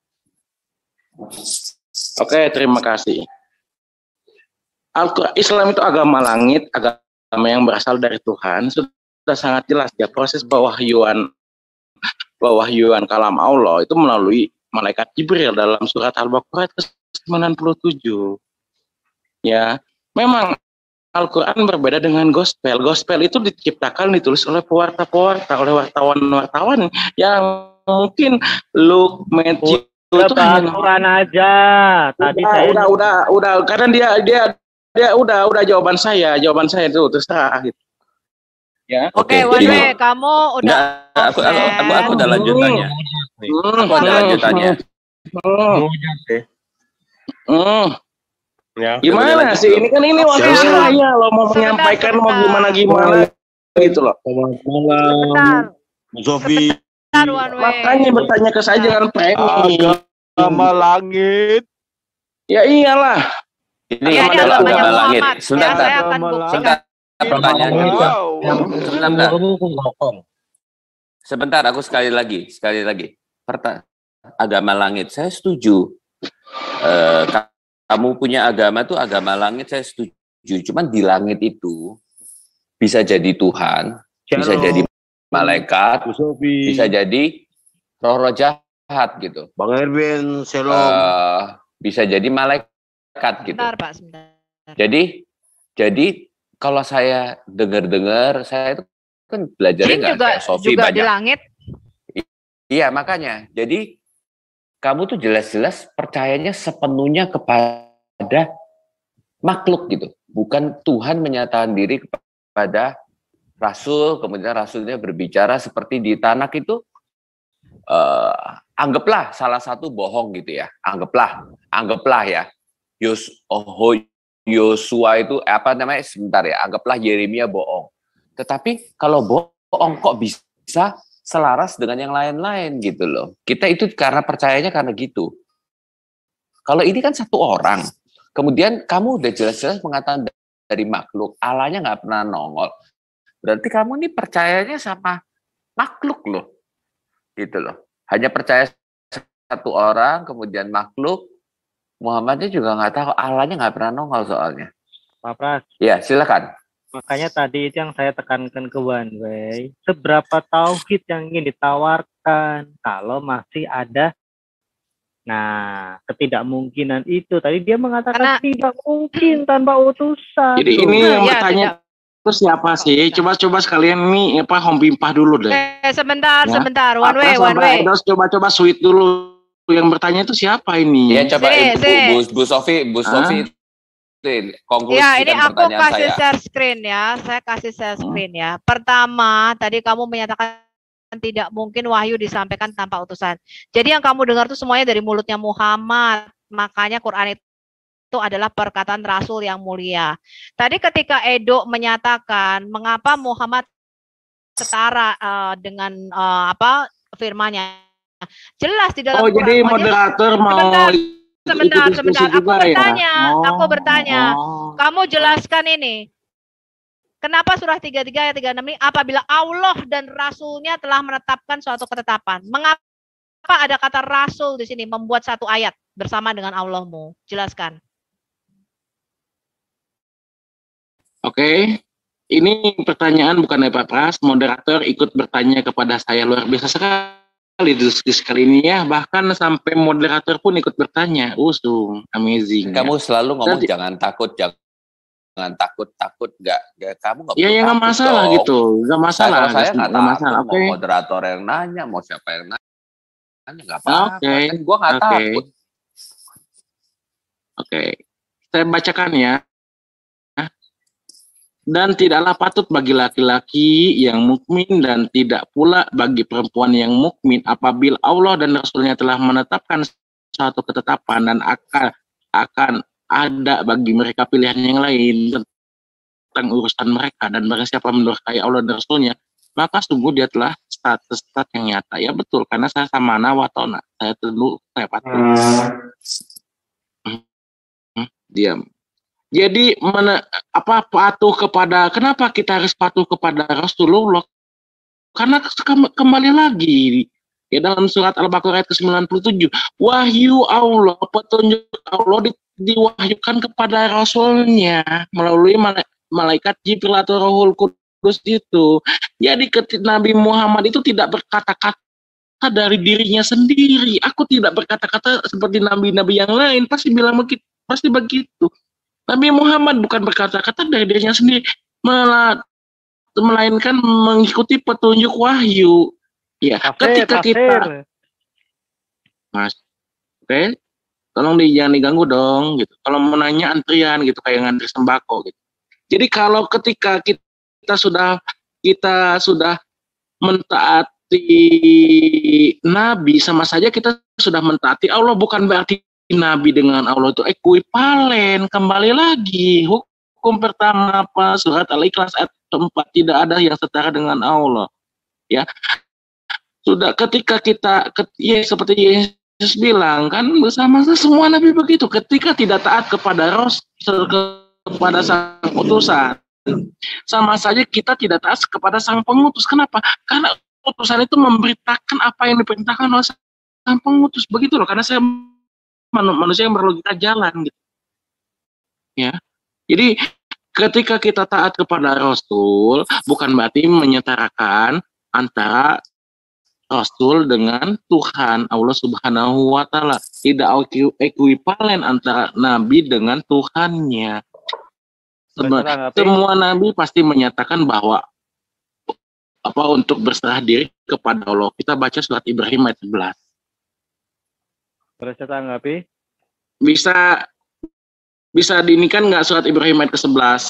S6: Oke, terima kasih. Al-Quran Islam itu agama langit, agama yang berasal dari Tuhan. Sudah sangat jelas ya, proses pewahyuan pewahyuan kalam Allah itu melalui malaikat Jibril dalam surat Al-Baqarah ke sembilan puluh tujuh. Ya, memang Al-Quran berbeda dengan gospel. Gospel itu diciptakan, ditulis oleh pewarta-pewarta, oleh wartawan-wartawan yang mungkin Luke, Matthew
S7: Udah
S6: itu
S7: bahas
S6: hanya
S7: Quran aja. Tadi
S6: udah,
S7: saya
S6: udah, udah, udah, karena dia, dia, dia udah, udah jawaban saya, jawaban saya itu terserah gitu. Ya.
S3: Oke,
S2: Oke,
S3: One
S2: gini.
S3: Way, kamu udah
S2: Enggak, aku, aku, aku, aku ada lanjutannya. Aku ada lanjutannya.
S6: Hmm.
S12: Ya.
S6: Gimana
S2: lanjut
S6: sih?
S2: dulu.
S6: Ini kan ini waktu
S3: Sebentar.
S6: saya loh mau
S3: Sebentar,
S6: menyampaikan mau
S3: sebentar.
S6: gimana gimana gitu loh.
S12: Selamat malam,
S3: Sebentar,
S12: Zofi.
S3: sebentar One Way.
S6: Makanya bertanya ke saya jangan premi.
S12: Agama langit.
S6: Ya iyalah.
S2: Ini
S3: Ya, ini
S2: adalah
S3: agamanya
S2: agama langit.
S3: Muhammad. Ya,
S2: Sebentar,
S3: saya akan
S12: Agama
S3: buktikan.
S2: sebentar. Pertanyaannya.
S12: Wow.
S2: Sebentar. Sebentar, aku sekali lagi, sekali lagi. Perta agama langit, saya setuju. Eh, kamu punya agama tuh agama langit, saya setuju. Cuman di langit itu bisa jadi Tuhan, bisa
S12: Shalom.
S2: jadi malaikat,
S12: Bu Sofi.
S2: bisa jadi roh-roh jahat gitu.
S12: Bang Erben, shalom.
S2: Eh, bisa jadi malaikat gitu.
S3: Sebentar, Pak, sebentar.
S2: Jadi, jadi kalau saya dengar-dengar, saya itu kan belajarnya
S3: Jin
S2: nggak
S3: juga
S2: kayak Sofi
S3: juga di
S2: banyak.
S3: langit.
S2: Iya, makanya. Jadi kamu tuh jelas-jelas percayanya sepenuhnya kepada makhluk gitu. Bukan Tuhan menyatakan diri kepada Rasul, kemudian Rasulnya berbicara seperti di Tanak itu, eh, anggaplah salah satu bohong gitu ya. Anggaplah, anggaplah ya. Yos, oh, Yosua itu apa namanya? Sebentar ya. Anggaplah Yeremia bohong. Tetapi kalau bohong kok bisa selaras dengan yang lain-lain gitu loh. Kita itu karena percayanya karena gitu. Kalau ini kan satu orang, kemudian kamu udah jelas-jelas mengatakan dari makhluk, Allahnya nggak pernah nongol. Berarti kamu ini percayanya sama makhluk loh, gitu loh. Hanya percaya satu orang, kemudian makhluk, Muhammadnya juga nggak tahu, Allahnya nggak pernah nongol soalnya.
S7: Pak Pras.
S2: Ya, silakan.
S7: Makanya tadi itu yang saya tekankan ke One Way, seberapa tauhid yang ingin ditawarkan kalau masih ada nah ketidakmungkinan itu. Tadi dia mengatakan
S3: Karena,
S7: tidak mungkin tanpa utusan.
S6: Jadi ini yang
S3: ya,
S6: bertanya
S3: tidak.
S6: itu siapa sih? Coba-coba sekalian nih apa Hom Pimpah dulu deh.
S3: Eh, sebentar,
S6: Ya.
S3: sebentar. One Way,
S6: Apa
S3: One Way.
S6: sampai Edos coba-coba sweet dulu. Yang bertanya itu siapa ini?
S2: Ya coba
S3: Si,
S2: eh, Bu,
S3: si.
S2: Bu, Bu Sofi, Bu
S6: Hah?
S2: Sofi Konklusikan
S3: Ya, ini aku
S2: pertanyaan
S3: kasih
S2: saya.
S3: share screen ya. Saya kasih share screen ya. Pertama, tadi kamu menyatakan tidak mungkin wahyu disampaikan tanpa utusan. Jadi yang kamu dengar itu semuanya dari mulutnya Muhammad. Makanya Quran itu adalah perkataan Rasul yang mulia. Tadi ketika Edo menyatakan mengapa Muhammad setara uh, dengan uh, apa firman-Nya. Jelas di dalam
S6: Oh,
S3: Quran.
S6: jadi moderator mau
S3: sebentar, sebentar,
S6: ikut
S3: sebentar.
S6: diskusi
S3: Aku
S6: juga
S3: bertanya,
S6: ya? Oh,
S3: aku bertanya.
S6: oh.
S3: Kamu jelaskan ini. Kenapa surah tiga puluh tiga ayat tiga puluh enam ini apabila Allah dan Rasulnya telah menetapkan suatu ketetapan. Mengapa ada kata Rasul di sini membuat satu ayat bersama dengan Allahmu? Jelaskan.
S6: Oke, ini pertanyaan bukan dari Pak Pras. Moderator ikut bertanya kepada saya, luar biasa sekali diskusi kali ini ya. Bahkan sampai moderator pun ikut bertanya. Usung, amazing.
S2: Kamu
S6: ya.
S2: selalu ngomong
S6: Jadi,
S2: jangan takut, jangan jangan takut takut nggak nggak kamu nggak
S6: ya,
S2: perlu
S6: ya nggak
S2: takut
S6: masalah
S2: dong.
S6: gitu, nggak
S2: Nah,
S6: masalah,
S2: kalau saya nggak
S6: nggak
S2: takut,
S6: masalah.
S2: mau
S6: Oke,
S2: moderator yang nanya, mau siapa yang nanya, nggak apa-apa.
S6: oke,
S2: Kan gua nggak
S6: oke,
S2: takut.
S6: oke. Saya bacakan ya. Dan tidaklah patut bagi laki-laki yang mukmin dan tidak pula bagi perempuan yang mukmin apabila Allah dan Rasulnya telah menetapkan suatu ketetapan dan akan akan ada bagi mereka pilihan yang lain tentang urusan mereka, dan barang siapa mendurhakai Allah dan Rasulnya, maka sungguh dia telah status stat yang nyata. Ya betul, karena saya sama nawatona, saya tunduk, saya patuh. Hmm, hmm, diam. Jadi mana, apa patuh kepada, kenapa kita harus patuh kepada Rasulullah? Karena kembali lagi ya dalam surat Al-Baqarah ayat ke sembilan puluh tujuh, wahyu Allah, petunjuk Allah di, diwahyukan kepada Rasulnya melalui malaikat Jibril atau Rohul Kudus itu. Jadi ketika Nabi Muhammad itu tidak berkata-kata dari dirinya sendiri. Aku tidak berkata-kata seperti nabi-nabi yang lain, pasti bilang begitu, pasti begitu. Nabi Muhammad bukan berkata-kata dari dirinya sendiri, melainkan mengikuti petunjuk wahyu. Ya,
S7: Tafsir,
S6: ketika
S7: tafsir.
S6: kita, Mas, oke, okay? Tolong di, jangan diganggu dong, gitu. Kalau mau nanya antrian, gitu, kayak ngantri sembako, gitu. Jadi kalau ketika kita sudah kita sudah mentaati Nabi, sama saja kita sudah mentaati Allah, bukan berarti Nabi dengan Allah itu ekuivalen. Kembali lagi, hukum pertama apa? Surat Al-Ikhlas ayat empat, tidak ada yang setara dengan Allah. Ya, sudah ketika kita, ya seperti Yesus bilang kan, bersama semua Nabi begitu. Ketika tidak taat kepada Rasul, kepada sang utusan, sama saja kita tidak taat kepada sang pengutus. Kenapa? Karena utusan itu memberitakan apa yang diperintahkan oleh sang pengutus. Begitu loh, karena saya manusia yang berlogika jalan gitu. Ya. Jadi ketika kita taat kepada Rasul bukan berarti menyetarakan antara Rasul dengan Tuhan Allah Subhanahu wa taala. Tidak ekuivalen antara nabi dengan Tuhannya. Semua, semua nabi pasti menyatakan bahwa apa untuk berserah diri kepada Allah. Kita baca surat Ibrahim ayat sebelas.
S7: Boleh saya tanggapi?
S6: Bisa bisa diinikan nggak surat Ibrahim ayat ke sebelas?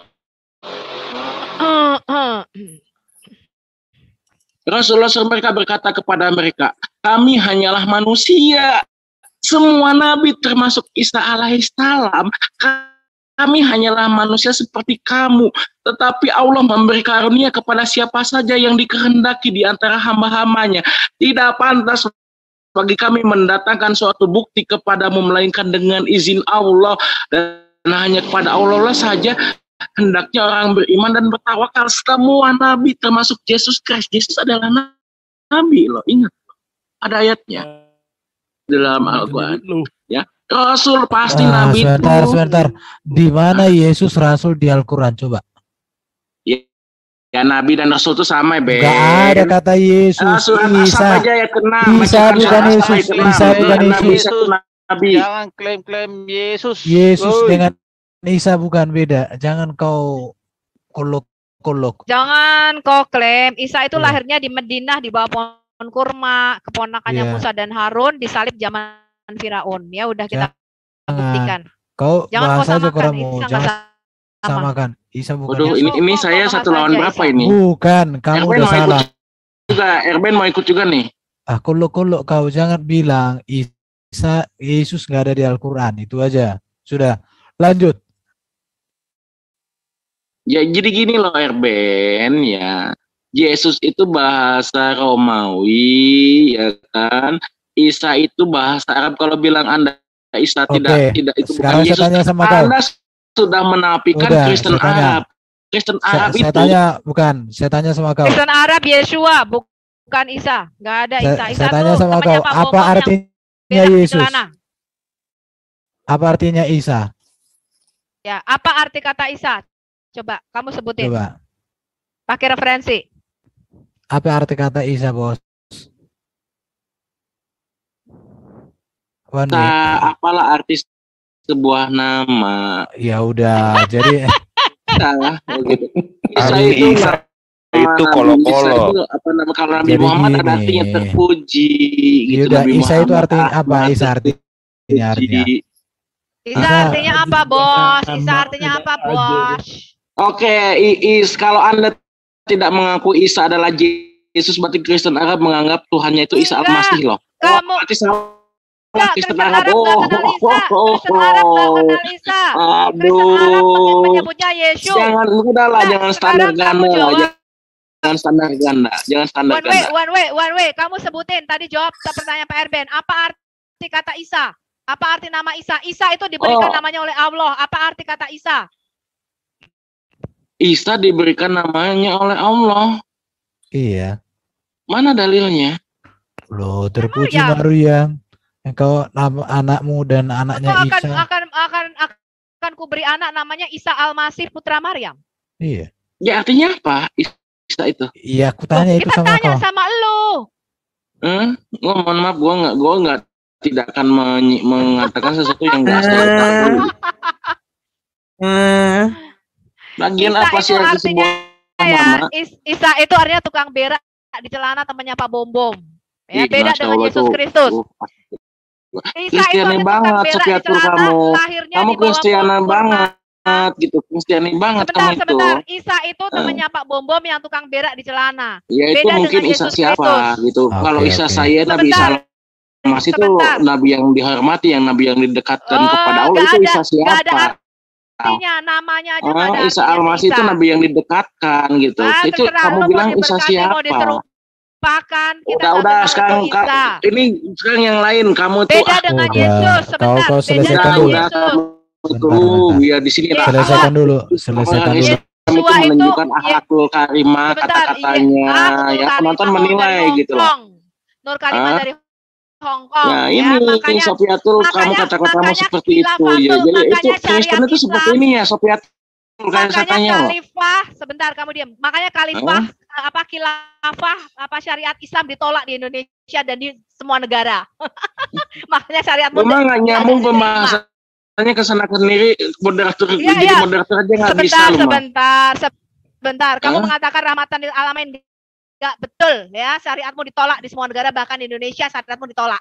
S6: Rasulullah mereka berkata kepada mereka, kami hanyalah manusia. Semua nabi termasuk Isa alaihissalam, kami hanyalah manusia seperti kamu. Tetapi Allah memberi karunia kepada siapa saja yang dikehendaki di antara hamba-hambanya. Tidak pantas bagi kami mendatangkan suatu bukti kepadamu melainkan dengan izin Allah, dan hanya kepada Allah lah saja hendaknya orang beriman dan bertawakal. Semua nabi termasuk Yesus Kristus. Yesus adalah nabi loh, ingat ada ayatnya dalam Al-Quran ya. Rasul pasti
S4: ah,
S6: nabi
S4: sebentar,
S6: itu
S4: sebentar. Di mana Yesus Rasul di Al-Quran coba?
S6: ya, nabi dan rasul itu sama ya, Ben.
S4: Gak ada kata Yesus.
S6: Ah, surat
S4: Isa.
S6: Asap aja ya kena.
S4: Isa bukan Yesus. Isa bukan Yesus.
S6: Nabi.
S12: Jangan klaim-klaim Yesus.
S4: Yesus
S12: Woy.
S4: dengan Isa bukan beda. Jangan kau kolok-kolok.
S3: Jangan kau klaim Isa itu
S4: Ya.
S3: lahirnya di Madinah di bawah pohon kurma, keponakannya
S4: Ya.
S3: Musa dan Harun disalib zaman Firaun. Ya udah kita buktikan.
S4: Kau
S3: Jangan kau
S4: bahas aja
S3: samakan,
S4: kamu,
S3: Isa nggak
S4: jangan
S3: sama.
S4: samakan. Isa bukan
S6: Waduh,
S4: Yesus.
S6: ini ini
S3: Kok- kok
S6: saya
S3: bahas
S6: satu lawan
S3: aja,
S6: berapa
S3: Isa?
S6: ini?
S4: Bukan, kamu
S6: Erben
S4: udah
S6: mau ikut
S4: salah.
S6: juga, Erben mau ikut juga nih.
S4: Ah, kolok-kolok kau jangan bilang Isa Yesus nggak ada di Al-Quran, itu aja. Sudah, lanjut.
S6: Ya jadi gini loh Erben ya. Yesus itu bahasa Romawi ya kan. Isa itu bahasa Arab. Kalau bilang Anda Isa
S4: Oke,
S6: tidak tidak itu bukan
S4: sekarang saya
S6: Yesus,
S4: tanya sama kau.
S6: Anda sudah menafikan
S4: Udah,
S6: Kristen
S4: saya tanya.
S6: Arab. Kristen
S4: Saya,
S6: Arab
S4: saya
S6: itu
S4: tanya, bukan, saya tanya sama kau.
S3: Kristen Arab Yeshua, bukan Isa. Nggak ada
S4: Saya,
S3: Isa. Isa
S4: saya tanya
S3: tuh
S4: sama
S3: temannya
S4: kau,
S3: Pak
S4: apa
S3: Bombom yang
S4: artinya
S3: berak di
S4: Yesus?
S3: celana.
S4: Apa artinya Isa?
S3: Ya, apa arti kata Isa? Coba kamu sebutin.
S4: Coba.
S3: Pakai referensi.
S4: Apa arti kata Isa, bos? One way.
S6: Nah, apalah arti sebuah nama.
S4: Ya udah, jadi
S6: Salah begitu. Isa
S5: Arti
S6: itu
S5: Isa
S6: nama
S5: itu
S6: Nabi
S5: kolo-kolo.
S6: Isa itu apa nama kalau Nabi
S4: Jadi
S6: Muhammad ada
S4: gini.
S6: artinya terpuji gitu.
S4: Yaudah,
S6: Nabi
S4: Isa itu
S6: Muhammad
S4: artinya apa?
S6: Ahmad
S4: Isa artinya artinya.
S6: terpuji.
S3: Isa
S4: Isa
S3: artinya apa, Bos? Isa
S10: Nama
S3: artinya
S10: tidak
S3: apa,
S10: ada.
S3: Bos?
S6: Oke, Is kalau Anda tidak mengaku Isa adalah Yesus, berarti Kristen Arab menganggap Tuhannya itu Isa
S3: Enggak.
S6: Al-Masih loh. Oh,
S3: Kamu
S6: berarti salah
S3: enggak,
S6: Kristen
S3: Kristen
S6: Arab.
S3: Arab
S6: Oh,
S3: nggak kenal Isa. Kristen Arab nggak kenal Isa. Kristen Arab
S6: aduh.
S3: menyebutnya Yesus.
S6: Jangan udahlah,
S3: Nah,
S6: jangan standar
S3: sekarang kamu
S6: ganda lah.
S3: jawab.
S6: Jangan standar ganda, jangan standar
S3: One way,
S6: ganda.
S3: one way, one way. Kamu sebutin tadi jawab pertanyaan Pak Erben. Apa arti kata Isa? Apa arti nama Isa? Isa itu diberikan
S6: Oh.
S3: namanya oleh Allah. Apa arti kata Isa?
S6: Isa diberikan namanya oleh Allah.
S4: iya.
S6: Mana dalilnya?
S4: Loh, terpuji
S3: Maryam.
S4: Maryam. Engkau nama anakmu dan
S3: Aku
S4: anaknya
S3: akan
S4: Isa.
S3: akan akan akan kuberi anak namanya Isa Al-Masih putra Maryam.
S4: Iya.
S6: Ya artinya apa? Isa itu.
S4: Iya, aku tanya itu
S3: Kita
S4: sama
S3: tanya
S4: kau.
S3: sama lu.
S6: Hmm? Gua mohon maaf, gua nggak, gua nggak tidak akan menyi- mengatakan sesuatu yang nggak saya tahu. Lagian
S3: Isa
S6: apa
S3: itu
S6: sih arti
S3: artinya
S6: sebuah
S3: ya,
S6: nama?
S3: Is- Isa itu artinya tukang berak di celana temannya Pak Bombom. Ya,
S6: Ih,
S3: beda
S6: Masya
S3: dengan
S6: Allah
S3: Yesus
S6: tuh.
S3: Kristus.
S6: Uh,
S3: Isa itu
S6: Kristiani
S3: artinya tukang
S6: banget,
S3: berak di
S6: Sofiatul
S3: celana,
S6: kamu.
S3: lahirnya
S6: Kamu
S3: di bawah
S6: Kristiani
S3: pohon kurma.
S6: banget, gitu. Kristiani banget
S3: Sebentar,
S6: kamu itu.
S3: sebentar. Isa itu temannya Pak Bombom yang tukang berak di celana.
S6: Ya itu
S3: Beda
S6: mungkin
S3: dengan
S6: Isa
S3: Yesus
S6: siapa
S3: Kristus.
S6: gitu.
S4: Oke,
S6: Kalau Isa
S4: oke.
S6: saya Nabi Isa
S3: Sebentar.
S6: Mas itu
S3: Sebentar.
S6: Nabi yang dihormati, yang Nabi yang didekatkan
S3: Oh,
S6: kepada Allah
S3: nggak
S6: itu
S3: ada,
S6: Isa
S3: nggak ada
S6: siapa?
S3: artinya, namanya aja nggak
S6: Oh,
S3: ada
S6: Isa
S3: artinya
S6: Al-Masih
S3: Isa.
S6: itu Nabi yang didekatkan gitu.
S3: Ah,
S6: Itu
S3: terserah
S6: kamu
S3: lu mau
S6: bilang Isa
S3: diberkati, mau
S6: siapa?
S3: diserupakan, kita
S6: Udah
S3: nggak
S6: udah
S3: kenal
S6: sekarang
S3: itu
S6: Kak,
S3: Isa.
S6: ini sekarang yang lain kamu tuh
S3: Beda
S6: ah,
S3: dengan
S4: Udah,
S3: Yesus,
S4: kau
S3: sebentar.
S4: kau
S3: Beda
S4: selesaikan
S3: dengan
S6: udah
S4: dulu.
S6: udah
S3: Yesus.
S6: kamu
S4: Bentar,
S6: tuh
S4: bentar.
S6: biar di sini
S3: Yesus,
S4: Selesaikan dulu,
S6: orang
S4: selesaikan dulu.
S6: Islam itu
S3: Yesua itu
S6: menunjukkan
S3: Ye-
S6: akhlakul karimah
S3: sebentar, iya,
S6: kata-katanya
S3: Akhlul
S6: ya penonton
S3: Karimah dari
S6: menilai
S3: Hong
S6: gitu loh.
S3: Kong. Nur Karimah
S6: Ah,
S3: dari Hong Kong,
S6: Nah
S3: ya,
S6: ini
S3: makanya
S6: Sofiatul kamu
S3: makanya
S6: kata-katamu
S3: makanya
S6: seperti itu ya.
S3: khilafatul,
S6: Jadi itu
S3: makanya
S6: Kristen
S3: syariat
S6: itu seperti
S3: Islam,
S6: ini ya Sofiatul kayak saya
S3: makanya
S6: tanya loh.
S3: khalifah, sebentar kamu diam. Makanya khalifah
S6: Hah?
S3: apa khilafah apa syariat Islam ditolak di Indonesia dan di semua negara. Makanya syariat
S6: Memang
S3: muslim
S6: nggak
S3: tidak
S6: nyambung
S3: diterima.
S6: pembahasannya ke sana sendiri, moderator
S3: Iya,
S6: jadi
S3: iya.
S6: moderator aja nggak bisa
S3: Sebentar,
S6: loh Mas.
S3: sebentar, sebentar. Kamu
S6: Hah?
S3: mengatakan rahmatan lil alamin nggak betul ya, syariatmu ditolak di semua negara, bahkan di Indonesia syariatmu ditolak.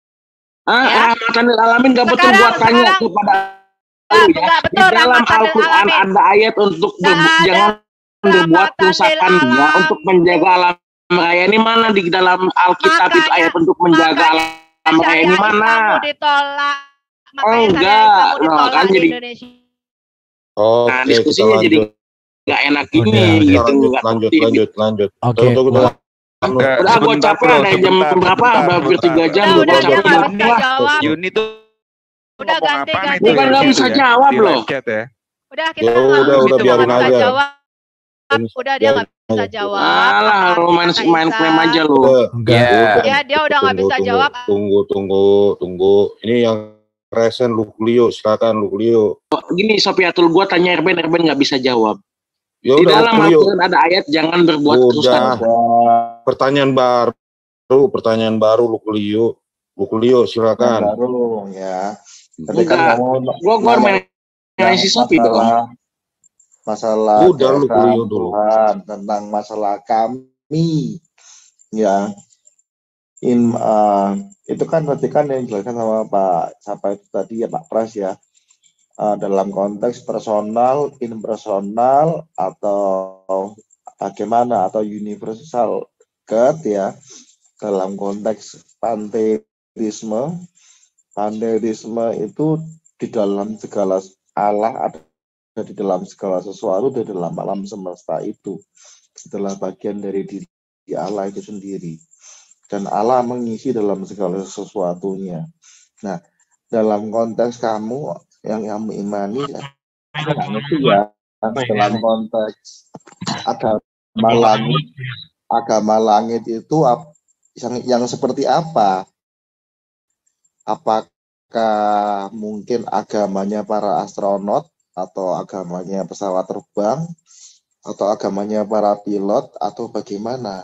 S6: Ah,
S3: Ya.
S6: rahmatan lil alamin nggak betul,
S3: Sekarang
S6: gua tanya
S3: sekarang
S6: kepada
S3: nggak
S6: lu ya.
S3: nggak
S6: Di
S3: betul
S6: dalam
S3: rahmatan lil
S6: Al-Qur'an
S3: alamin.
S6: ada ayat untuk
S3: Nggak
S6: ber-
S3: ada
S6: jangan berbuat
S3: rahmatan lil
S6: kerusakan ya untuk
S3: alamin.
S6: menjaga alam raya. Ini mana di dalam Alkitab itu
S3: Makanya
S6: ayat untuk menjaga
S3: makanya
S6: alam raya ini
S3: syariat
S6: mana?
S3: Islammu ditolak.
S6: Oh,
S3: Makanya syariat
S6: enggak,
S3: Islammu
S6: no,
S3: ditolak
S6: kan
S3: di
S6: jadi
S3: Indonesia.
S6: nah
S5: Oke, kita
S6: diskusinya jadi
S5: lanjut.
S6: nggak enak
S4: Udah,
S6: gini
S4: udah.
S5: Kita
S6: gitu,
S5: lanjut,
S6: nggak
S5: lanjut,
S6: tertib.
S5: lanjut, lanjut.
S4: Oke,
S5: Tunggu, tunggu,
S4: gua-
S5: tunggu.
S14: Enggak,
S6: Udah gue
S14: sebentar
S6: capek
S14: bro,
S6: ada jam
S14: sebentar,
S6: berapa?
S14: sebentar,
S6: Hampir tiga
S14: sebentar.
S6: jam
S3: Udah,
S6: gue
S3: udah dia
S6: capek
S3: nggak
S6: banget
S3: bisa
S6: lah.
S3: jawab.
S14: Yuni tuh
S3: Udah
S14: ngomong
S3: ganti
S14: apaan
S3: ganti.
S14: itu
S6: Bukan
S14: ya
S6: nggak
S14: di
S6: bisa
S14: situ ya,
S6: jawab
S14: di
S6: loh.
S14: live chat ya.
S3: Udah kita
S5: Ya
S3: nggak
S5: udah,
S3: nggak
S5: udah
S3: bisa
S5: biarin
S3: nggak bisa
S5: aja.
S3: jawab. Udah dia nggak bisa
S5: Aja.
S3: jawab.
S6: Alah,
S3: Apa
S6: lu
S3: arti
S6: main
S3: kata
S6: main
S3: Isa?
S6: klaim aja lu.
S5: Udah,
S4: enggak.
S14: Ya.
S5: udah.
S3: Ya dia udah nggak
S5: Tunggu,
S3: bisa
S5: tunggu,
S3: jawab.
S5: tunggu, tunggu, tunggu. Ini yang resen Luklio, silakan Luklio.
S6: Gini Sofiatul, gue tanya Erben, Erben nggak bisa jawab.
S5: Ya
S6: Di
S5: udah
S6: dalam
S5: Luklio.
S6: Al-Quran ada ayat jangan berbuat
S5: Udah.
S6: kerusakan.
S5: Pertanyaan baru, pertanyaan baru Luklio. Luklio, silakan.
S15: baru ya. Tadi kan
S6: Enggak,
S15: kamu
S6: gue gue
S15: nanya
S6: main main si Sofi dong.
S15: masalah masalah
S5: Udah lu
S15: keesaan
S5: Luklio dulu.
S15: Tuhan, tentang masalah kami ya. In uh, itu kan tadi kan yang dijelaskan sama Pak siapa itu tadi ya Pak Pras ya. uh, dalam konteks personal, impersonal, atau bagaimana, atau universal God ya, dalam konteks panteisme. Panteisme itu di dalam segala Allah ada di dalam segala sesuatu, di dalam alam semesta itu adalah bagian dari diri Allah itu sendiri, dan Allah mengisi dalam segala sesuatunya. Nah, dalam konteks kamu yang kamu imani, saya nggak ngerti ya, dalam konteks agama langit, agama langit itu yang, yang seperti apa? Apakah mungkin agamanya para astronot, atau agamanya pesawat terbang, atau agamanya para pilot, atau bagaimana?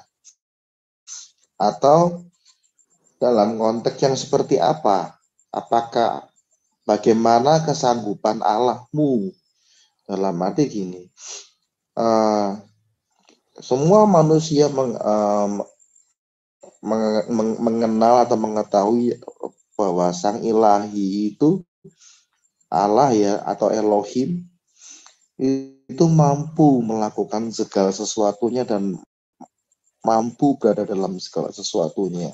S15: Atau dalam konteks yang seperti apa? Apakah bagaimana kesanggupan Allahmu? Dalam arti gini, uh, semua manusia meng, uh, meng, meng, mengenal atau mengetahui bahwa Sang Ilahi itu Allah ya, atau Elohim itu mampu melakukan segala sesuatunya dan mampu berada dalam segala sesuatunya.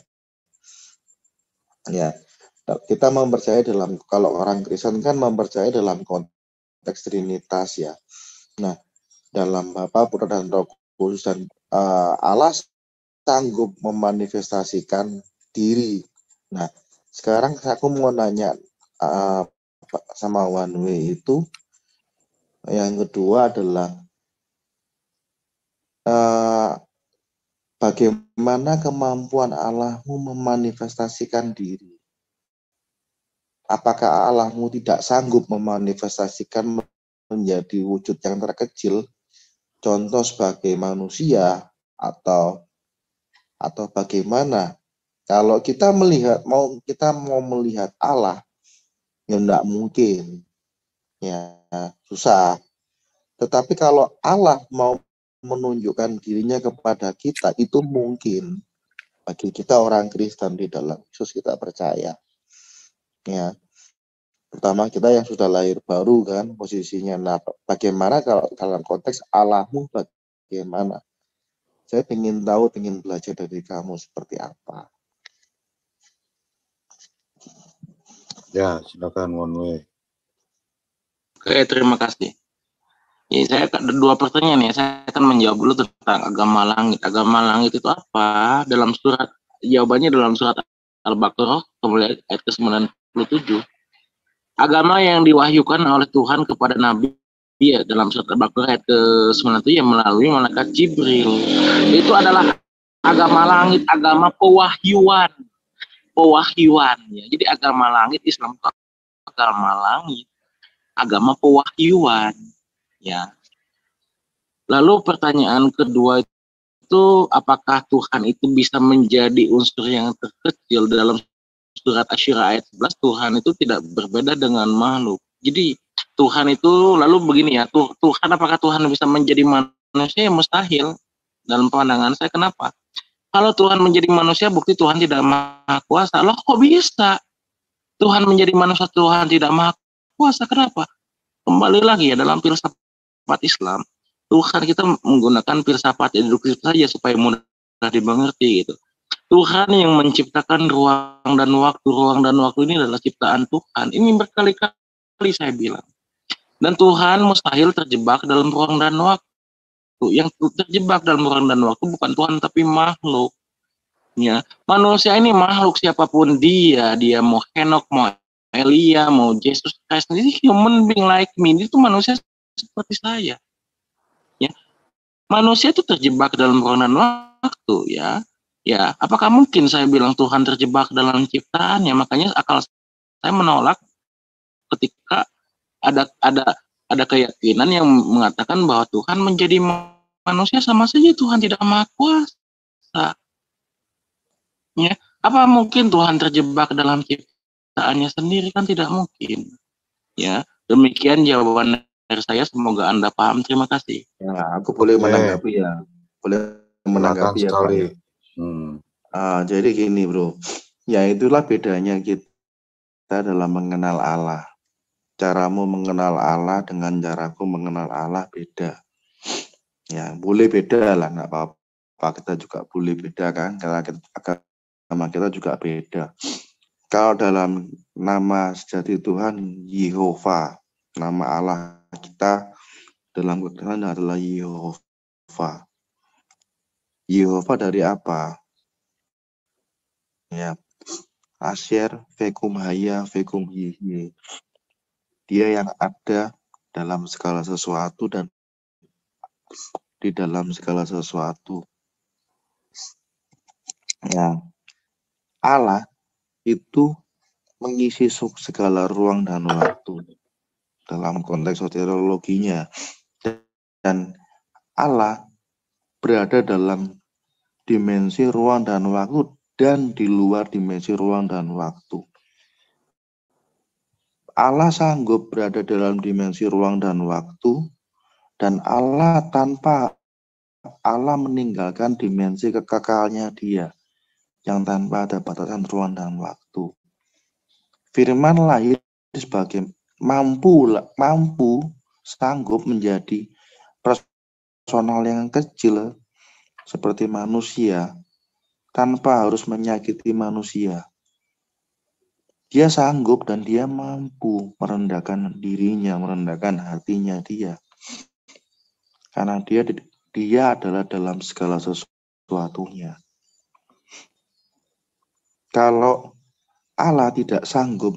S15: Ya, kita mempercayai dalam, kalau orang Kristen kan mempercayai dalam konteks Trinitas ya. Nah, dalam Bapa, Putra, dan Roh Kudus, dan uh, Allah sanggup memanifestasikan diri. Nah, sekarang aku mau nanya uh, sama One Way itu, yang kedua adalah uh, bagaimana kemampuan Allahmu memanifestasikan diri? Apakah Allahmu tidak sanggup memanifestasikan menjadi wujud yang terkecil, contoh sebagai manusia, atau atau bagaimana? Kalau kita melihat, mau kita mau melihat Allah, ya enggak mungkin, ya susah. Tetapi kalau Allah mau menunjukkan dirinya kepada kita, itu mungkin. Bagi kita orang Kristen, di dalam Yesus kita percaya. Ya, pertama kita yang sudah lahir baru kan posisinya. Nah, bagaimana kalau dalam konteks Allahmu bagaimana? Saya ingin tahu, ingin belajar dari kamu seperti apa.
S5: Ya, silakan One Way.
S6: Oke, terima kasih. Ya, saya ada dua pertanyaan ya. Saya akan menjawab dulu tentang agama langit. Agama langit itu apa? Dalam surat, jawabannya dalam surat Al-Baqarah, kemudian ayat ke sembilan puluh tujuh. Agama yang diwahyukan oleh Tuhan kepada Nabi, ya, dalam surat Al-Baqarah ayat ke sembilan puluh tujuh, yang melalui malaikat Jibril. Itu adalah agama langit, agama pewahyuan. Pewahyuan. Ya. Jadi agama langit, Islam agama langit, agama pewahyuan. Ya. Lalu pertanyaan kedua itu, apakah Tuhan itu bisa menjadi unsur yang terkecil? Dalam surat Asy-Syura ayat sebelas, Tuhan itu tidak berbeda dengan makhluk. Jadi Tuhan itu, lalu begini ya, Tuhan, apakah Tuhan bisa menjadi manusia? Mustahil dalam pandangan saya. Kenapa? Kalau Tuhan menjadi manusia, bukti Tuhan tidak maha kuasa. Loh, kok bisa Tuhan menjadi manusia, Tuhan tidak maha kuasa? Kenapa? Kembali lagi ya, dalam filsafat Islam, Tuhan kita menggunakan filsafat deduktif saja supaya mudah dimengerti gitu. Tuhan yang menciptakan ruang dan waktu, ruang dan waktu ini adalah ciptaan Tuhan. Ini berkali-kali saya bilang. Dan Tuhan mustahil terjebak dalam ruang dan waktu. Yang terjebak dalam ruang dan waktu bukan Tuhan tapi makhluk. Ya, manusia ini makhluk siapapun dia, dia mau Henok, mau Elia, mau Jesus Christ, ini human being like me, itu manusia seperti saya. Ya, manusia itu terjebak dalam ruang dan waktu, ya. Ya, apakah mungkin saya bilang Tuhan terjebak dalam ciptaannya? Makanya akal saya menolak ketika ada ada ada keyakinan yang mengatakan bahwa Tuhan menjadi manusia, sama saja Tuhan tidak maha kuasa. Ya, apa mungkin Tuhan terjebak dalam ciptaannya sendiri? Kan tidak mungkin. Ya, demikian jawaban dari saya, semoga Anda paham. Terima kasih.
S15: Ya, aku boleh menanggapi ya. Boleh menanggapi ya, Pak. Ya. Hmm. Ah, jadi gini, Bro. Ya, itulah bedanya kita dalam mengenal Allah. caramu mengenal Allah dengan caraku mengenal Allah beda. Ya, boleh beda lah, nggak apa-apa. Kita juga boleh beda kan, karena kita, agama kita juga beda. Kalau dalam nama sejati Tuhan, Yehova, nama Allah kita dalam Quran adalah Yehova. Yehova dari apa? Ya, Asyer, Fekum Haya, Fekum Yihye. Dia yang ada dalam segala sesuatu dan di dalam segala sesuatu. Ya, Allah itu mengisi segala ruang dan waktu dalam konteks soteriologinya, dan Allah berada dalam dimensi ruang dan waktu dan di luar dimensi ruang dan waktu. Allah sanggup berada dalam dimensi ruang dan waktu, dan Allah tanpa Allah meninggalkan dimensi kekekalnya dia yang tanpa ada batasan ruang dan waktu. Firman lahir sebagai mampu mampu sanggup menjadi personal yang kecil seperti manusia tanpa harus menyakiti manusia. Dia sanggup dan dia mampu merendahkan dirinya, merendahkan hatinya dia. Karena dia dia adalah dalam segala sesuatunya. Kalau Allah tidak sanggup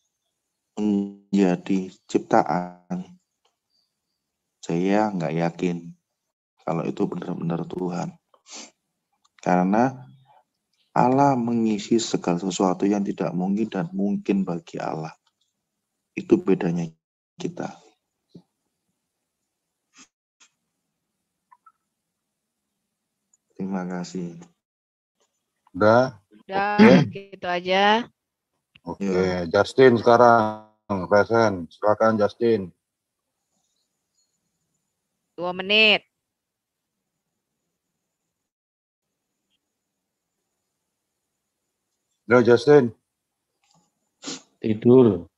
S15: menjadi ciptaan, saya nggak yakin kalau itu benar-benar Tuhan. Karena Allah mengisi segala sesuatu yang tidak mungkin dan mungkin bagi Allah. Itu bedanya kita. Terima kasih.
S5: Udah?
S3: Udah,
S5: Oke.
S3: gitu aja.
S5: Oke, Justin sekarang present. Silakan Justin.
S3: Dua menit.
S5: Udah Justin.
S1: Tidur.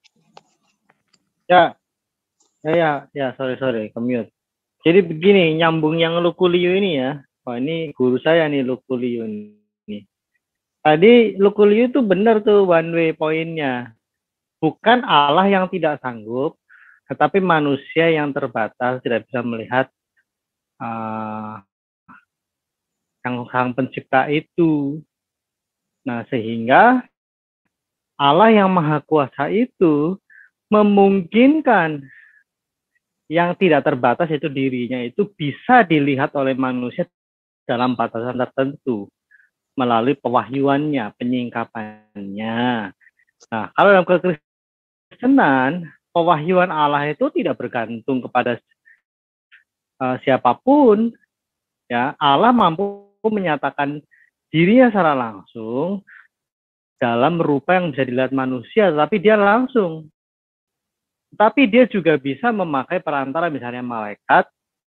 S7: Ya, ya, ya, ya, sorry, sorry, ke-mute. Jadi begini, nyambung yang Lukulio ini ya. Wah, ini guru saya nih Lukulio ini. Tadi Lukulio itu benar tuh one way poinnya. Bukan Allah yang tidak sanggup, tetapi manusia yang terbatas tidak bisa melihat uh, yang sang pencipta itu. Nah, sehingga Allah yang maha kuasa itu memungkinkan yang tidak terbatas itu dirinya itu bisa dilihat oleh manusia dalam batasan tertentu melalui pewahyuannya, penyingkapannya. Nah, kalau dalam kekristenan, pewahyuan Allah itu tidak bergantung kepada uh, siapapun. Ya, Allah mampu menyatakan dirinya secara langsung dalam rupa yang bisa dilihat manusia, tapi dia langsung. Tapi dia juga bisa memakai perantara misalnya malaikat,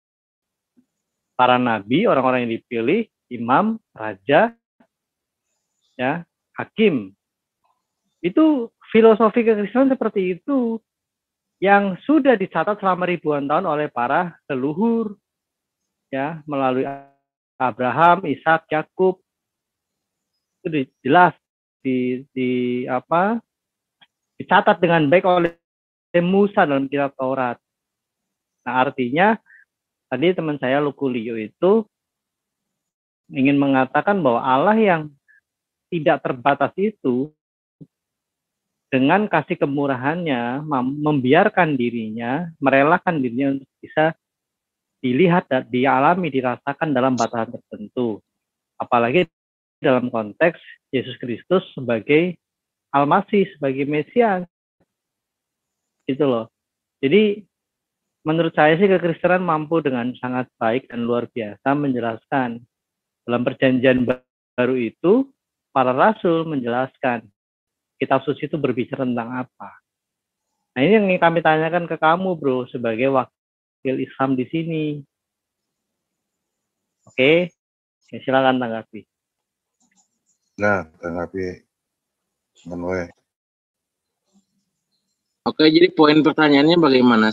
S7: para nabi, orang-orang yang dipilih, imam, raja, ya, hakim. Itu filosofi kekristenan seperti itu yang sudah dicatat selama ribuan tahun oleh para leluhur, ya, melalui Abraham, Ishak, Yakub. Itu jelas di, di apa dicatat dengan baik oleh Musa dalam kitab Taurat. Nah, artinya tadi teman saya Lukulio itu ingin mengatakan bahwa Allah yang tidak terbatas itu dengan kasih kemurahannya membiarkan dirinya, merelakan dirinya untuk bisa dilihat, dialami, dirasakan dalam batasan tertentu. Apalagi dalam konteks Yesus Kristus sebagai Al-Masih, sebagai Mesias. Gitu loh. Jadi menurut saya sih kekristenan mampu dengan sangat baik dan luar biasa menjelaskan. Dalam perjanjian baru itu, para rasul menjelaskan kitab suci itu berbicara tentang apa. Nah, ini yang ingin kami tanyakan ke kamu, bro, sebagai wakil Islam di sini. Oke, ya, silakan tanggapi.
S5: Nah, tanggapi. Menwe.
S6: Oke, jadi poin pertanyaannya bagaimana?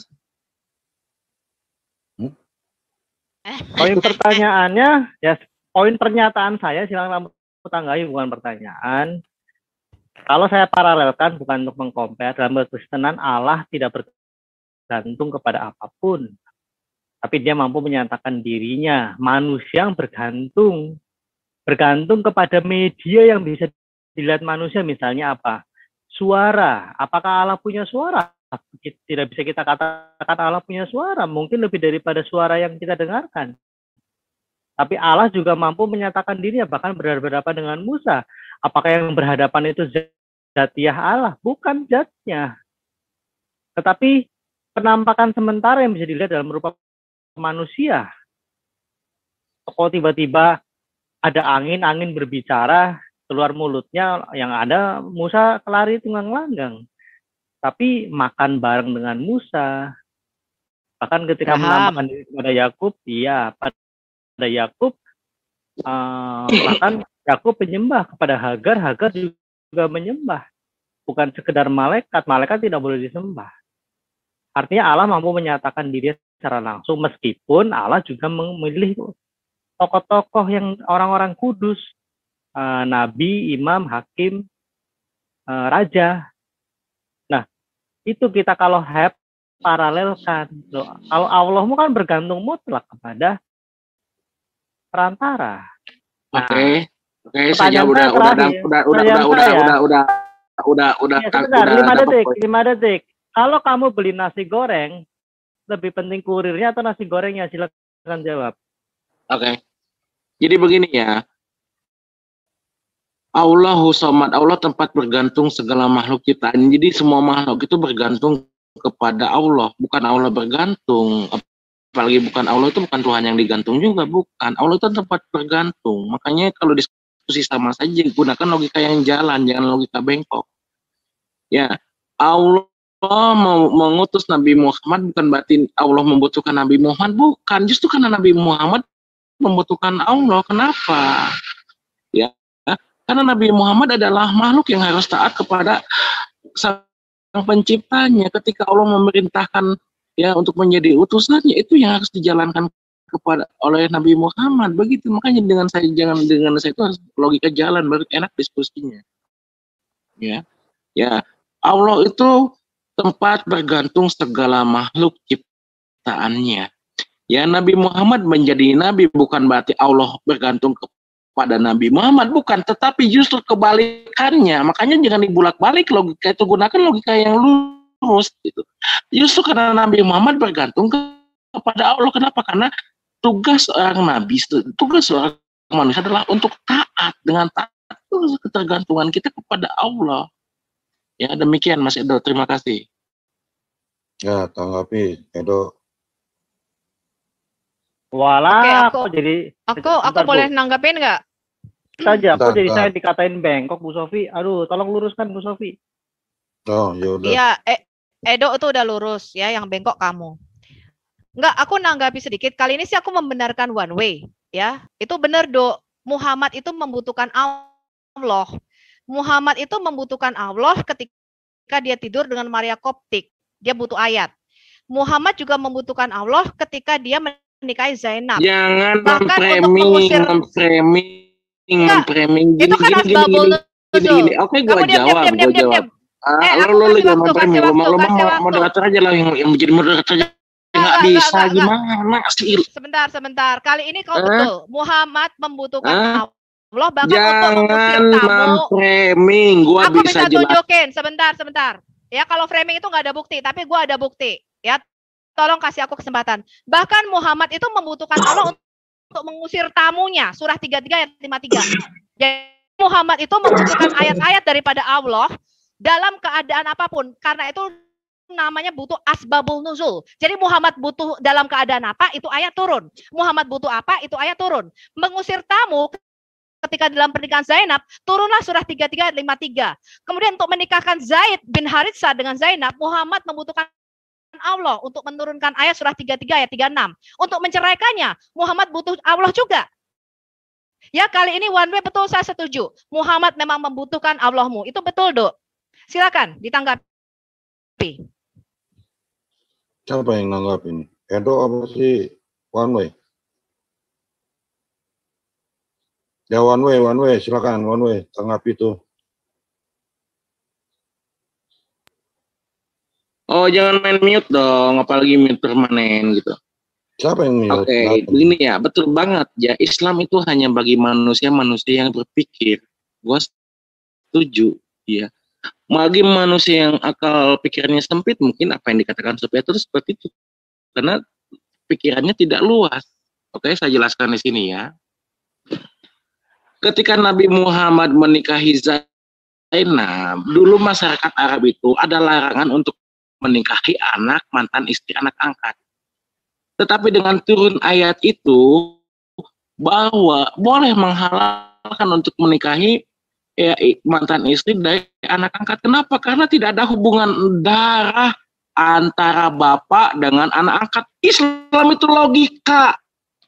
S7: Poin pertanyaannya, ya poin pernyataan saya silakan kamu tanggapi, bukan pertanyaan. Kalau saya paralelkan bukan untuk mengkompar, dalam berkristenan Allah tidak bergantung kepada apapun, tapi dia mampu menyatakan dirinya. Manusia yang bergantung, bergantung kepada media yang bisa dilihat manusia, misalnya apa? Suara. Apakah Allah punya suara? Tidak bisa kita katakan Allah punya suara, mungkin lebih daripada suara yang kita dengarkan. Tapi Allah juga mampu menyatakan dirinya, bahkan berhadapan dengan Musa. Apakah yang berhadapan itu zatiah Allah? Bukan zatnya. Tetapi penampakan sementara yang bisa dilihat dalam rupa manusia. Kok tiba-tiba ada angin, angin berbicara, keluar mulutnya, yang ada Musa kelari tunggang langgang. Tapi makan bareng dengan Musa. Bahkan ketika
S3: Paham.
S7: menampakkan diri kepada Yakub, iya, pada Yakub, uh, bahkan Yakub menyembah kepada Hagar, Hagar juga menyembah. Bukan sekedar malaikat, malaikat tidak boleh disembah. Artinya Allah mampu menyatakan diri secara langsung, meskipun Allah juga memilih tokoh-tokoh yang orang-orang kudus, uh, nabi, imam, hakim, uh, raja. Nah, itu kita kalau have paralelkan. Loh, kalau Allahmu kan bergantung mutlak kepada perantara. Nah,
S6: Oke, oke,
S7: pertanyaan
S6: saya jawab udah,
S7: saya
S6: udah,
S7: terakhir,
S6: udah, udah, udah,
S7: pertanyaan
S6: udah,
S7: saya,
S6: udah, udah, udah, udah,
S7: ya,
S6: kan,
S7: sebentar,
S6: udah
S7: lima
S6: dapat
S7: detik,
S6: poin.
S7: lima detik. Kalau kamu beli nasi goreng, lebih penting kurirnya atau nasi gorengnya? Silakan jawab.
S6: Oke, jadi begini ya. Allahu Samad, Allah tempat bergantung segala makhluk ciptaan. Jadi semua makhluk itu bergantung kepada Allah, bukan Allah bergantung. Apalagi bukan Allah itu bukan Tuhan yang digantung juga, bukan. Allah itu tempat bergantung. Makanya kalau diskusi sama saja gunakan logika yang jalan, jangan logika bengkok. Ya, Allah mau mengutus Nabi Muhammad bukan berarti Allah membutuhkan Nabi Muhammad, bukan. Justru karena Nabi Muhammad membutuhkan Allah. Kenapa? Ya, karena Nabi Muhammad adalah makhluk yang harus taat kepada sang penciptanya. Ketika Allah memerintahkan ya untuk menjadi utusannya, itu yang harus dijalankan kepada oleh Nabi Muhammad. Begitu, makanya dengan saya jangan dengan saya itu harus logika jalan, baru enak diskusinya. Ya, ya Allah itu tempat bergantung segala makhluk ciptaannya. Ya, Nabi Muhammad menjadi nabi bukan berarti Allah bergantung ke pada Nabi Muhammad, bukan, tetapi justru kebalikannya. Makanya jangan dibulak-balik logika itu, gunakan logika yang lurus gitu. Justru karena Nabi Muhammad bergantung ke, kepada Allah. Kenapa? Karena tugas seorang nabi, tugas seorang manusia adalah untuk taat. Dengan taat itu ketergantungan kita kepada Allah. Ya, demikian Mas Edo, terima kasih.
S5: Ya, tanggapi Edo.
S7: Walah,
S3: Oke, aku,
S7: kok jadi
S3: aku, aku
S7: bentar,
S3: boleh
S7: Bu.
S3: nanggapin nggak?
S7: Saja, kok
S5: Bentar,
S7: jadi
S5: bentar.
S7: saya dikatain bengkok, Bu Sofi. Aduh, tolong luruskan Bu Sofi.
S5: Oh, ya udah.
S3: Iya, eh, Edo itu udah lurus ya, yang bengkok kamu. Enggak, aku nanggapi sedikit. Kali ini sih aku membenarkan one way, ya. Itu benar, Dok. Muhammad itu membutuhkan Allah. Muhammad itu membutuhkan Allah ketika dia tidur dengan Maria Koptik. Dia butuh ayat. Muhammad juga membutuhkan Allah ketika dia menikahi Zainab.
S6: Jangan
S3: Bahkan untuk
S6: memframing,
S3: mengusir
S6: memframing,
S3: Enggak,
S6: memframing gini,
S3: itu kan
S6: gini, gini,
S3: asbabul
S6: gini, gini, gini. Oke,
S3: Kamu
S6: gua
S3: diam, diam,
S6: jawab,
S3: diam,
S6: gua
S3: diam, diam,
S6: jawab.
S3: diam.
S6: Ah,
S3: Eh,
S6: lo
S3: aku
S6: lo lo
S3: kasih
S6: jangan
S3: waktu,
S6: memframing,
S3: kasih
S6: lo,
S3: waktu,
S6: lo
S3: kasih
S6: mau
S3: waktu.
S6: moderator aja lah yang, yang menjadi moderator aja. Nggak
S3: Enggak,
S6: bisa,
S3: enggak, enggak, enggak.
S6: gimana sih?
S3: Sebentar, sebentar. Kali ini kau
S6: Hah?
S3: betul. Muhammad membutuhkan
S6: Hah?
S3: Allah bahkan untuk mengusir
S6: Jangan
S3: tamu.
S6: memframing, gua
S3: Aku
S6: bisa
S3: bisa
S6: jelas.
S3: tunjukin. Sebentar, sebentar. Ya, kalau framing itu nggak ada bukti, tapi gua ada bukti. Ya, tolong kasih aku kesempatan. Bahkan Muhammad itu membutuhkan Allah untuk mengusir tamunya. Surah tiga puluh tiga ayat lima puluh tiga. Jadi Muhammad itu membutuhkan ayat-ayat daripada Allah dalam keadaan apapun. Karena itu namanya butuh asbabul nuzul. Jadi Muhammad butuh dalam keadaan apa, itu ayat turun. Muhammad butuh apa, itu ayat turun. Mengusir tamu ketika dalam pernikahan Zainab, turunlah surah tiga puluh tiga ayat lima puluh tiga. Kemudian untuk menikahkan Zaid bin Haritsah dengan Zainab, Muhammad membutuhkan Allah untuk menurunkan ayat surah tiga puluh tiga ayat tiga puluh enam. Untuk menceraikannya, Muhammad butuh Allah juga. Ya, kali ini one way betul, saya setuju. Muhammad memang membutuhkan Allahmu. Itu betul, Dok. Silakan ditanggapi.
S5: Siapa yang nanggap ini? Edo apa sih One Way? Ya One Way, One Way, silakan One Way, tanggap itu.
S6: Oh, jangan main mute dong, apalagi mute permanen gitu.
S5: Siapa yang mute?
S6: Oke, okay, begini ya, betul banget ya. Islam itu hanya bagi manusia-manusia yang berpikir. Gua setuju, ya. Bagi manusia yang akal pikirnya sempit, mungkin apa yang dikatakan Sophia itu seperti itu. Karena pikirannya tidak luas. Oke, saya jelaskan di sini ya. Ketika Nabi Muhammad menikahi Zainab, dulu masyarakat Arab itu ada larangan untuk menikahi anak, mantan istri, anak angkat. Tetapi dengan turun ayat itu, bahwa boleh menghalalkan untuk menikahi ya, mantan istri dari anak angkat. Kenapa? Karena tidak ada hubungan darah antara bapak dengan anak angkat. Islam itu logika.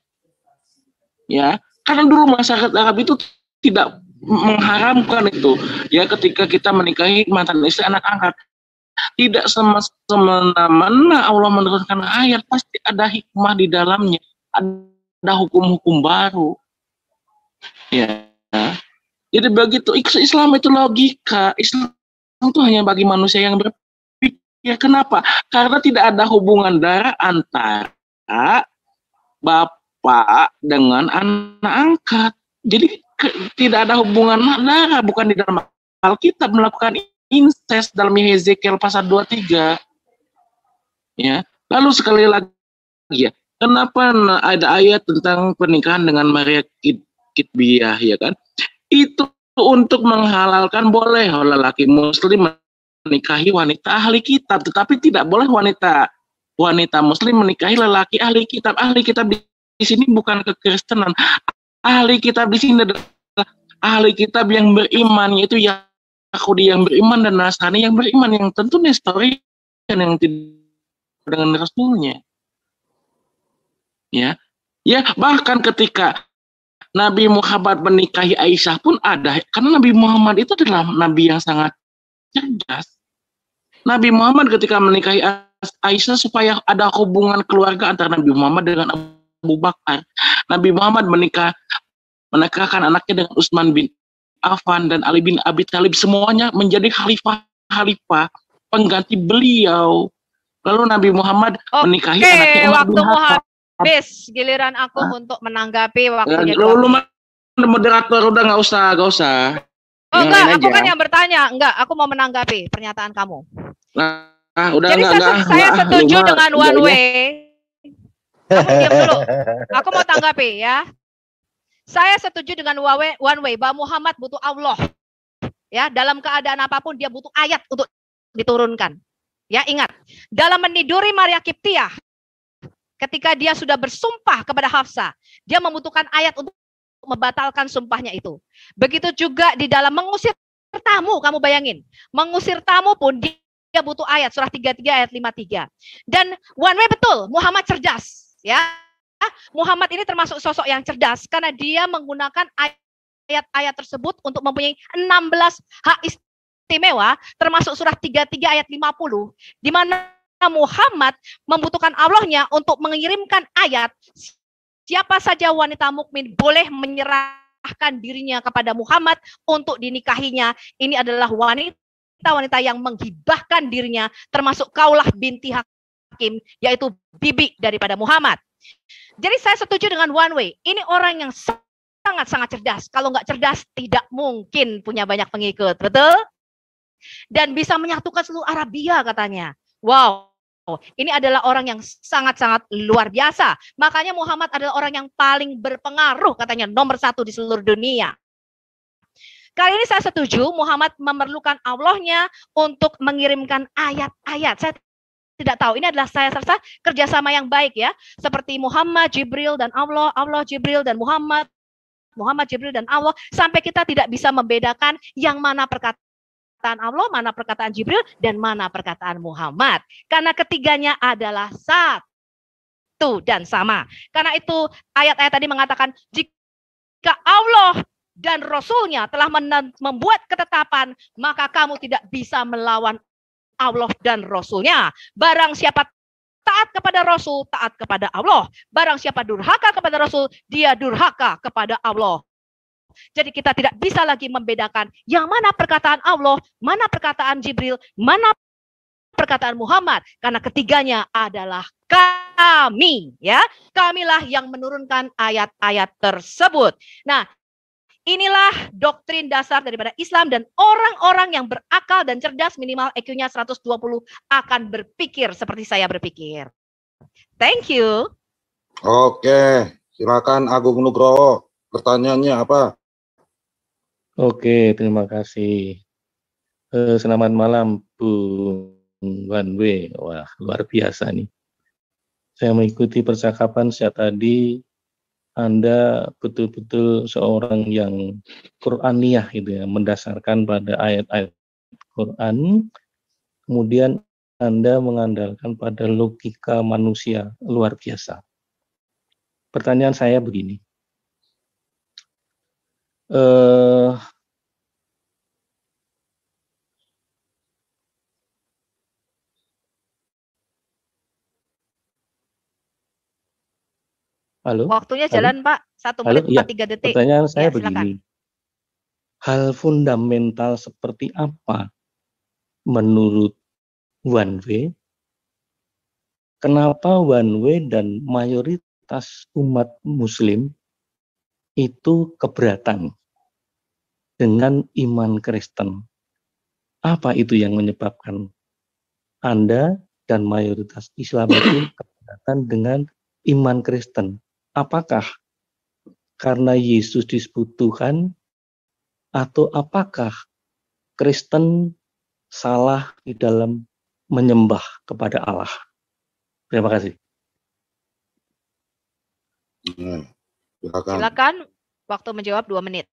S6: Ya, karena dulu masyarakat Arab itu tidak mengharamkan itu. Ya, ketika kita menikahi mantan istri anak angkat. Tidak semena-mena Allah menurunkan ayat, pasti ada hikmah di dalamnya, ada hukum-hukum baru. Ya. Jadi begitu, Islam itu logika. Islam itu hanya bagi manusia yang berpikir. Kenapa? Karena tidak ada hubungan darah antara bapak dengan anak angkat. Jadi ke, tidak ada hubungan darah, bukan di dalam Alkitab melakukan incest dalam Hezekiel pasal dua puluh tiga. Ya. Lalu sekali lagi ya, kenapa ada ayat tentang pernikahan dengan Maria Kitbiah ya kan? Itu untuk menghalalkan boleh lelaki muslim menikahi wanita ahli kitab, tetapi tidak boleh wanita wanita muslim menikahi lelaki ahli kitab. Ahli kitab di, di sini bukan kekristenan. Ahli kitab di sini adalah ahli kitab yang beriman, yaitu yang Yahudi yang beriman dan Nasrani yang beriman, yang tentu Nestori yang tidak dengan Rasulnya. Ya, ya bahkan ketika Nabi Muhammad menikahi Aisyah pun ada, karena Nabi Muhammad itu adalah Nabi yang sangat cerdas. Nabi Muhammad ketika menikahi Aisyah supaya ada hubungan keluarga antara Nabi Muhammad dengan Abu Bakar. Nabi Muhammad menikah menikahkan anaknya dengan Utsman bin Affan dan Ali bin Abi Thalib, semuanya menjadi khalifah-khalifah pengganti beliau. Lalu Nabi Muhammad
S3: Oke,
S6: menikahi anaknya Umar bin Khattab.
S3: Habis giliran aku Hah? untuk menanggapi waktunya.
S6: Lalu moderator udah nggak usah, nggak usah.
S3: Oh enggak, aku kan yang bertanya. Enggak, aku mau menanggapi pernyataan kamu.
S6: Nah, ah, udah
S3: Jadi
S6: enggak,
S3: saya,
S6: enggak,
S3: saya
S6: enggak,
S3: setuju
S6: enggak,
S3: dengan
S6: enggak,
S3: one
S6: enggak.
S3: way. Kamu diam dulu. Aku mau tanggapi ya. Saya setuju dengan one way bahwa Muhammad butuh Allah. Ya, dalam keadaan apapun dia butuh ayat untuk diturunkan. Ya, ingat, dalam meniduri Maria Kiptiah, ketika dia sudah bersumpah kepada Hafsah, dia membutuhkan ayat untuk membatalkan sumpahnya itu. Begitu juga di dalam mengusir tamu, kamu bayangin. Mengusir tamu pun dia butuh ayat, surah tiga puluh tiga ayat lima puluh tiga. Dan one way betul, Muhammad cerdas. Ya, Muhammad ini termasuk sosok yang cerdas karena dia menggunakan ayat-ayat tersebut untuk mempunyai enam belas hak istimewa, termasuk surah tiga puluh tiga ayat lima puluh, di mana Muhammad membutuhkan Allahnya untuk mengirimkan ayat. Siapa saja wanita mukmin boleh menyerahkan dirinya kepada Muhammad untuk dinikahinya. Ini adalah wanita-wanita yang menghibahkan dirinya, termasuk Kaulah binti Hakim, yaitu bibi daripada Muhammad. Jadi saya setuju dengan one way. Ini orang yang sangat-sangat cerdas. Kalau nggak cerdas, tidak mungkin punya banyak pengikut. Betul? Dan bisa menyatukan seluruh Arabia katanya. Wow, ini adalah orang yang sangat-sangat luar biasa. Makanya Muhammad adalah orang yang paling berpengaruh katanya, nomor satu di seluruh dunia. Kali ini saya setuju Muhammad memerlukan Allahnya untuk mengirimkan ayat-ayat. Saya tidak tahu, ini adalah saya rasa kerjasama yang baik ya. Seperti Muhammad, Jibril, dan Allah, Allah, Jibril, dan Muhammad, Muhammad, Jibril, dan Allah. Sampai kita tidak bisa membedakan yang mana perkataan Allah, mana perkataan Jibril, dan mana perkataan Muhammad. Karena ketiganya adalah satu dan sama. Karena itu ayat-ayat tadi mengatakan, jika Allah dan Rasulnya telah membuat ketetapan, maka kamu tidak bisa melawan Allah dan Rasul-Nya. Barang siapa taat kepada Rasul, taat kepada Allah. Barang siapa durhaka kepada Rasul, dia durhaka kepada Allah. Jadi kita tidak bisa lagi membedakan yang mana perkataan Allah, mana perkataan Jibril, mana perkataan Muhammad, karena ketiganya adalah kami, ya. Kamilah yang menurunkan ayat-ayat tersebut. Nah, inilah doktrin dasar daripada Islam, dan orang-orang yang berakal dan cerdas, minimal I Q-nya seratus dua puluh, akan berpikir seperti saya berpikir. Thank you.
S5: Oke, silakan Agung Nugroho. Pertanyaannya apa?
S16: Oke, terima kasih. Eh, selamat malam, Bu One Way. Wah, luar biasa nih. Saya mengikuti percakapan sejak tadi. Anda betul-betul seorang yang Qur'aniyah gitu ya, mendasarkan pada ayat-ayat Quran. Kemudian Anda mengandalkan pada logika manusia, luar biasa. Pertanyaan saya begini. Eh, Halo?
S3: Waktunya
S16: Halo?
S3: jalan, Pak. Satu
S16: Halo?
S3: menit
S16: Iya.
S3: empat puluh tiga detik.
S16: Pertanyaan saya
S3: Ya, silakan.
S16: begini. Hal fundamental seperti apa menurut One Way? Kenapa One Way dan mayoritas umat Muslim itu keberatan dengan iman Kristen? Apa itu yang menyebabkan Anda dan mayoritas Islam itu keberatan dengan iman Kristen? Apakah karena Yesus disebut Tuhan, atau apakah Kristen salah di dalam menyembah kepada Allah? Terima kasih.
S5: Hmm, silakan.
S3: Silakan, waktu menjawab dua menit.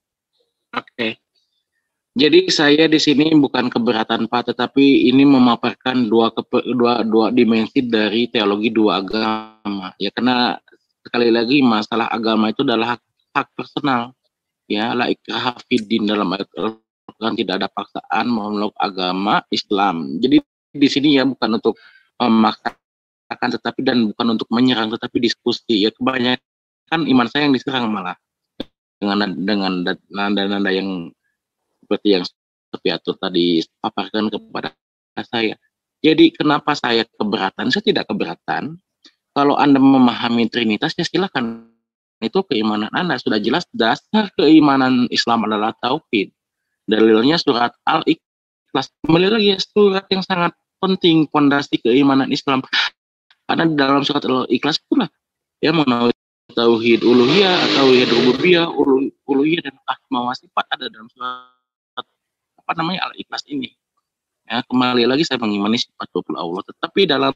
S6: Oke. Jadi saya di sini bukan keberatan Pak, tetapi ini memaparkan dua kepe, dua dua dimensi dari teologi dua agama. Ya, karena sekali lagi masalah agama itu adalah hak, hak personal. Ya, la ikraha fiddin, dalam Al-Quran tidak ada paksaan memeluk agama Islam. Jadi di sini ya bukan untuk memaksakan, tetapi dan bukan untuk menyerang, tetapi diskusi. Ya, kebanyakan iman saya yang diserang malah dengan dengan nada-nada yang seperti yang Sofiatur tadi paparkan kepada saya. Jadi kenapa saya keberatan? Saya tidak keberatan. Kalau Anda memahami Trinitas, ya silakan. Itu keimanan Anda. Sudah jelas dasar keimanan Islam adalah tauhid. Dalilnya surat Al-Ikhlas. Kembali lagi, surat yang sangat penting, fondasi keimanan Islam. Karena di dalam surat Al-Ikhlas itulah ya mengenai tauhid uluhiyah, tauhid rububiyah, uluhiyah dan asma wa sifat ada dalam surat apa namanya Al-Ikhlas ini. Ya, kembali lagi saya mengimani sifat Allah, tetapi dalam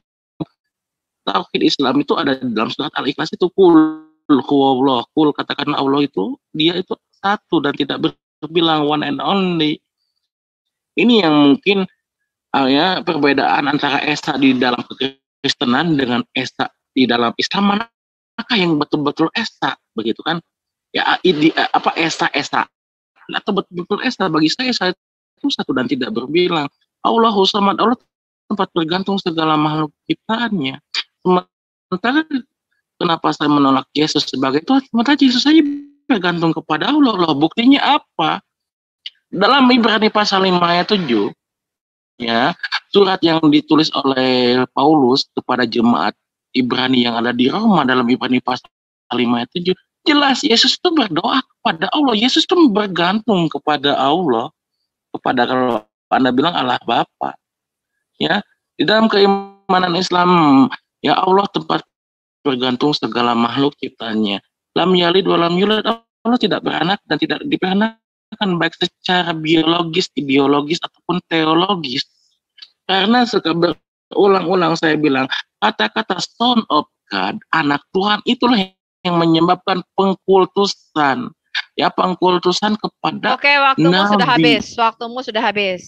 S6: tauhid Islam itu ada dalam surat Al-Ikhlas itu kul huwallah, kul katakanlah Allah itu dia itu satu dan tidak berbilang, one and only. Ini yang mungkin uh, ya perbedaan antara Esa di dalam kekristenan dengan Esa di dalam Islam, manakah yang betul-betul Esa begitu kan? Ya di, uh, apa Esa Esa atau betul-betul Esa bagi saya saya itu satu dan tidak berbilang. Allahu Samad, Allah tempat bergantung segala makhluk ciptaannya. Sementara kenapa saya menolak Yesus sebagai Tuhan? Sementara Yesus saja bergantung kepada Allah. Loh, buktinya apa? Dalam Ibrani pasal lima ayat tujuh, ya, surat yang ditulis oleh Paulus kepada jemaat Ibrani yang ada di Roma, dalam Ibrani pasal lima ayat tujuh, jelas Yesus itu berdoa kepada Allah. Yesus itu bergantung kepada Allah, kepada, kalau Anda bilang, Allah Bapa. Ya, di dalam keimanan Islam, ya Allah tempat bergantung segala makhluk ciptaannya. Lam yalid wa lam yulad, Allah tidak beranak dan tidak diperanakan, baik secara biologis, ideologis ataupun teologis. Karena suka berulang-ulang saya bilang, kata-kata son of God, anak Tuhan, itulah yang menyebabkan pengkultusan. Ya, pengkultusan kepada
S3: Oke, waktumu
S6: Nabi.
S3: sudah habis. Waktumu sudah habis.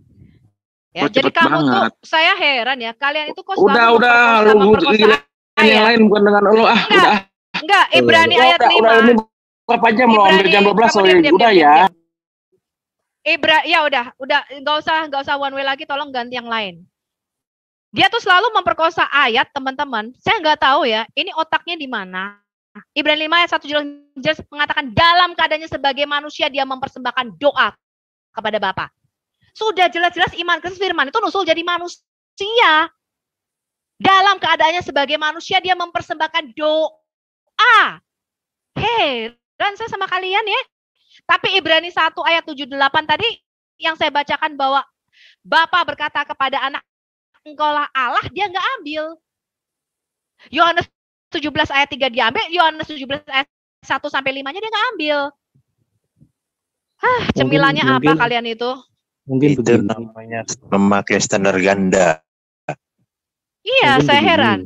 S3: Ya,
S6: Oh,
S3: jadi
S6: cepet
S3: kamu
S6: banget.
S3: tuh, saya heran ya, kalian itu kok
S6: Udah,
S3: selalu
S6: udah,
S3: memperkosa,
S6: lu
S3: memperkosa
S6: yang lain bukan dengan lo, ah,
S3: Enggak,
S6: udah.
S3: enggak, Ibrani
S6: Udah,
S3: ayat
S6: udah,
S3: lima.
S6: udah, ini berapa jam lo? Hampir jam dua belas,
S3: kamu diam, diam,
S6: udah
S3: diam,
S6: ya.
S3: diam. Ibra, ya udah, udah nggak usah nggak usah one way lagi, tolong ganti yang lain. Dia tuh selalu memperkosa ayat, teman-teman. Saya nggak tahu ya, ini otaknya di mana. Ibrani lima ayat satu jelas mengatakan dalam keadaannya sebagai manusia dia mempersembahkan doa kepada Bapa. Sudah jelas-jelas iman Kristus firman itu nusul jadi manusia. Dalam keadaannya sebagai manusia dia mempersembahkan doa. Heran saya sama kalian ya. Tapi Ibrani satu ayat tujuh delapan tadi yang saya bacakan bahwa Bapa berkata kepada anak, engkaulah Allah, dia nggak ambil. Yohanes tujuh belas ayat tiga diambil, Yohanes tujuh belas ayat satu sampai lima-nya dia nggak ambil. Hah, cemilannya
S14: Mungkin-
S3: apa
S14: mungkin-
S3: kalian itu?
S14: Mungkin itu namanya memakai standar ganda.
S3: Iya, saya heran.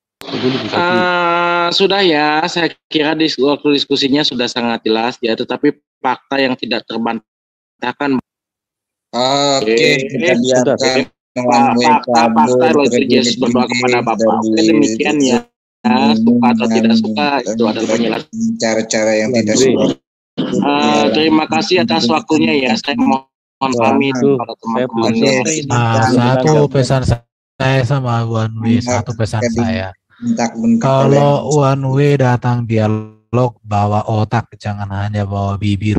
S6: Eh, sudah ya, saya kira dis waktu diskusinya sudah sangat jelas ya, tetapi fakta yang tidak terbantahkan.
S9: Oke, kita biarkan
S6: Fakta-fakta Rasul Yesus berdoa kepada Bapa. Oke, demikian ya. Ya, suka atau tidak suka itu adalah penjelasan.
S9: cara-cara yang tidak suka.
S6: Eh, terima kasih atas waktunya ya. Saya mohon pamit kepada teman-teman.
S4: Nah, satu pesan saya sama One Way, satu pesan saya. Kalau One Way datang dialog bawa otak, jangan hanya bawa bibir.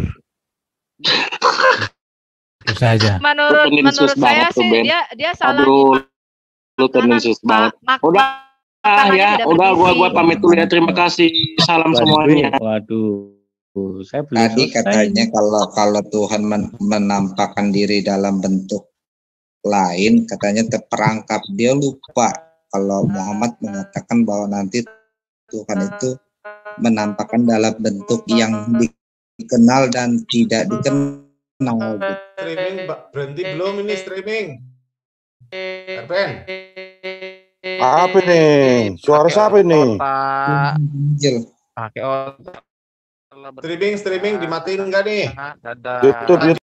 S4: Itu saja.
S3: Menurut
S6: Lu
S3: menurut
S6: tendensius
S3: saya
S6: banget tuh,
S3: sih
S6: Ben.
S3: dia dia salah
S6: Aduh, lu tendensius banget. Udah ah, ya, udah gua gua pamit dulu ya. Terima kasih. Salam semuanya.
S16: Waduh, saya belum
S9: Tadi
S16: selesai.
S9: katanya kalau kalau Tuhan men- menampakkan diri dalam bentuk lain, katanya terperangkap. Dia lupa kalau Muhammad mengatakan bahwa nanti Tuhan itu menampakkan dalam bentuk yang dikenal dan tidak dikenal.
S17: Streaming Mbak, berhenti belum ini streaming? Erben.
S5: Apa nih? Suara siapa ini?
S12: Pakai otak.
S17: Streaming, streaming dimatiin enggak nih?
S12: Dadah.
S5: YouTube, YouTube.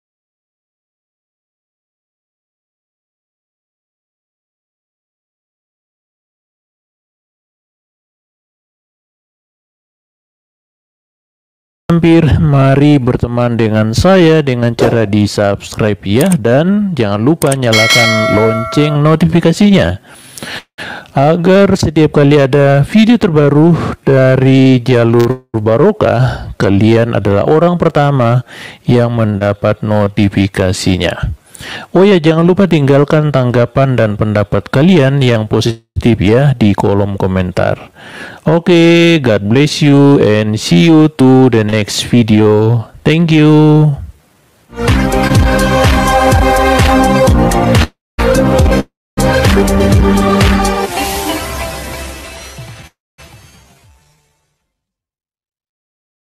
S1: Hampir, mari berteman dengan saya dengan cara di subscribe ya, dan jangan lupa nyalakan lonceng notifikasinya agar setiap kali ada video terbaru dari Jalur Barokah, kalian adalah orang pertama yang mendapat notifikasinya. Oh ya, jangan lupa tinggalkan tanggapan dan pendapat kalian yang positif ya di kolom komentar. Oke, God bless you and see you to the next video. Thank you.